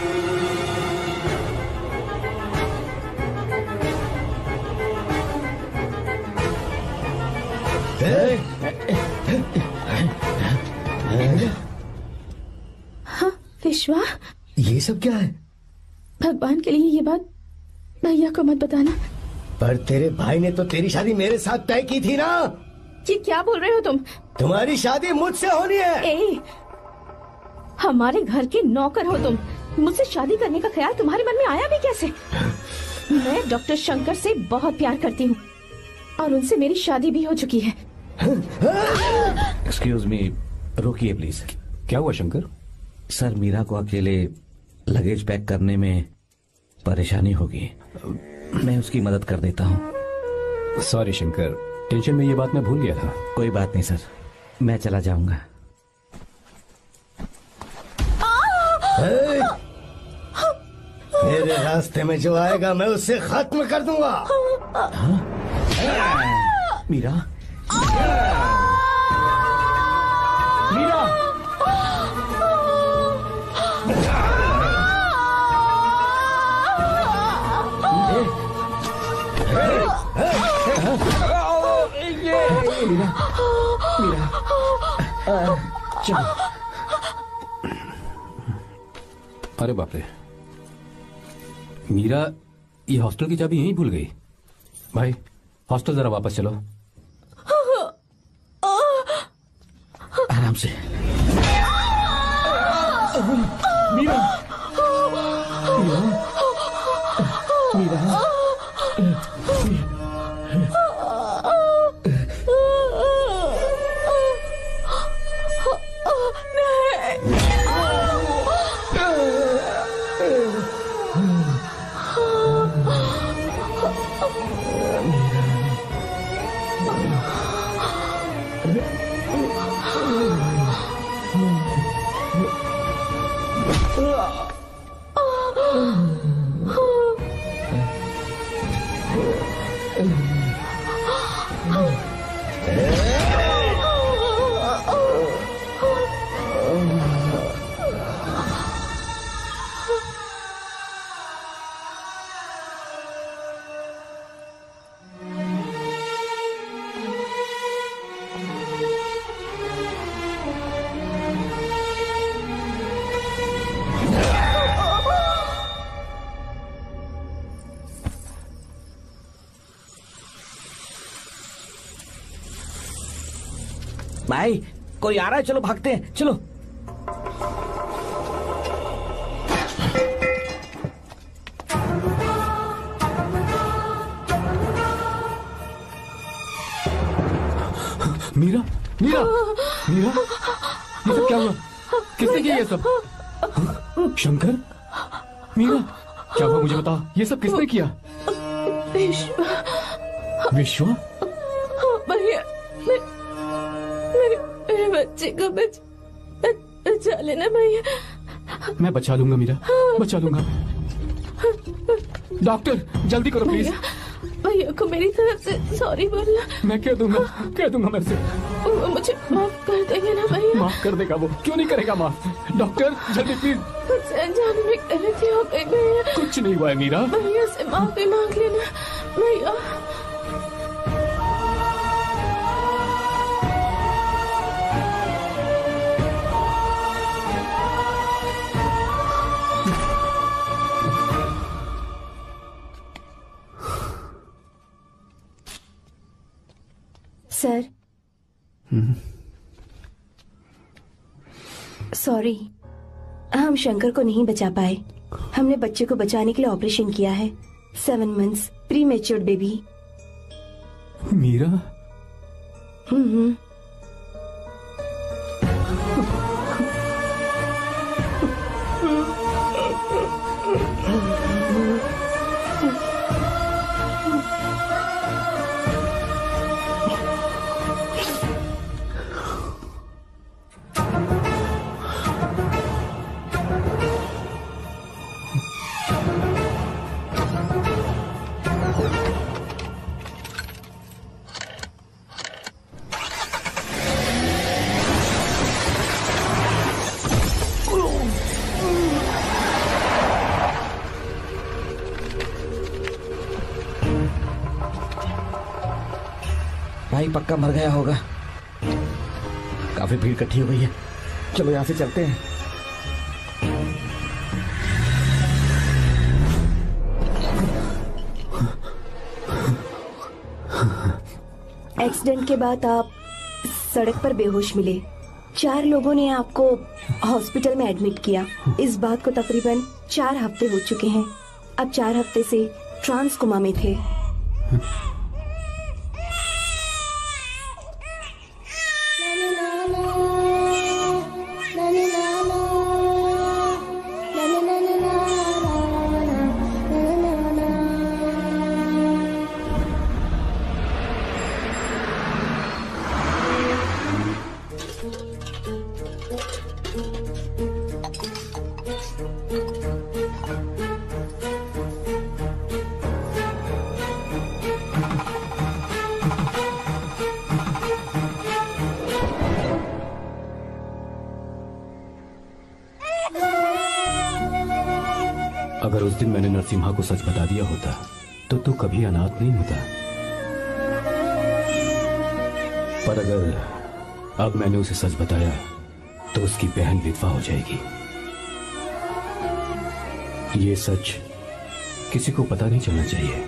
हाँ विश्वा, ये सब क्या है? भगवान के लिए ये बात भैया को मत बताना। पर तेरे भाई ने तो तेरी शादी मेरे साथ तय की थी ना। ये क्या बोल रहे हो तुम? तुम्हारी शादी मुझसे होनी है। ए, हमारे घर के नौकर हो तुम, मुझसे शादी करने का ख्याल तुम्हारे मन में आया भी कैसे? मैं डॉक्टर शंकर से बहुत प्यार करती हूँ और उनसे मेरी शादी भी हो चुकी है। एक्सक्यूज मी, रोकिए प्लीज। क्या हुआ शंकर? सर, मीरा को अकेले लगेज पैक करने में परेशानी होगी, मैं उसकी मदद कर देता हूँ। सॉरी शंकर, टेंशन में ये बात मैं भूल गया था। कोई बात नहीं सर, मैं चला जाऊंगा। मेरे रास्ते में जो आएगा मैं उससे खत्म कर दूंगा। हाँ? मीरा, मीरा, मीरा, मीरा, चलो। अरे बाप रे, मीरा ये हॉस्टल की चाबी यहीं भूल गई। भाई, हॉस्टल जरा वापस चलो। आराम से। मीरा, मीरा, मीरा। भाई कोई आ रहा है, चलो भागते हैं, चलो। मीरा, मीरा, मीरा, ये सब क्या हुआ? किसने किया ये सब? शंकर, मीरा, क्या हुआ मुझे बता, ये सब किसने किया? विश्व, विश्व? भैया, मेरे मेरे बच्चे को बच बचा लेना भैया। मैं बचा लूंगा मीरा, बचा लूंगा। डॉक्टर जल्दी करो प्लीज। भैया को मेरी तरफ से सॉरी बोलना। मैं कह दूंगा, कह दूंगा मैं से। वो मुझे माफ कर देंगे ना भैया? माफ कर देगा वो, क्यों नहीं करेगा माफ? डॉक्टर जल्दी प्लीज। कुछ अनजाने में गलती हो गई भैया। कुछ नहीं हुआ है मीरा। भैया से माफी मांग लेना भैया। सर, सॉरी, हम शंकर को नहीं बचा पाए। हमने बच्चे को बचाने के लिए ऑपरेशन किया है। Seven months pre matured baby. Meera? Hmm. भाई पक्का मर गया होगा। काफी भीड़ इकट्ठी हो गई है, चलो यहाँ से चलते हैं। एक्सीडेंट के बाद आप सड़क पर बेहोश मिले। चार लोगों ने आपको हॉस्पिटल में एडमिट किया। इस बात को तकरीबन चार हफ्ते हो चुके हैं। अब चार हफ्ते से ट्रांस कोमा में थे। अगर उस दिन मैंने नरसिम्हा को सच बता दिया होता तो तू कभी अनाथ नहीं होता। पर अगर अब मैंने उसे सच बताया तो उसकी बहन विधवा हो जाएगी। ये सच किसी को पता नहीं चलना चाहिए।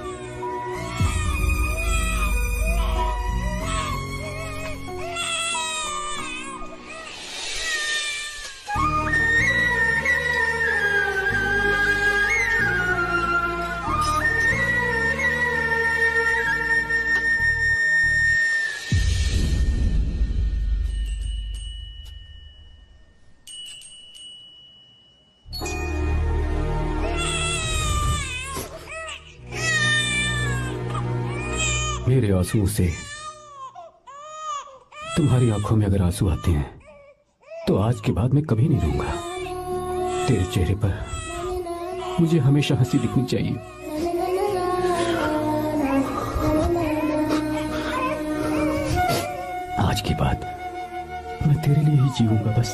मेरे आंसुओं से तुम्हारी आंखों में अगर आंसू आते हैं तो आज के बाद मैं कभी नहीं रोऊंगा। तेरे चेहरे पर मुझे हमेशा हंसी दिखनी चाहिए। आज की बात मैं तेरे लिए ही जीऊंगा बस।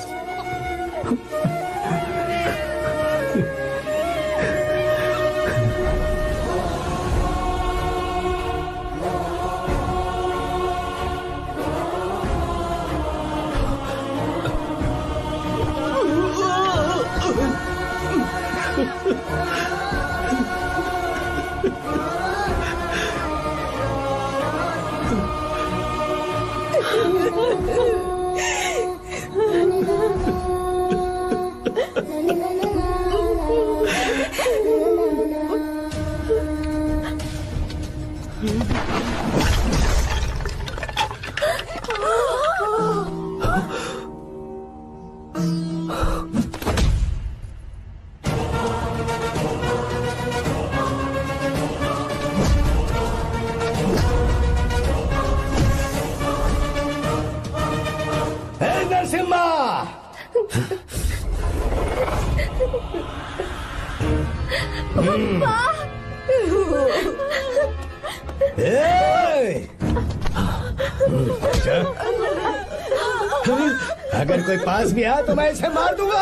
अगर कोई पास भी आया तो मैं इसे मार दूंगा।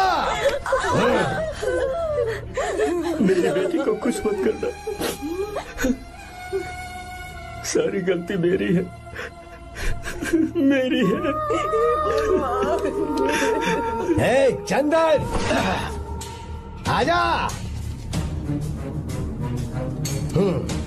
मेरी बेटी को कुछ मत करना, सारी गलती मेरी है, मेरी है। हे चंदन, आजा। हम्म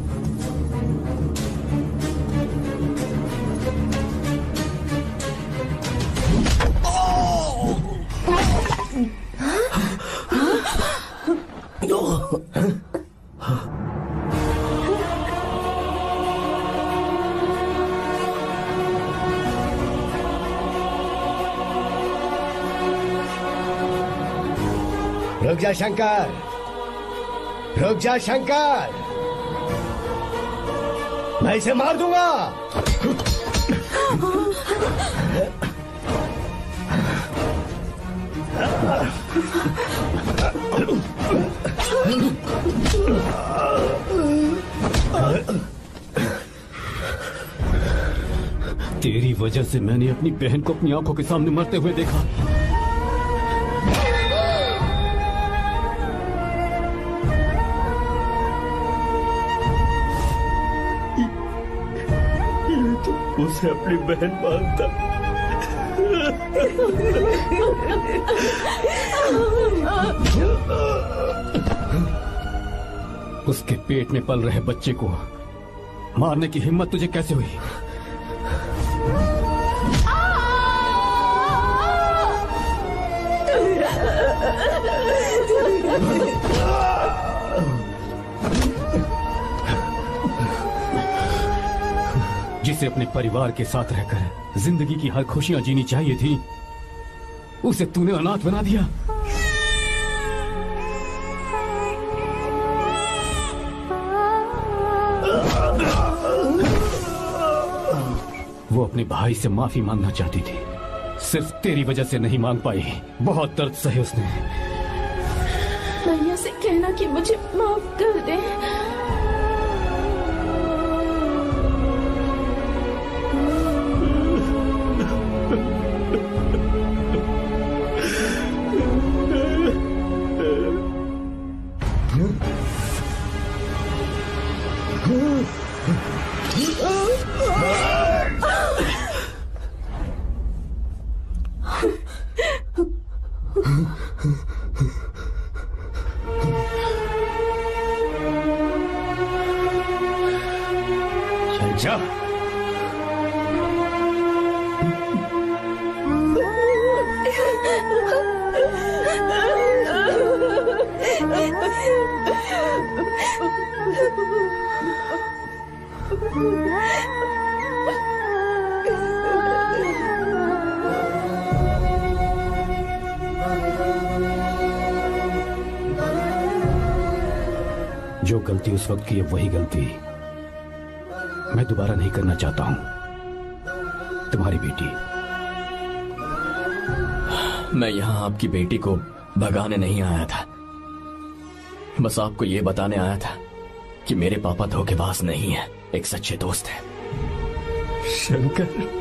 रुक जा शंकर, रुक जा शंकर, मैं इसे मार दूंगा। तेरी वजह से मैंने अपनी बहन को अपनी आंखों के सामने मरते हुए देखा। उसे अपनी बहन मानता। उसके पेट में पल रहे बच्चे को मारने की हिम्मत तुझे कैसे हुई? जिसे अपने परिवार के साथ रहकर जिंदगी की हर खुशियां जीनी चाहिए थी, उसे तूने अनाथ बना दिया। वो अपने भाई से माफी मांगना चाहती थी, सिर्फ तेरी वजह से नहीं मांग पाई। बहुत दर्द सहे उसने। भैया से कहना कि मुझे माफ कर दे। जा। जो गलती उस वक्त की है वही गलती मैं दोबारा नहीं करना चाहता हूं। तुम्हारी बेटी। मैं यहाँ आपकी बेटी को भगाने नहीं आया था, बस आपको ये बताने आया था कि मेरे पापा धोखेबाज नहीं है, एक सच्चे दोस्त है। शंकर,